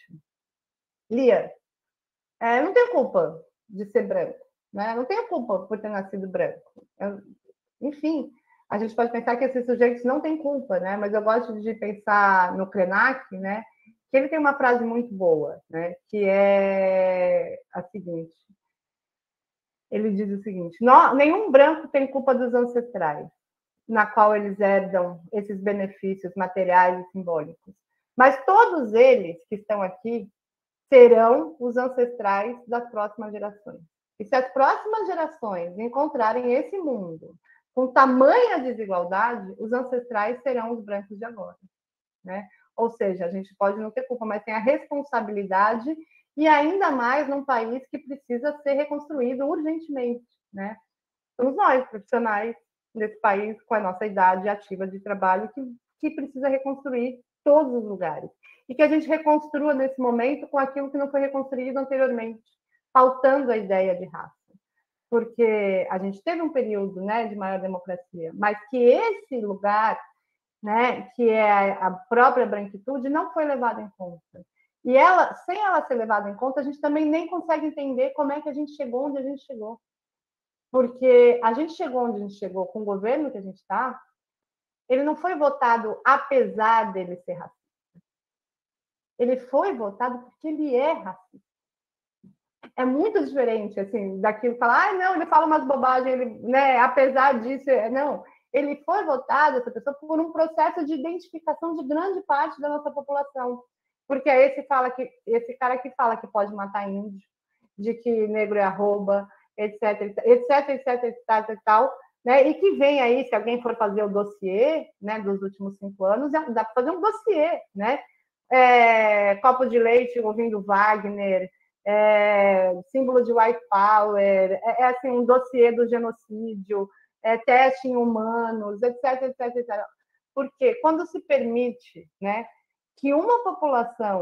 Lia, não tenho culpa de ser branco, né? Não tenho culpa por ter nascido branco. Enfim, a gente pode pensar que esses sujeitos não têm culpa, né? Mas eu gosto de pensar no Krenak, né? Que ele tem uma frase muito boa, né? Que é a seguinte. Ele diz o seguinte: nenhum branco tem culpa dos ancestrais, na qual eles herdam esses benefícios materiais e simbólicos. Mas todos eles que estão aqui serão os ancestrais das próximas gerações. E se as próximas gerações encontrarem esse mundo com tamanha desigualdade, os ancestrais serão os brancos de agora, né? Ou seja, a gente pode não ter culpa, mas tem a responsabilidade, e ainda mais num país que precisa ser reconstruído urgentemente, né? Somos nós, profissionais desse país, com a nossa idade ativa de trabalho, que precisa reconstruir todos os lugares. E que a gente reconstrua nesse momento com aquilo que não foi reconstruído anteriormente, faltando a ideia de raça. Porque a gente teve um período, né, de maior democracia, mas que esse lugar, né, que é a própria branquitude, não foi levado em conta. E sem ela ser levada em conta, a gente também nem consegue entender como é que a gente chegou onde a gente chegou. Porque a gente chegou onde a gente chegou com o governo que a gente está, ele não foi votado apesar dele ser racista. Ele foi votado porque ele é racista. É muito diferente, assim, daquilo que fala, não, ele fala umas bobagens, ele, né, apesar disso, não. Ele foi votado, essa pessoa, por um processo de identificação de grande parte da nossa população. Porque é esse cara que fala que pode matar índio, de que negro é arroba, etc, etc, etc, etc, e tal, né? E que vem aí, se alguém for fazer o dossiê, né, dos últimos 5 anos, dá para fazer um dossiê, né? Copo de leite ouvindo Wagner, símbolo de white power, assim, um dossiê do genocídio, teste em humanos, etc, etc, etc. Porque quando se permite, né, que uma população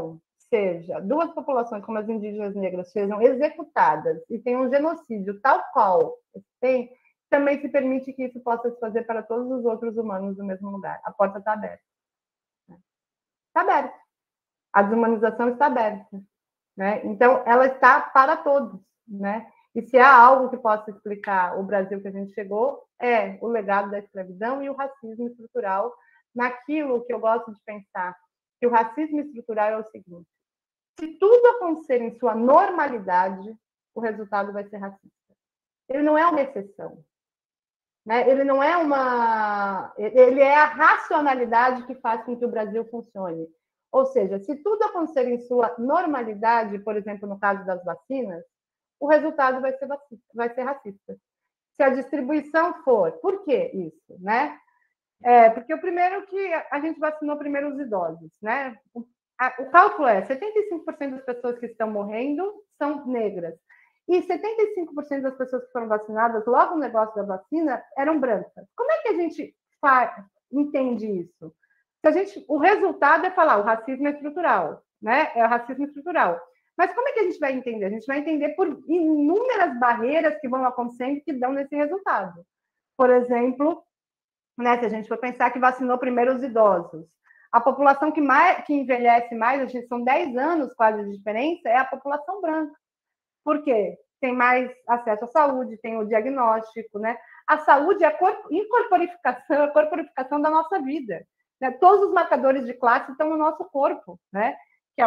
seja, duas populações como as indígenas negras sejam executadas e tenham um genocídio tal qual tem, também se permite que isso possa se fazer para todos os outros humanos do mesmo lugar. A porta está aberta. Está aberta. A desumanização está aberta. Né? Então, ela está para todos. Né? E se há algo que possa explicar o Brasil que a gente chegou, é o legado da escravidão e o racismo estrutural, naquilo que eu gosto de pensar, que o racismo estrutural é o seguinte: se tudo acontecer em sua normalidade, o resultado vai ser racista. Ele não é uma exceção. Né? Ele não é uma... Ele é a racionalidade que faz com que o Brasil funcione. Ou seja, se tudo acontecer em sua normalidade, por exemplo, no caso das vacinas, o resultado vai ser racista. Se a distribuição for... Por que isso? Né? Porque o primeiro que a gente vacinou primeiro os idosos. Né? O cálculo é 75% das pessoas que estão morrendo são negras. E 75% das pessoas que foram vacinadas logo no negócio da vacina eram brancas. Como é que a gente entende isso? O resultado é falar, o racismo é estrutural, né? É o racismo estrutural. Mas como é que a gente vai entender? A gente vai entender por inúmeras barreiras que vão acontecendo que dão nesse resultado. Por exemplo, né, se a gente for pensar que vacinou primeiro os idosos, a população que envelhece mais, são 10 anos quase de diferença, é a população branca. Por quê? Tem mais acesso à saúde, tem o diagnóstico, né? A saúde é a corporificação da nossa vida. Né? Todos os marcadores de classe estão no nosso corpo, né? Que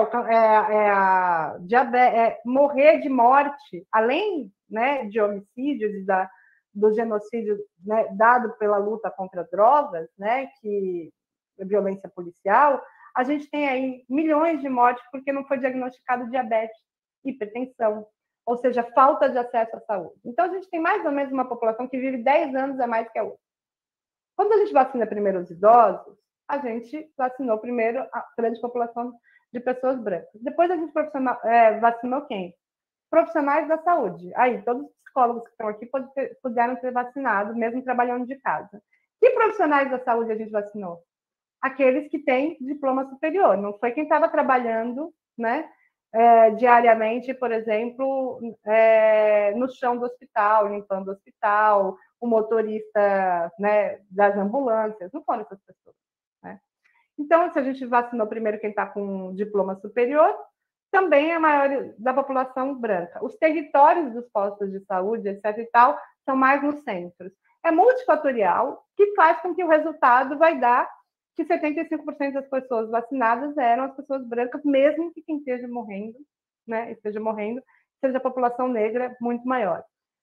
morrer de morte, além, né, de homicídios e do genocídio, né, dado pela luta contra drogas, né, que é violência policial, a gente tem aí milhões de mortes porque não foi diagnosticado diabetes, hipertensão, ou seja, falta de acesso à saúde. Então, a gente tem mais ou menos uma população que vive 10 anos a mais que a outra. Quando a gente vacina primeiro os idosos, a gente vacinou primeiro a grande população de pessoas brancas. Depois a gente vacinou quem? Profissionais da saúde. Aí, todos os psicólogos que estão aqui puderam ser vacinados, mesmo trabalhando de casa. Que profissionais da saúde a gente vacinou? Aqueles que têm diploma superior. Não foi quem estava trabalhando, né, diariamente, por exemplo, no chão do hospital, limpando o hospital, o motorista, né, das ambulâncias. Não foram essas pessoas. Né? Então, se a gente vacinou primeiro quem está com diploma superior, também a maioria da população branca. Os territórios dos postos de saúde, etc. e tal, são mais nos centros. É multifatorial, que faz com que o resultado vai dar que 75% das pessoas vacinadas eram as pessoas brancas, mesmo que quem esteja morrendo, né, seja a população negra muito maior.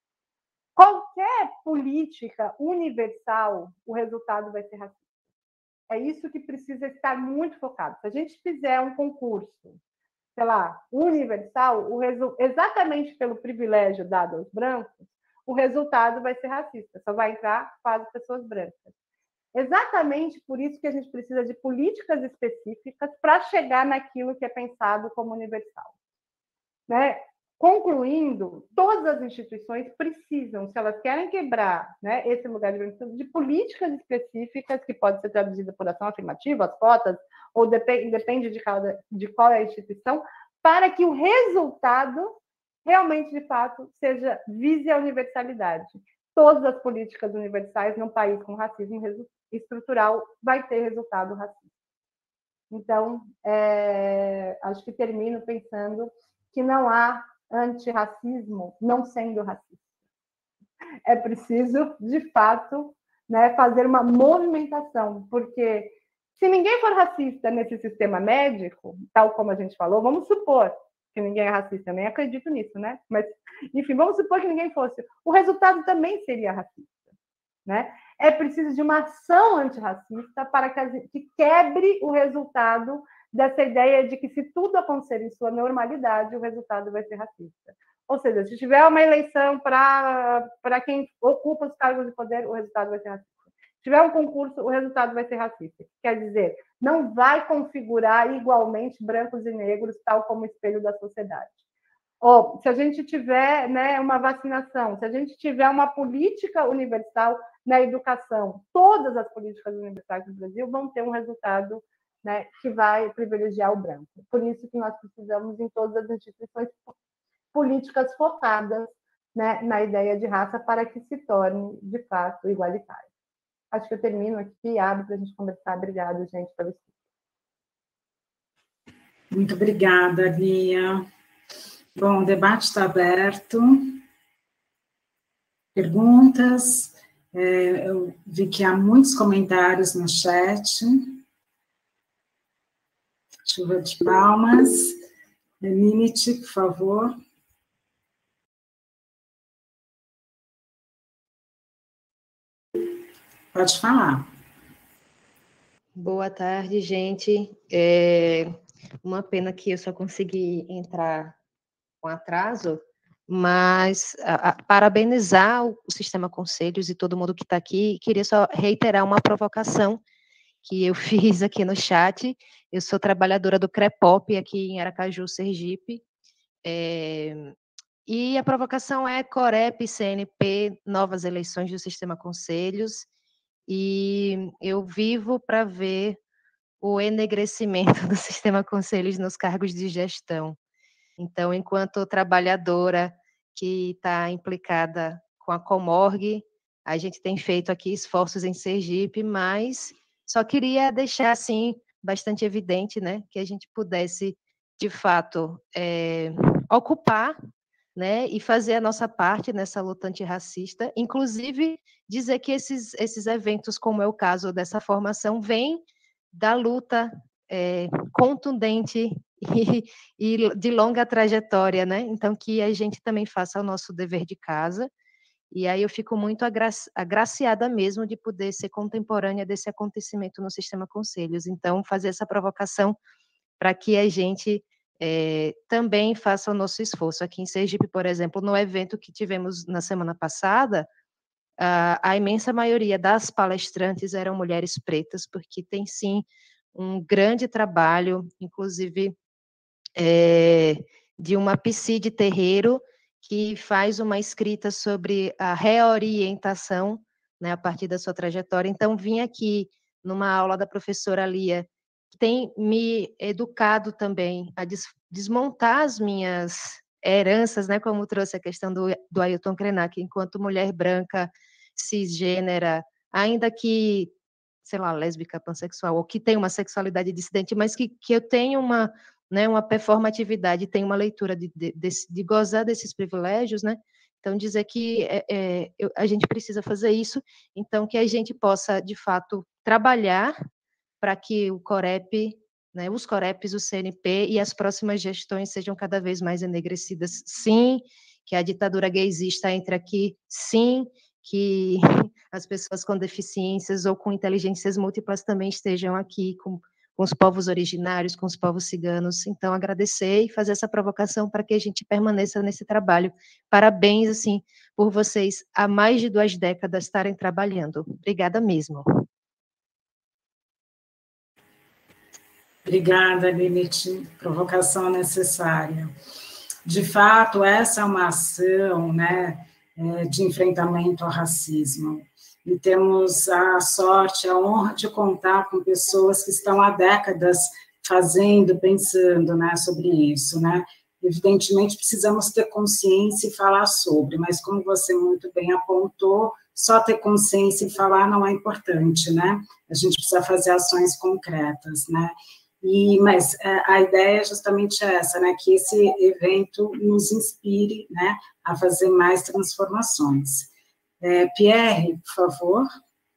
Qualquer política universal, o resultado vai ser racista. É isso que precisa estar muito focado. Se a gente fizer um concurso, sei lá, universal, exatamente pelo privilégio dado aos brancos, o resultado vai ser racista. Só vai entrar para as pessoas brancas. Exatamente por isso que a gente precisa de políticas específicas para chegar naquilo que é pensado como universal. Né? Concluindo, todas as instituições precisam, se elas querem quebrar, né, esse lugar de políticas específicas, que pode ser traduzida por ação afirmativa, as cotas, ou depende de qual é a instituição, para que o resultado realmente, de fato, vise a universalidade. Todas as políticas universais num país com racismo estrutural vai ter resultado racista. Então, acho que termino pensando que não há antirracismo não sendo racista. É preciso, de fato, né, fazer uma movimentação, porque se ninguém for racista nesse sistema médico, tal como a gente falou, vamos supor que ninguém é racista, eu nem acredito nisso, né? Mas, enfim, vamos supor que ninguém fosse. O resultado também seria racista, né? É preciso de uma ação antirracista para que quebre o resultado dessa ideia de que se tudo acontecer em sua normalidade, o resultado vai ser racista. Ou seja, se tiver uma eleição para quem ocupa os cargos de poder, o resultado vai ser racista. Se tiver um concurso, o resultado vai ser racista. Quer dizer, não vai configurar igualmente brancos e negros, tal como espelho da sociedade. Ou, se a gente tiver, né, uma vacinação, se a gente tiver uma política universal na educação, todas as políticas universais do Brasil vão ter um resultado né, que vai privilegiar o branco. Por isso que nós precisamos, em todas as instituições, políticas focadas, né, na ideia de raça para que se torne, de fato, igualitário. Acho que eu termino aqui e abro para a gente conversar. Obrigada, gente, pelo escuta. Muito obrigada, Lia. Bom, o debate está aberto. Perguntas? Eu vi que há muitos comentários no chat. Chuva de palmas. Minute, por favor. Pode falar. Boa tarde, gente. Uma pena que eu só consegui entrar com atraso, mas parabenizar o Sistema Conselhos e todo mundo que está aqui. Queria só reiterar uma provocação que eu fiz aqui no chat. Eu sou trabalhadora do CREPOP aqui em Aracaju, Sergipe, e a provocação é Corep, CNP, novas eleições do Sistema Conselhos, e eu vivo para ver o enegrecimento do Sistema Conselhos nos cargos de gestão. Então, enquanto trabalhadora que está implicada com a Comorg, a gente tem feito aqui esforços em Sergipe, mas só queria deixar, assim, bastante evidente, né, que a gente pudesse, de fato, ocupar, né, e fazer a nossa parte nessa luta antirracista, inclusive dizer que esses eventos, como é o caso dessa formação, vêm da luta contundente e de longa trajetória, né? Então, que a gente também faça o nosso dever de casa, e aí eu fico muito agraciada mesmo de poder ser contemporânea desse acontecimento no Sistema Conselhos. Então, fazer essa provocação para que a gente também faça o nosso esforço. Aqui em Sergipe, por exemplo, no evento que tivemos na semana passada, a imensa maioria das palestrantes eram mulheres pretas, porque tem, sim, um grande trabalho, inclusive de uma psi de terreiro, que faz uma escrita sobre a reorientação, né, a partir da sua trajetória. Então, vim aqui numa aula da professora Lia, que tem me educado também a desmontar as minhas heranças, né, como trouxe a questão do Ailton Krenak, enquanto mulher branca, cisgênera, ainda que, sei lá, lésbica, pansexual, ou que tem uma sexualidade dissidente, mas que eu tenho uma performatividade, tem uma leitura de gozar desses privilégios, né? Então, dizer que a gente precisa fazer isso, então que a gente possa, de fato, trabalhar para que o Corep, né, os Coreps, o CNP e as próximas gestões sejam cada vez mais enegrecidas, sim, que a ditadura gaysista entre aqui, sim, que as pessoas com deficiências ou com inteligências múltiplas também estejam aqui com os povos originários, com os povos ciganos. Então, agradecer e fazer essa provocação para que a gente permaneça nesse trabalho. Parabéns, assim, por vocês há mais de 2 décadas estarem trabalhando. Obrigada mesmo. Obrigada, Lilith. Provocação necessária. De fato, essa é uma ação, né, de enfrentamento ao racismo. E temos a sorte, a honra de contar com pessoas que estão há décadas fazendo, pensando, né, sobre isso, né? Evidentemente, precisamos ter consciência e falar sobre, mas como você muito bem apontou, só ter consciência e falar não é importante, né? A gente precisa fazer ações concretas, né? Mas a ideia é justamente essa, né? Que esse evento nos inspire, né, a fazer mais transformações. Pierre, por favor.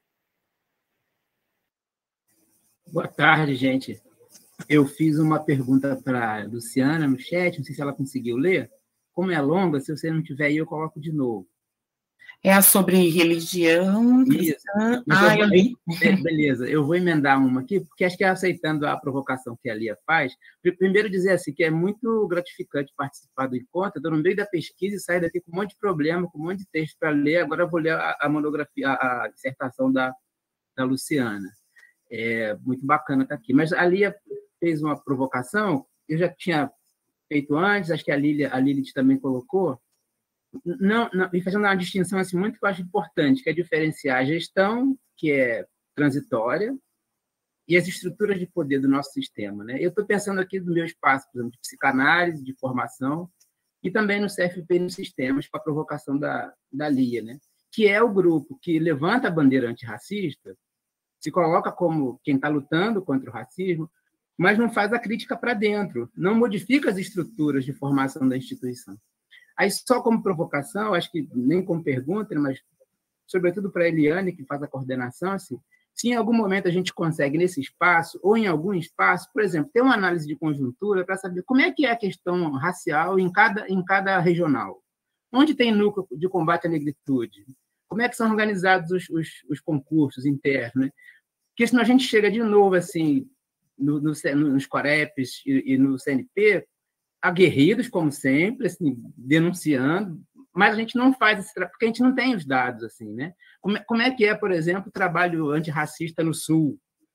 Boa tarde, gente. Eu fiz uma pergunta para a Luciana no chat, não sei se ela conseguiu ler. Como é longa, se você não tiver aí, eu coloco de novo. É sobre religião cristã. Eu li. Beleza, eu vou emendar uma aqui, porque acho que aceitando a provocação que a Lia faz, primeiro dizer assim, que é muito gratificante participar do encontro, estou no meio da pesquisa e saio daqui com um monte de problema, com um monte de texto para ler, agora eu vou ler a monografia, a dissertação da Luciana. É muito bacana estar aqui. Mas a Lia fez uma provocação, eu já tinha feito antes, acho que a Lilith também colocou, e fazendo uma distinção assim, muito que eu acho importante, que é diferenciar a gestão, que é transitória, e as estruturas de poder do nosso sistema, né? Eu estou pensando aqui no meu espaço, por exemplo, de psicanálise, de formação, e também no CFP nos sistemas, para a provocação da Lia, né? Que é o grupo que levanta a bandeira antirracista, se coloca como quem está lutando contra o racismo, mas não faz a crítica para dentro, não modifica as estruturas de formação da instituição. Aí, só como provocação, acho que nem como pergunta, mas sobretudo para a Eliane, que faz a coordenação, assim, se em algum momento a gente consegue, nesse espaço, ou em algum espaço, por exemplo, ter uma análise de conjuntura para saber como é que é a questão racial em cada regional. Onde tem núcleo de combate à negritude? Como é que são organizados os concursos internos? Né? Porque senão a gente chega de novo assim, nos Coreps e no CNP, aguerridos, como sempre, assim, denunciando, mas a gente não faz esse trabalho, porque a gente não tem os dados, assim, né? Como é que é, por exemplo, o trabalho antirracista no Sul,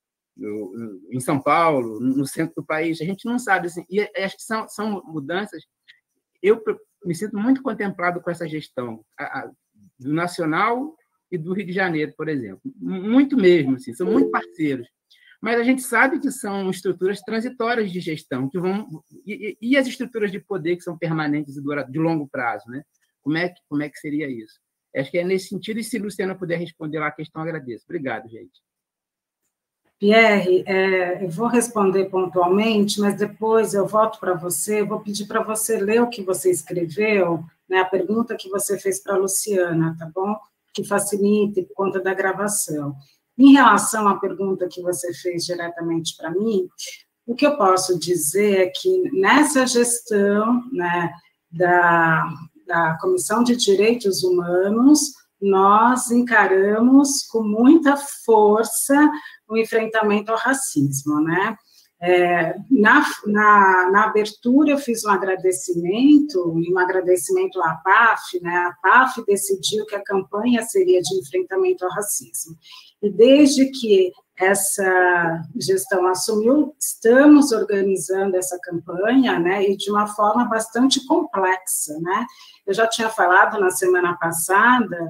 em São Paulo, no centro do país? A gente não sabe, assim, e acho que são mudanças. Eu me sinto muito contemplado com essa gestão do Nacional e do Rio de Janeiro, por exemplo. Muito mesmo, assim, são muito parceiros. Mas a gente sabe que são estruturas transitórias de gestão, que vão e as estruturas de poder que são permanentes e de longo prazo, né? Como é que seria isso? Acho que é nesse sentido, e se Luciana puder responder lá a questão, agradeço. Obrigado, gente. Pierre, eu vou responder pontualmente, mas depois eu volto para você, vou pedir para você ler o que você escreveu, né, a pergunta que você fez para a Luciana, tá bom? Que facilite por conta da gravação. Em relação à pergunta que você fez diretamente para mim, o que eu posso dizer é que nessa gestão, né, da Comissão de Direitos Humanos, nós encaramos com muita força o enfrentamento ao racismo, né? Na abertura, eu fiz um agradecimento à PAF, né? A PAF decidiu que a campanha seria de enfrentamento ao racismo. E desde que essa gestão assumiu, estamos organizando essa campanha, né? E de uma forma bastante complexa, né? Eu já tinha falado na semana passada,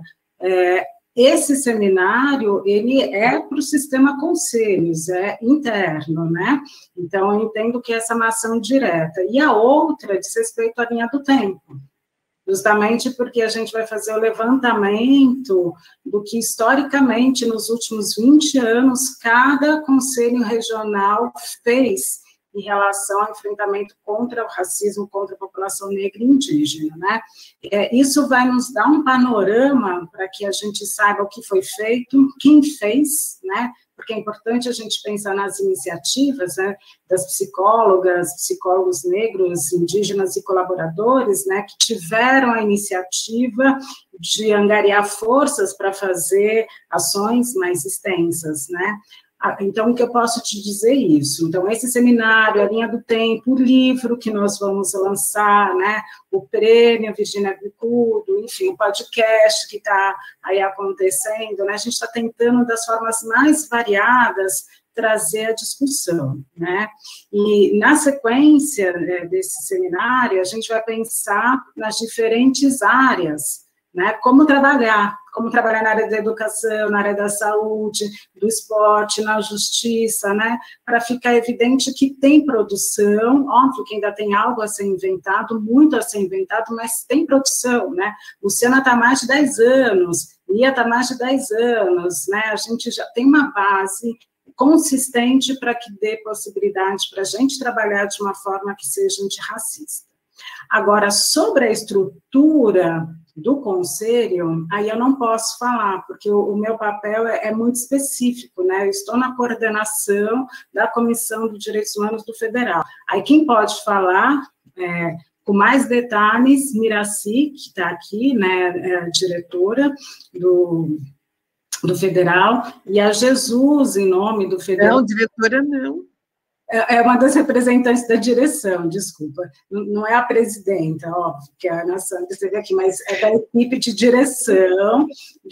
esse seminário, ele é para o sistema conselhos, é interno, né? Então, eu entendo que essa é uma ação direta. E a outra diz respeito à linha do tempo, justamente porque a gente vai fazer o levantamento do que, historicamente, nos últimos 20 anos, cada conselho regional fez em relação ao enfrentamento contra o racismo, contra a população negra e indígena, né? Isso vai nos dar um panorama para que a gente saiba o que foi feito, quem fez, né? Porque é importante a gente pensar nas iniciativas, né, das psicólogas, psicólogos negros, indígenas e colaboradores, né, que tiveram a iniciativa de angariar forças para fazer ações mais extensas, né? Então, o que eu posso te dizer é isso. Então, esse seminário, a linha do tempo, o livro que nós vamos lançar, né, o prêmio Virginia Bicudo, enfim, o podcast que está aí acontecendo, né, a gente está tentando, das formas mais variadas, trazer a discussão, né, e na sequência, né, desse seminário, a gente vai pensar nas diferentes áreas, né, como trabalhar na área da educação, na área da saúde, do esporte, na justiça, né, para ficar evidente que tem produção, óbvio que ainda tem algo a ser inventado, muito a ser inventado, mas tem produção, né, Luciana está há mais de 10 anos, Lia está há mais de 10 anos, né, a gente já tem uma base consistente para que dê possibilidade para a gente trabalhar de uma forma que seja antirracista. Agora, sobre a estrutura do conselho, aí eu não posso falar, porque o meu papel é muito específico, né? Eu estou na coordenação da Comissão de Direitos Humanos do Federal. Aí quem pode falar com mais detalhes, Miraci, que está aqui, né, diretora do Federal, e a Jesus, em nome do Federal. Não, diretora não. É uma das representantes da direção, desculpa, não é a presidenta, óbvio, que a Ana Sandra esteve aqui, mas é da equipe de direção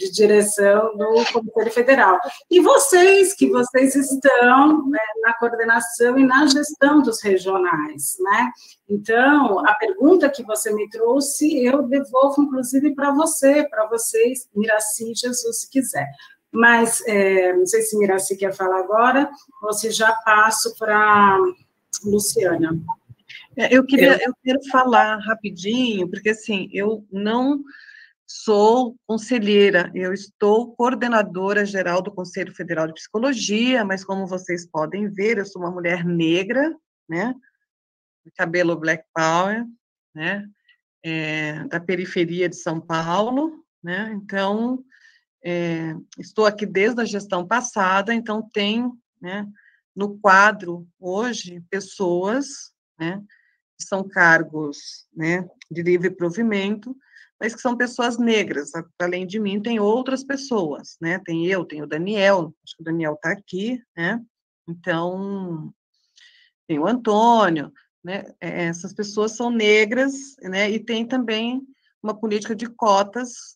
do Conselho Federal. E vocês estão, né, na coordenação e na gestão dos regionais, né? Então, a pergunta que você me trouxe, eu devolvo, inclusive, para vocês, Miraci, Jesus, se quiser. mas não sei se Miraci quer falar agora, ou se já passo para Luciana. Eu quero falar rapidinho, porque assim, eu não sou conselheira, eu estou coordenadora geral do Conselho Federal de Psicologia, mas como vocês podem ver, eu sou uma mulher negra, né, de cabelo black power, né, da periferia de São Paulo, né, então, estou aqui desde a gestão passada, então tenho, né, no quadro, hoje, pessoas, né, que são cargos, né, de livre provimento, mas que são pessoas negras. Além de mim, tem outras pessoas, né? Tem o Daniel, acho que o Daniel está aqui, né? Então, tem o Antônio, né? Essas pessoas são negras, né? E tem também uma política de cotas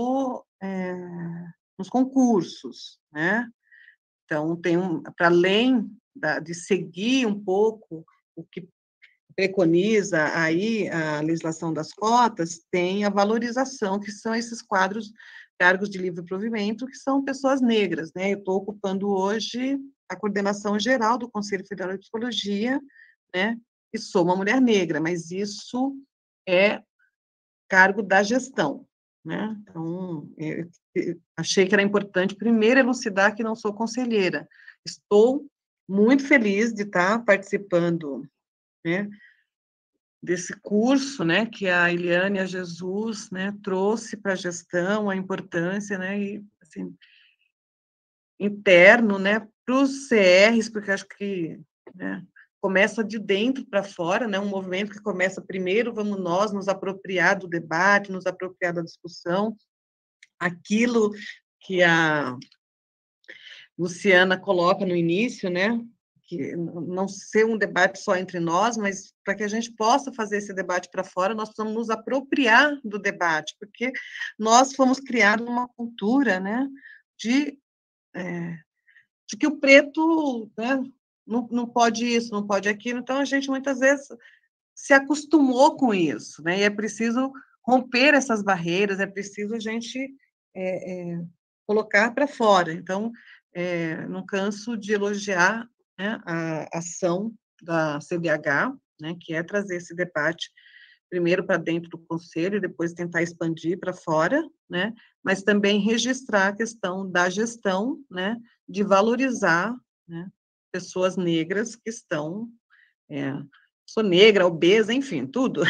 nos concursos, né? Então, para além de seguir um pouco o que preconiza aí a legislação das cotas, tem a valorização, que são esses cargos de livre provimento, que são pessoas negras, né? Eu estou ocupando hoje a coordenação geral do Conselho Federal de Psicologia, né? E sou uma mulher negra, mas isso é cargo da gestão, né? Então, eu achei que era importante primeiro elucidar que não sou conselheira. Estou muito feliz de estar participando, né, desse curso, né, que a Eliane e a Jesus, né, trouxe para a gestão, a importância, né, e, assim, interno, né, para os CRs, porque acho que, né, começa de dentro para fora, né, um movimento que começa primeiro, vamos nós nos apropriar do debate, nos apropriar da discussão, aquilo que a Luciana coloca no início, né, que não ser um debate só entre nós, mas para que a gente possa fazer esse debate para fora, nós precisamos nos apropriar do debate, porque nós fomos criados numa cultura, né, de que o preto, né, não pode isso, não pode aquilo, então a gente muitas vezes se acostumou com isso, né, e é preciso romper essas barreiras, é preciso a gente colocar para fora. Então, não canso de elogiar, né, a ação da CDH, né, que é trazer esse debate primeiro para dentro do conselho e depois tentar expandir para fora, né, mas também registrar a questão da gestão, né, de valorizar, né, pessoas negras que estão, sou negra, obesa, enfim, tudo,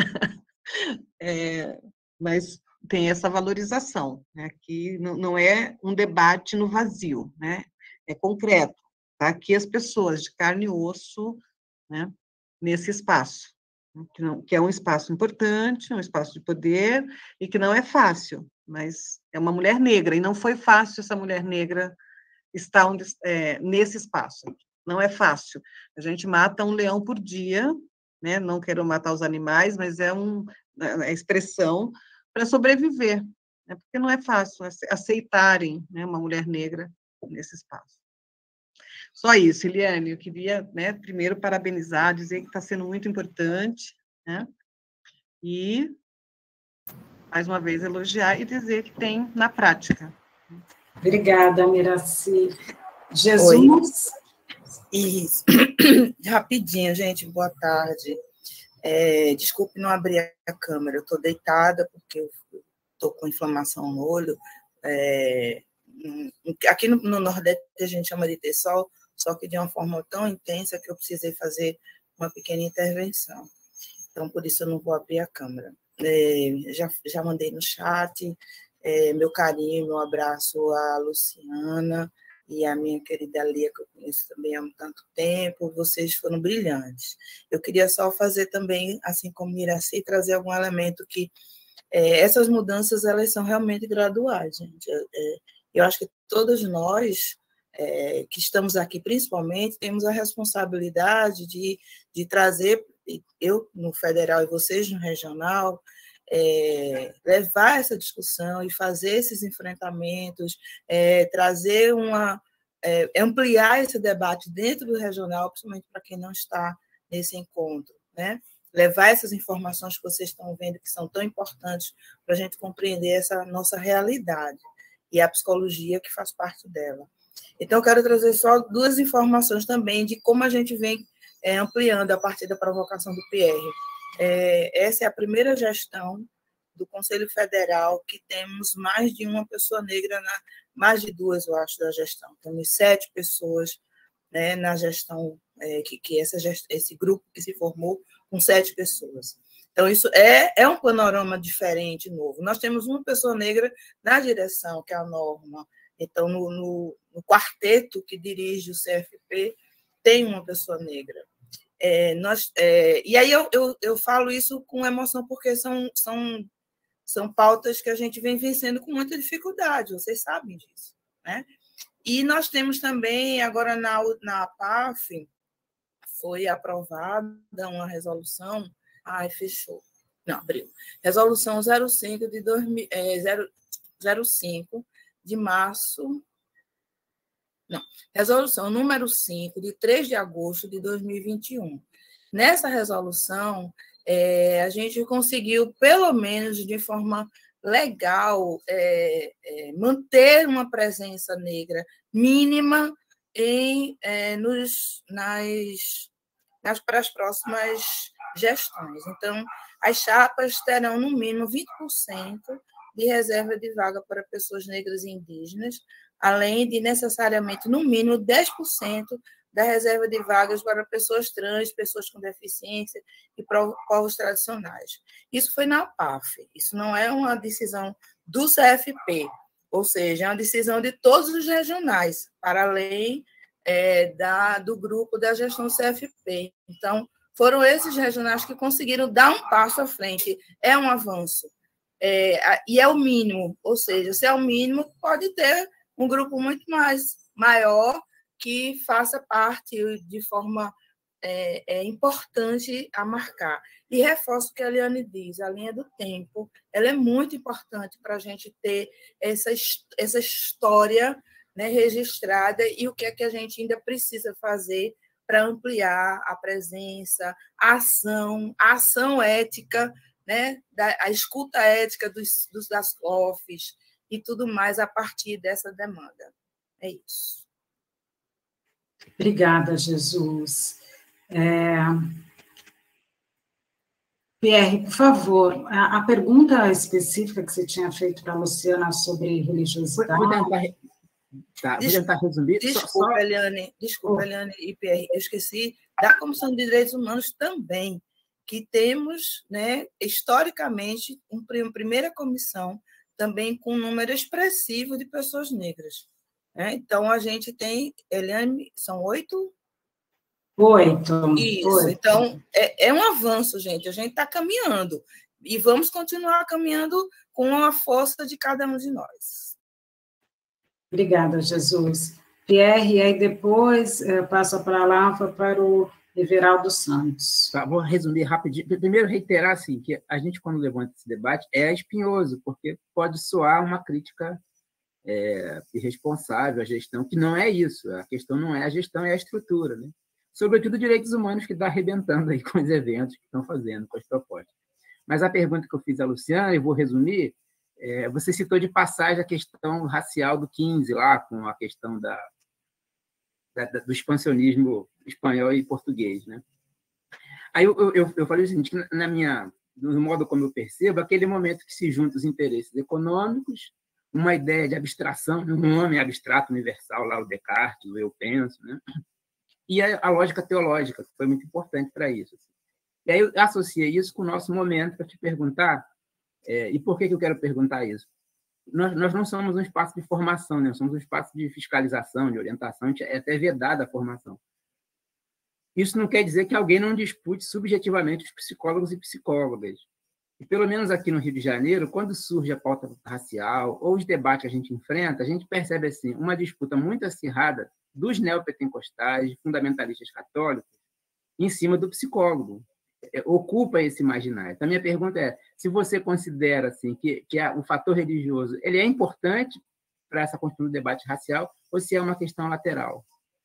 mas tem essa valorização, né, que não é um debate no vazio, né, é concreto, tá? Aqui as pessoas de carne e osso, né, nesse espaço, que é um espaço importante, um espaço de poder, e que não é fácil, mas é uma mulher negra, e não foi fácil essa mulher negra estar nesse espaço, não é fácil. A gente mata um leão por dia, né, não quero matar os animais, mas é a expressão para sobreviver, né, porque não é fácil aceitarem, né, uma mulher negra nesse espaço. Só isso, Eliane, eu queria, né, primeiro parabenizar, dizer que está sendo muito importante, né, e, mais uma vez, elogiar e dizer que tem na prática. Obrigada, Miraci. Jesus? Isso. Rapidinho, gente, boa tarde. Desculpe não abrir a câmera, eu estou deitada porque eu estou com inflamação no olho. Aqui no Nordeste a gente chama de ter sol, só que de uma forma tão intensa que eu precisei fazer uma pequena intervenção. Então, por isso eu não vou abrir a câmera. Já mandei no chat meu carinho, meu abraço à Luciana e à minha querida Lia, que eu conheço também há tanto tempo. Vocês foram brilhantes. Eu queria só fazer também, assim como Miraci, trazer algum elemento que essas mudanças elas são realmente graduais, gente. Eu acho que todos nós que estamos aqui, principalmente, temos a responsabilidade de trazer, eu no federal e vocês no regional, levar essa discussão e fazer esses enfrentamentos, trazer ampliar esse debate dentro do regional, principalmente para quem não está nesse encontro, né? Levar essas informações que vocês estão vendo, que são tão importantes para a gente compreender essa nossa realidade. e a psicologia que faz parte dela. Então, eu quero trazer só 2 informações também de como a gente vem ampliando a partir da provocação do PR. Essa é a primeira gestão do Conselho Federal que temos mais de uma pessoa negra, mais de 2, eu acho, da gestão. Temos 7 pessoas, né, na gestão, esse grupo que se formou com 7 pessoas. Então, isso é um panorama diferente, novo. Nós temos uma pessoa negra na direção, que é a Norma. Então, no quarteto que dirige o CFP, tem uma pessoa negra. E aí eu falo isso com emoção, porque são pautas que a gente vem vencendo com muita dificuldade, vocês sabem disso, né? E nós temos também, agora na PAF, foi aprovada uma resolução, fechou, não, abriu, resolução 05 de março, não, resolução número 5, de 3 de agosto de 2021. Nessa resolução, a gente conseguiu, pelo menos de forma legal, manter uma presença negra mínima para as próximas gestões. Então, as chapas terão, no mínimo, 20% de reserva de vaga para pessoas negras e indígenas, além de, necessariamente, no mínimo, 10% da reserva de vagas para pessoas trans, pessoas com deficiência e povos tradicionais. Isso foi na PAF, isso não é uma decisão do CFP, ou seja, é uma decisão de todos os regionais, para além do grupo da gestão CFP. Então, foram esses regionais que conseguiram dar um passo à frente. É um avanço. E é o mínimo, ou seja, se é o mínimo, pode ter um grupo muito mais maior que faça parte de forma importante a marcar. E reforço o que a Eliane diz, a linha do tempo, ela é muito importante para a gente ter essa história, né, registrada, e o que é que a gente ainda precisa fazer para ampliar a presença, a ação ética, né, a escuta ética das COFs e tudo mais a partir dessa demanda. É isso. Obrigada, Jesus. Pierre, por favor, a pergunta específica que você tinha feito para a Luciana sobre religiosidade... Vou tentar resumir. Desculpa, Eliane e Pierre, eu esqueci da Comissão de Direitos Humanos também, que temos, né, historicamente, uma primeira comissão também com um número expressivo de pessoas negras. Então, a gente tem, Eliane, são 8? 8. Isso, 8. Então, é um avanço, gente, a gente está caminhando, e vamos continuar caminhando com a força de cada um de nós. Obrigada, Jesus. Pierre, e aí depois passo a palavra para o Everaldo Santos. Tá, vou resumir rapidinho. Primeiro, reiterar assim, que a gente, quando levanta esse debate, é espinhoso, porque pode soar uma crítica irresponsável à gestão, que não é isso. A questão não é a gestão, é a estrutura, né? Sobretudo direitos humanos, que está arrebentando aí com os eventos que estão fazendo, com as propostas. Mas a pergunta que eu fiz à Luciana, eu vou resumir, você citou de passagem a questão racial do 15, lá, com a questão do expansionismo espanhol e português, né? Aí eu falei o seguinte, que no modo como eu percebo, aquele momento que se juntam os interesses econômicos, uma ideia de abstração, um homem abstrato universal, lá o Descartes, o eu penso, né? E a lógica teológica, que foi muito importante para isso. E aí eu associei isso com o nosso momento para te perguntar, e por que eu quero perguntar isso? Nós não somos um espaço de formação, né? Somos um espaço de fiscalização, de orientação, é até vedada a formação. Isso não quer dizer que alguém não dispute subjetivamente os psicólogos e psicólogas. E, pelo menos aqui no Rio de Janeiro, quando surge a pauta racial ou os debates que a gente enfrenta, a gente percebe assim, uma disputa muito acirrada dos neopentecostais, fundamentalistas católicos, em cima do psicólogo. Ocupa esse imaginário. Então, a minha pergunta é, se você considera assim, que o fator religioso ele é importante para essa construção do debate racial, ou se é uma questão lateral?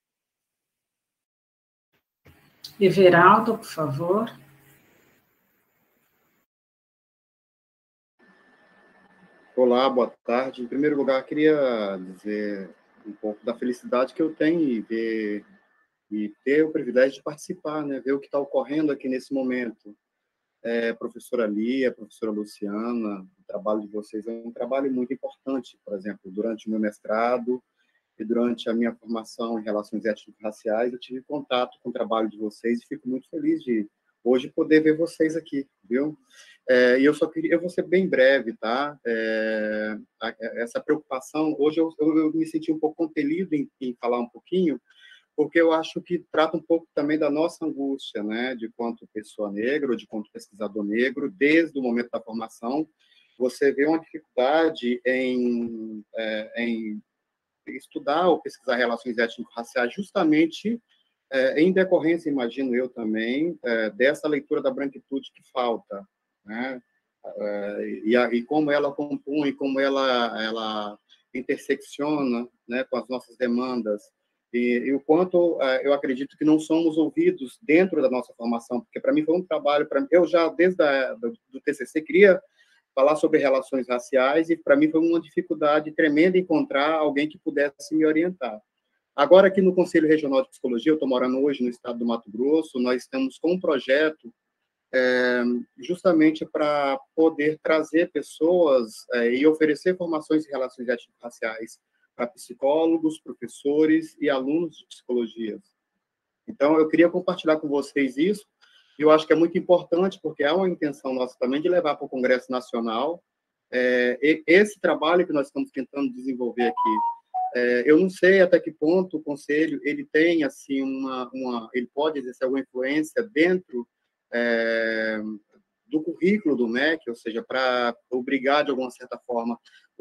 Everaldo, por favor. Olá, boa tarde. Em primeiro lugar, queria dizer um pouco da felicidade que eu tenho e ter o privilégio de participar, né? Ver o que está ocorrendo aqui nesse momento. Professora Lia, professora Luciana, o trabalho de vocês é um trabalho muito importante. Por exemplo, durante o meu mestrado e durante a minha formação em relações étnico-raciais, eu tive contato com o trabalho de vocês e fico muito feliz de hoje poder ver vocês aqui, viu? E eu vou ser bem breve, tá? Essa preocupação, hoje eu me senti um pouco compelido em falar um pouquinho, porque eu acho que trata um pouco também da nossa angústia, né? De quanto pessoa negra, ou de quanto pesquisador negro, desde o momento da formação, você vê uma dificuldade em estudar ou pesquisar relações étnico-raciais justamente em decorrência, imagino eu também, dessa leitura da branquitude que falta, né? E como ela compõe, como ela intersecciona, né, com as nossas demandas, e o quanto eu acredito que não somos ouvidos dentro da nossa formação, porque para mim foi um trabalho, eu já desde do TCC queria falar sobre relações raciais, e para mim foi uma dificuldade tremenda encontrar alguém que pudesse me orientar. Agora, aqui no Conselho Regional de Psicologia, eu estou morando hoje no estado do Mato Grosso, nós estamos com um projeto justamente para poder trazer pessoas e oferecer formações em relações étnico-raciais para psicólogos, professores e alunos de psicologia. Então, eu queria compartilhar com vocês isso, e eu acho que é muito importante, porque há uma intenção nossa também de levar para o Congresso Nacional esse trabalho que nós estamos tentando desenvolver aqui. Eu não sei até que ponto o Conselho ele tem assim ele pode exercer alguma influência dentro do currículo do MEC, ou seja, para obrigar de alguma certa forma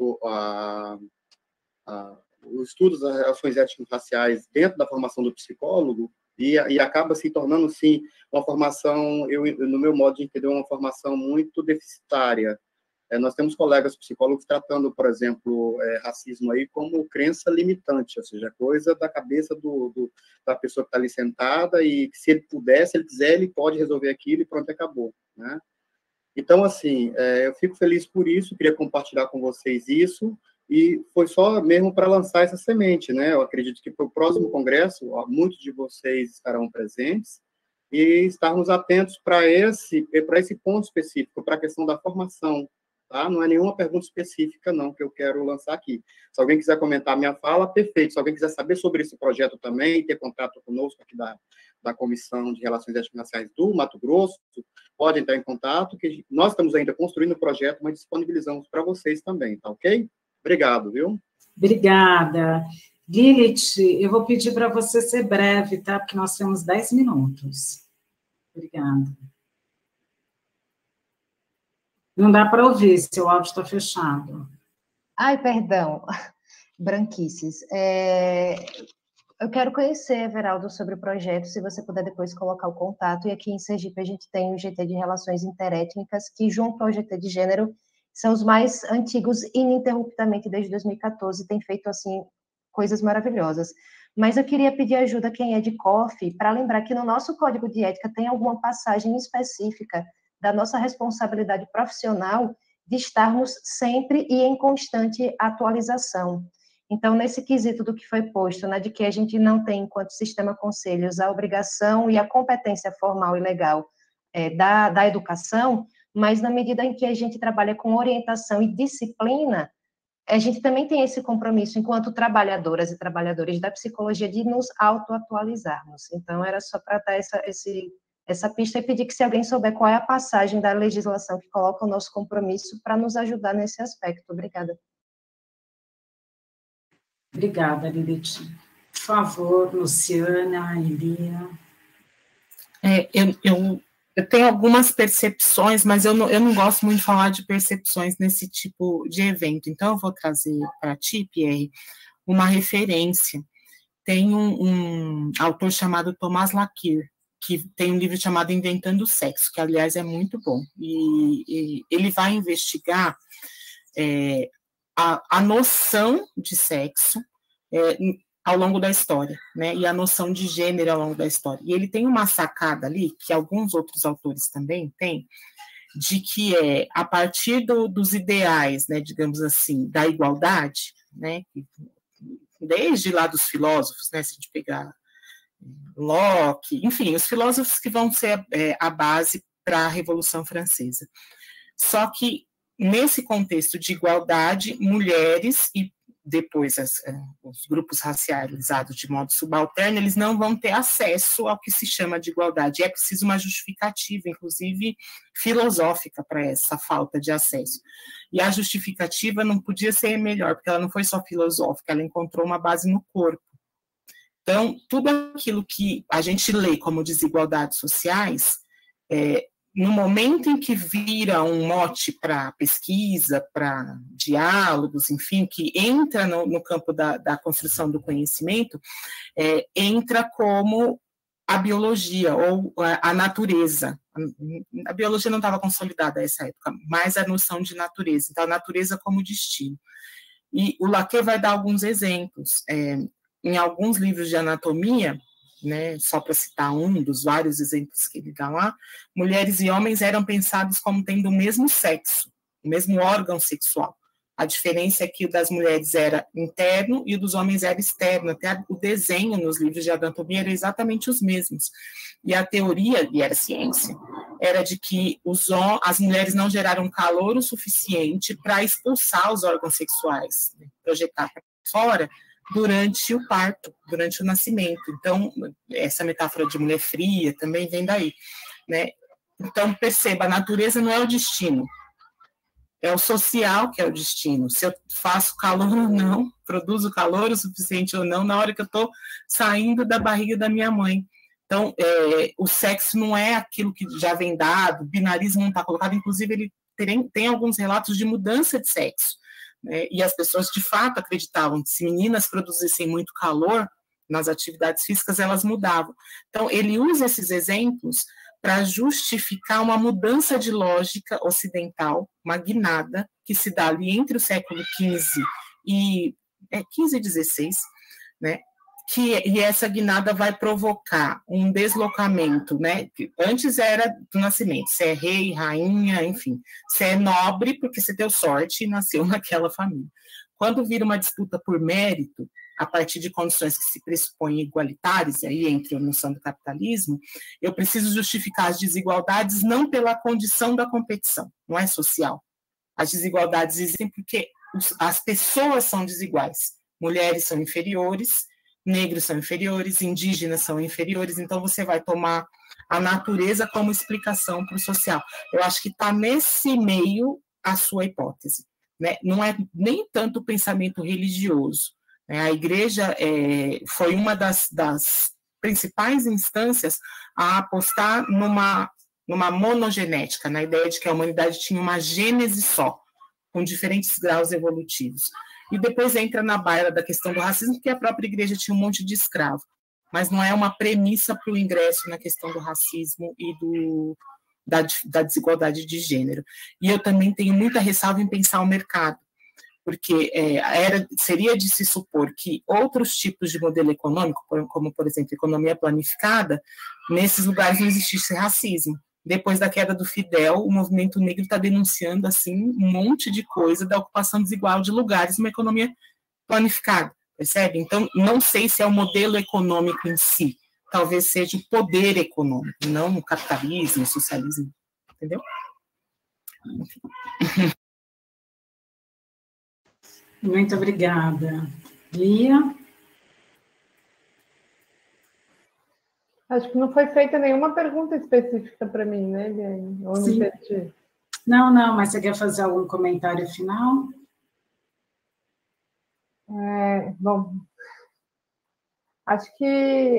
o estudo das relações étnico-raciais dentro da formação do psicólogo, e acaba se tornando, sim, uma formação, no meu modo de entender, uma formação muito deficitária. Nós temos colegas psicólogos tratando, por exemplo, racismo aí como crença limitante, ou seja, coisa da cabeça da pessoa que está ali sentada, e se ele puder, se ele quiser, ele pode resolver aquilo e pronto, acabou, né? Então, assim, eu fico feliz por isso, queria compartilhar com vocês isso, e foi só mesmo para lançar essa semente, né? Eu acredito que para o próximo congresso, muitos de vocês estarão presentes, e estarmos atentos para esse ponto específico, para a questão da formação, tá? Não é nenhuma pergunta específica, não, que eu quero lançar aqui. Se alguém quiser comentar a minha fala, perfeito. Se alguém quiser saber sobre esse projeto também, ter contato conosco aqui da Comissão de Relações Étnico-Raciais do Mato Grosso, pode entrar em contato, que nós estamos ainda construindo o projeto, mas disponibilizamos para vocês também, tá ok? Obrigado, viu? Obrigada. Lilith, eu vou pedir para você ser breve, tá? Porque nós temos 10 minutos. Obrigada. Não dá para ouvir, seu áudio está fechado. Ai, perdão. Branquices. Eu quero conhecer, Everaldo, sobre o projeto, se você puder depois colocar o contato. E aqui em Sergipe a gente tem o GT de Relações Interétnicas, que junto ao GT de Gênero são os mais antigos ininterruptamente desde 2014, tem feito, assim, coisas maravilhosas. Mas eu queria pedir ajuda a quem é de COF, para lembrar que no nosso Código de Ética tem alguma passagem específica da nossa responsabilidade profissional de estarmos sempre e em constante atualização. Então, nesse quesito do que foi posto, né, de que a gente não tem, enquanto sistema conselhos, a obrigação e a competência formal e legal da educação, mas na medida em que a gente trabalha com orientação e disciplina, a gente também tem esse compromisso, enquanto trabalhadoras e trabalhadores da psicologia, de nos autoatualizarmos. Então, era só para dar essa pista e pedir que, se alguém souber qual é a passagem da legislação que coloca o nosso compromisso, para nos ajudar nesse aspecto. Obrigada. Obrigada, Lilith. Por favor, Luciana, Elia. Eu tenho algumas percepções, mas eu não gosto muito de falar de percepções nesse tipo de evento. Então, eu vou trazer para ti, Pierre, uma referência. Tem um autor chamado Thomas Laqueur, que tem um livro chamado Inventando o Sexo, que, aliás, é muito bom. E ele vai investigar a noção de sexo ao longo da história, né, e a noção de gênero ao longo da história. E ele tem uma sacada ali, que alguns outros autores também têm, de que a partir dos ideais, né, digamos assim, da igualdade, né, desde lá dos filósofos, né, se a gente pegar Locke, enfim, os filósofos que vão ser a base para a Revolução Francesa. Só que, nesse contexto de igualdade, mulheres e depois os grupos racializados de modo subalterno, eles não vão ter acesso ao que se chama de igualdade. É preciso uma justificativa, inclusive filosófica, para essa falta de acesso. E a justificativa não podia ser melhor, porque ela não foi só filosófica, ela encontrou uma base no corpo. Então, tudo aquilo que a gente lê como desigualdades sociais, no momento em que vira um mote para pesquisa, para diálogos, enfim, que entra no campo da construção do conhecimento, entra como a biologia ou a natureza. A biologia não estava consolidada nessa época, mas a noção de natureza. Então, a natureza como destino. E o Lacan vai dar alguns exemplos. Em alguns livros de anatomia, né, só para citar um dos vários exemplos que ele dá lá, mulheres e homens eram pensados como tendo o mesmo sexo, o mesmo órgão sexual. A diferença é que o das mulheres era interno e o dos homens era externo. Até o desenho nos livros de anatomia era exatamente os mesmos. E a teoria, e era ciência, era de que as mulheres não geraram calor o suficiente para expulsar os órgãos sexuais, né, projetar para fora, durante o parto, durante o nascimento. Então, essa metáfora de mulher fria também vem daí, né? Então, perceba, a natureza não é o destino, é o social que é o destino. Se eu faço calor ou não, produzo calor o suficiente ou não, na hora que eu estou saindo da barriga da minha mãe. Então, o sexo não é aquilo que já vem dado, o binarismo não está colocado, inclusive ele tem alguns relatos de mudança de sexo. E as pessoas, de fato, acreditavam que se meninas produzissem muito calor nas atividades físicas, elas mudavam. Então, ele usa esses exemplos para justificar uma mudança de lógica ocidental, uma guinada, que se dá ali entre o século XV e XVI, né? E essa guinada vai provocar um deslocamento, né? Antes era do nascimento, você é rei, rainha, enfim, você é nobre porque você deu sorte e nasceu naquela família. Quando vira uma disputa por mérito, a partir de condições que se pressupõem igualitárias, aí entre a noção do capitalismo, eu preciso justificar as desigualdades não pela condição da competição, não é social. As desigualdades existem porque as pessoas são desiguais. Mulheres são inferiores, negros são inferiores, indígenas são inferiores, então você vai tomar a natureza como explicação para o social. Eu acho que está nesse meio a sua hipótese, né? Não é nem tanto o pensamento religioso, né? A igreja foi uma das principais instâncias a apostar numa monogenética, na ideia de que a humanidade tinha uma gênese só, com diferentes graus evolutivos. E depois entra na baila da questão do racismo, porque a própria igreja tinha um monte de escravo, mas não é uma premissa para o ingresso na questão do racismo e da desigualdade de gênero. E eu também tenho muita ressalva em pensar o mercado, porque seria de se supor que outros tipos de modelo econômico, como, por exemplo, economia planificada, nesses lugares não existisse racismo. Depois da queda do Fidel, o movimento negro está denunciando assim, um monte de coisa da ocupação desigual de lugares numa economia planificada, percebe? Então, não sei se é o modelo econômico em si, talvez seja o poder econômico, não o capitalismo, o socialismo, entendeu? Enfim. Muito obrigada. Lia? Acho que não foi feita nenhuma pergunta específica para mim, né, Eliane? Sim. Não, mas você quer fazer algum comentário final? Bom, acho que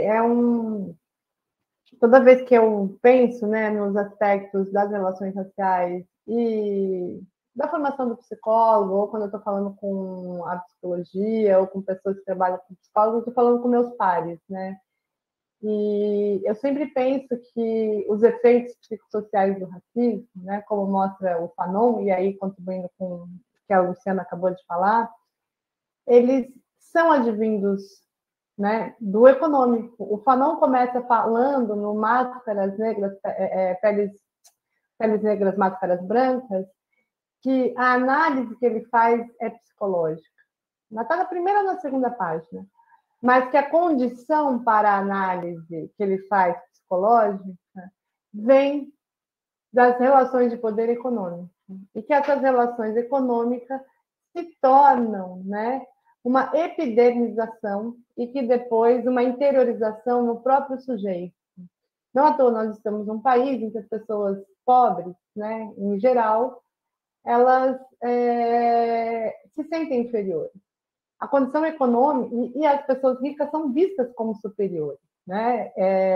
toda vez que eu penso, né, nos aspectos das relações raciais e da formação do psicólogo, ou quando eu estou falando com a psicologia, ou com pessoas que trabalham com psicólogos, eu estou falando com meus pares, né? E eu sempre penso que os efeitos psicossociais do racismo, né, como mostra o Fanon, e aí contribuindo com o que a Luciana acabou de falar, eles são advindos, né, do econômico. O Fanon começa falando no Máscaras Negras, Peles Peles Negras, Máscaras Brancas, que a análise que ele faz é psicológica. Está na primeira ou na segunda página. Mas que a condição para a análise que ele faz psicológica vem das relações de poder econômico. E que essas relações econômicas se tornam, né, uma epidermização e que depois uma interiorização no próprio sujeito. Não à toa nós estamos num país em que as pessoas pobres, né, em geral, elas se sentem inferiores. A condição econômica e as pessoas ricas são vistas como superiores, né?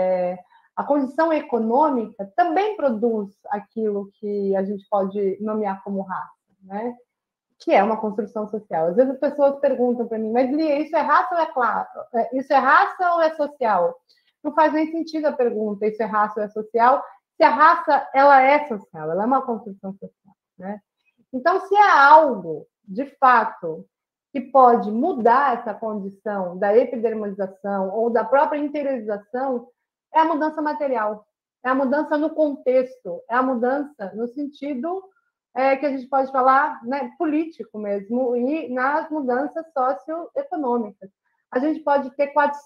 A condição econômica também produz aquilo que a gente pode nomear como raça, né? Que é uma construção social. Às vezes as pessoas perguntam para mim, mas Lia, isso é raça ou é classe? Isso é raça ou é social? Não faz nem sentido a pergunta, isso é raça ou é social? Se a raça, ela é social, ela é uma construção social, né? Então, se há algo, de fato, que pode mudar essa condição da epidermalização ou da própria interiorização, é a mudança material, é a mudança no contexto, é a mudança no sentido que a gente pode falar, né, político mesmo, e nas mudanças socioeconômicas. A gente pode ter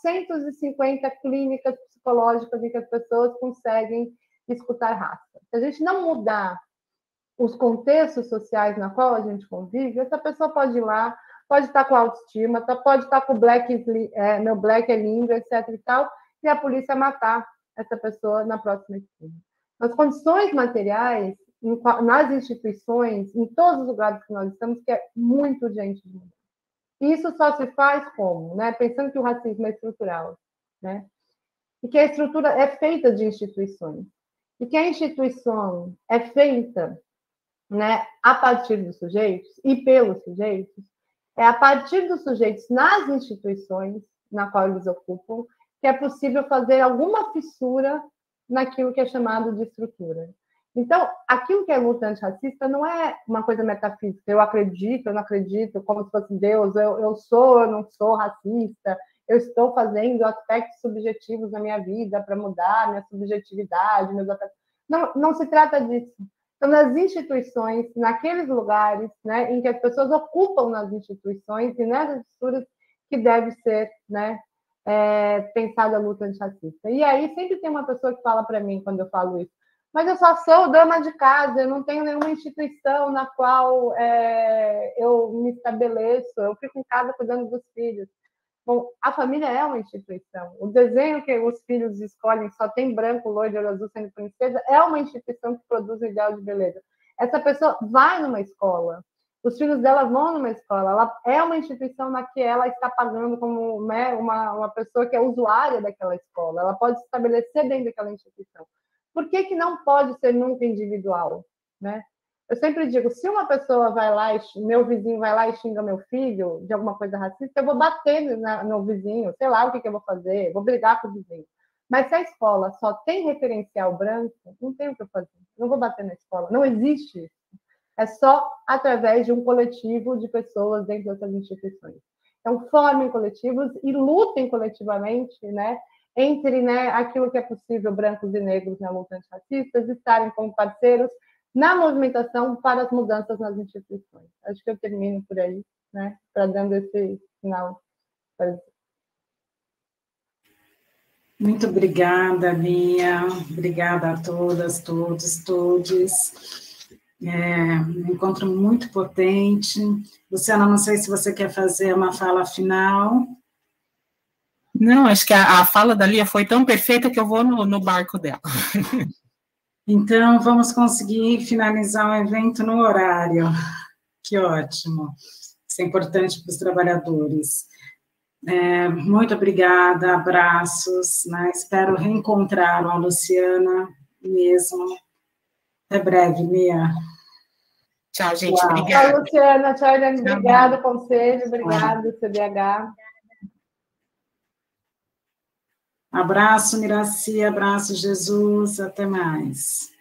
450 clínicas psicológicas em que as pessoas conseguem escutar raça. Se a gente não mudar os contextos sociais na qual a gente convive, essa pessoa pode ir lá, pode estar com autoestima, pode estar com meu black é lindo, etc. e tal, e a polícia matar essa pessoa na próxima esquina. As condições materiais, nas instituições, em todos os lugares que nós estamos, que é muito urgente de mudar. E isso só se faz como? Né? Pensando que o racismo é estrutural, né? E que a estrutura é feita de instituições. E que a instituição é feita, né, a partir dos sujeitos e pelos sujeitos, é a partir dos sujeitos nas instituições na qual eles ocupam que é possível fazer alguma fissura naquilo que é chamado de estrutura. Então, aquilo que é luta antirracista não é uma coisa metafísica, eu acredito, eu não acredito, como se fosse Deus, eu sou, eu não sou racista, eu estou fazendo aspectos subjetivos na minha vida para mudar minha subjetividade, meus aspectos. Não se trata disso. Então, nas instituições, naqueles lugares, né, em que as pessoas ocupam nas instituições e nessas estruturas que deve ser, né, pensada a luta antirracista. E aí sempre tem uma pessoa que fala para mim, quando eu falo isso, mas eu só sou dona de casa, eu não tenho nenhuma instituição na qual eu me estabeleço, eu fico em casa cuidando dos filhos. Bom, a família é uma instituição. O desenho que os filhos escolhem só tem branco, loiro, azul sendo princesa, é uma instituição que produz o ideal de beleza. Essa pessoa vai numa escola, os filhos dela vão numa escola, ela é uma instituição na que ela está pagando como, né, uma pessoa que é usuária daquela escola, ela pode se estabelecer dentro daquela instituição. Por que não pode ser nunca individual, né? Eu sempre digo, se uma pessoa vai lá, meu vizinho vai lá e xinga meu filho de alguma coisa racista, eu vou bater no vizinho, sei lá o que eu vou fazer, vou brigar com o vizinho. Mas se a escola só tem referencial branco, não tem o que eu fazer, não vou bater na escola, não existe isso. É só através de um coletivo de pessoas dentro dessas instituições. Então, formem coletivos e lutem coletivamente, né, entre, né, aquilo que é possível, brancos e negros na luta antirracista, estarem como parceiros na movimentação para as mudanças nas instituições. Acho que eu termino por aí, né, para dando esse final. Muito obrigada, Lia. Obrigada a todas, todos, todes. Um encontro muito potente. Luciana, não sei se você quer fazer uma fala final. Não, acho que a fala da Lia foi tão perfeita que eu vou no barco dela. Então, vamos conseguir finalizar o evento no horário. Que ótimo. Isso é importante para os trabalhadores. Muito obrigada, abraços, né? Espero reencontrar a Luciana mesmo. Até breve, Lia. Tchau, gente. Obrigada. Tchau, Luciana. Tchau, Helene. Obrigada, Conselho. Obrigada, CDH. Abraço, Miraci. Abraço, Jesus. Até mais.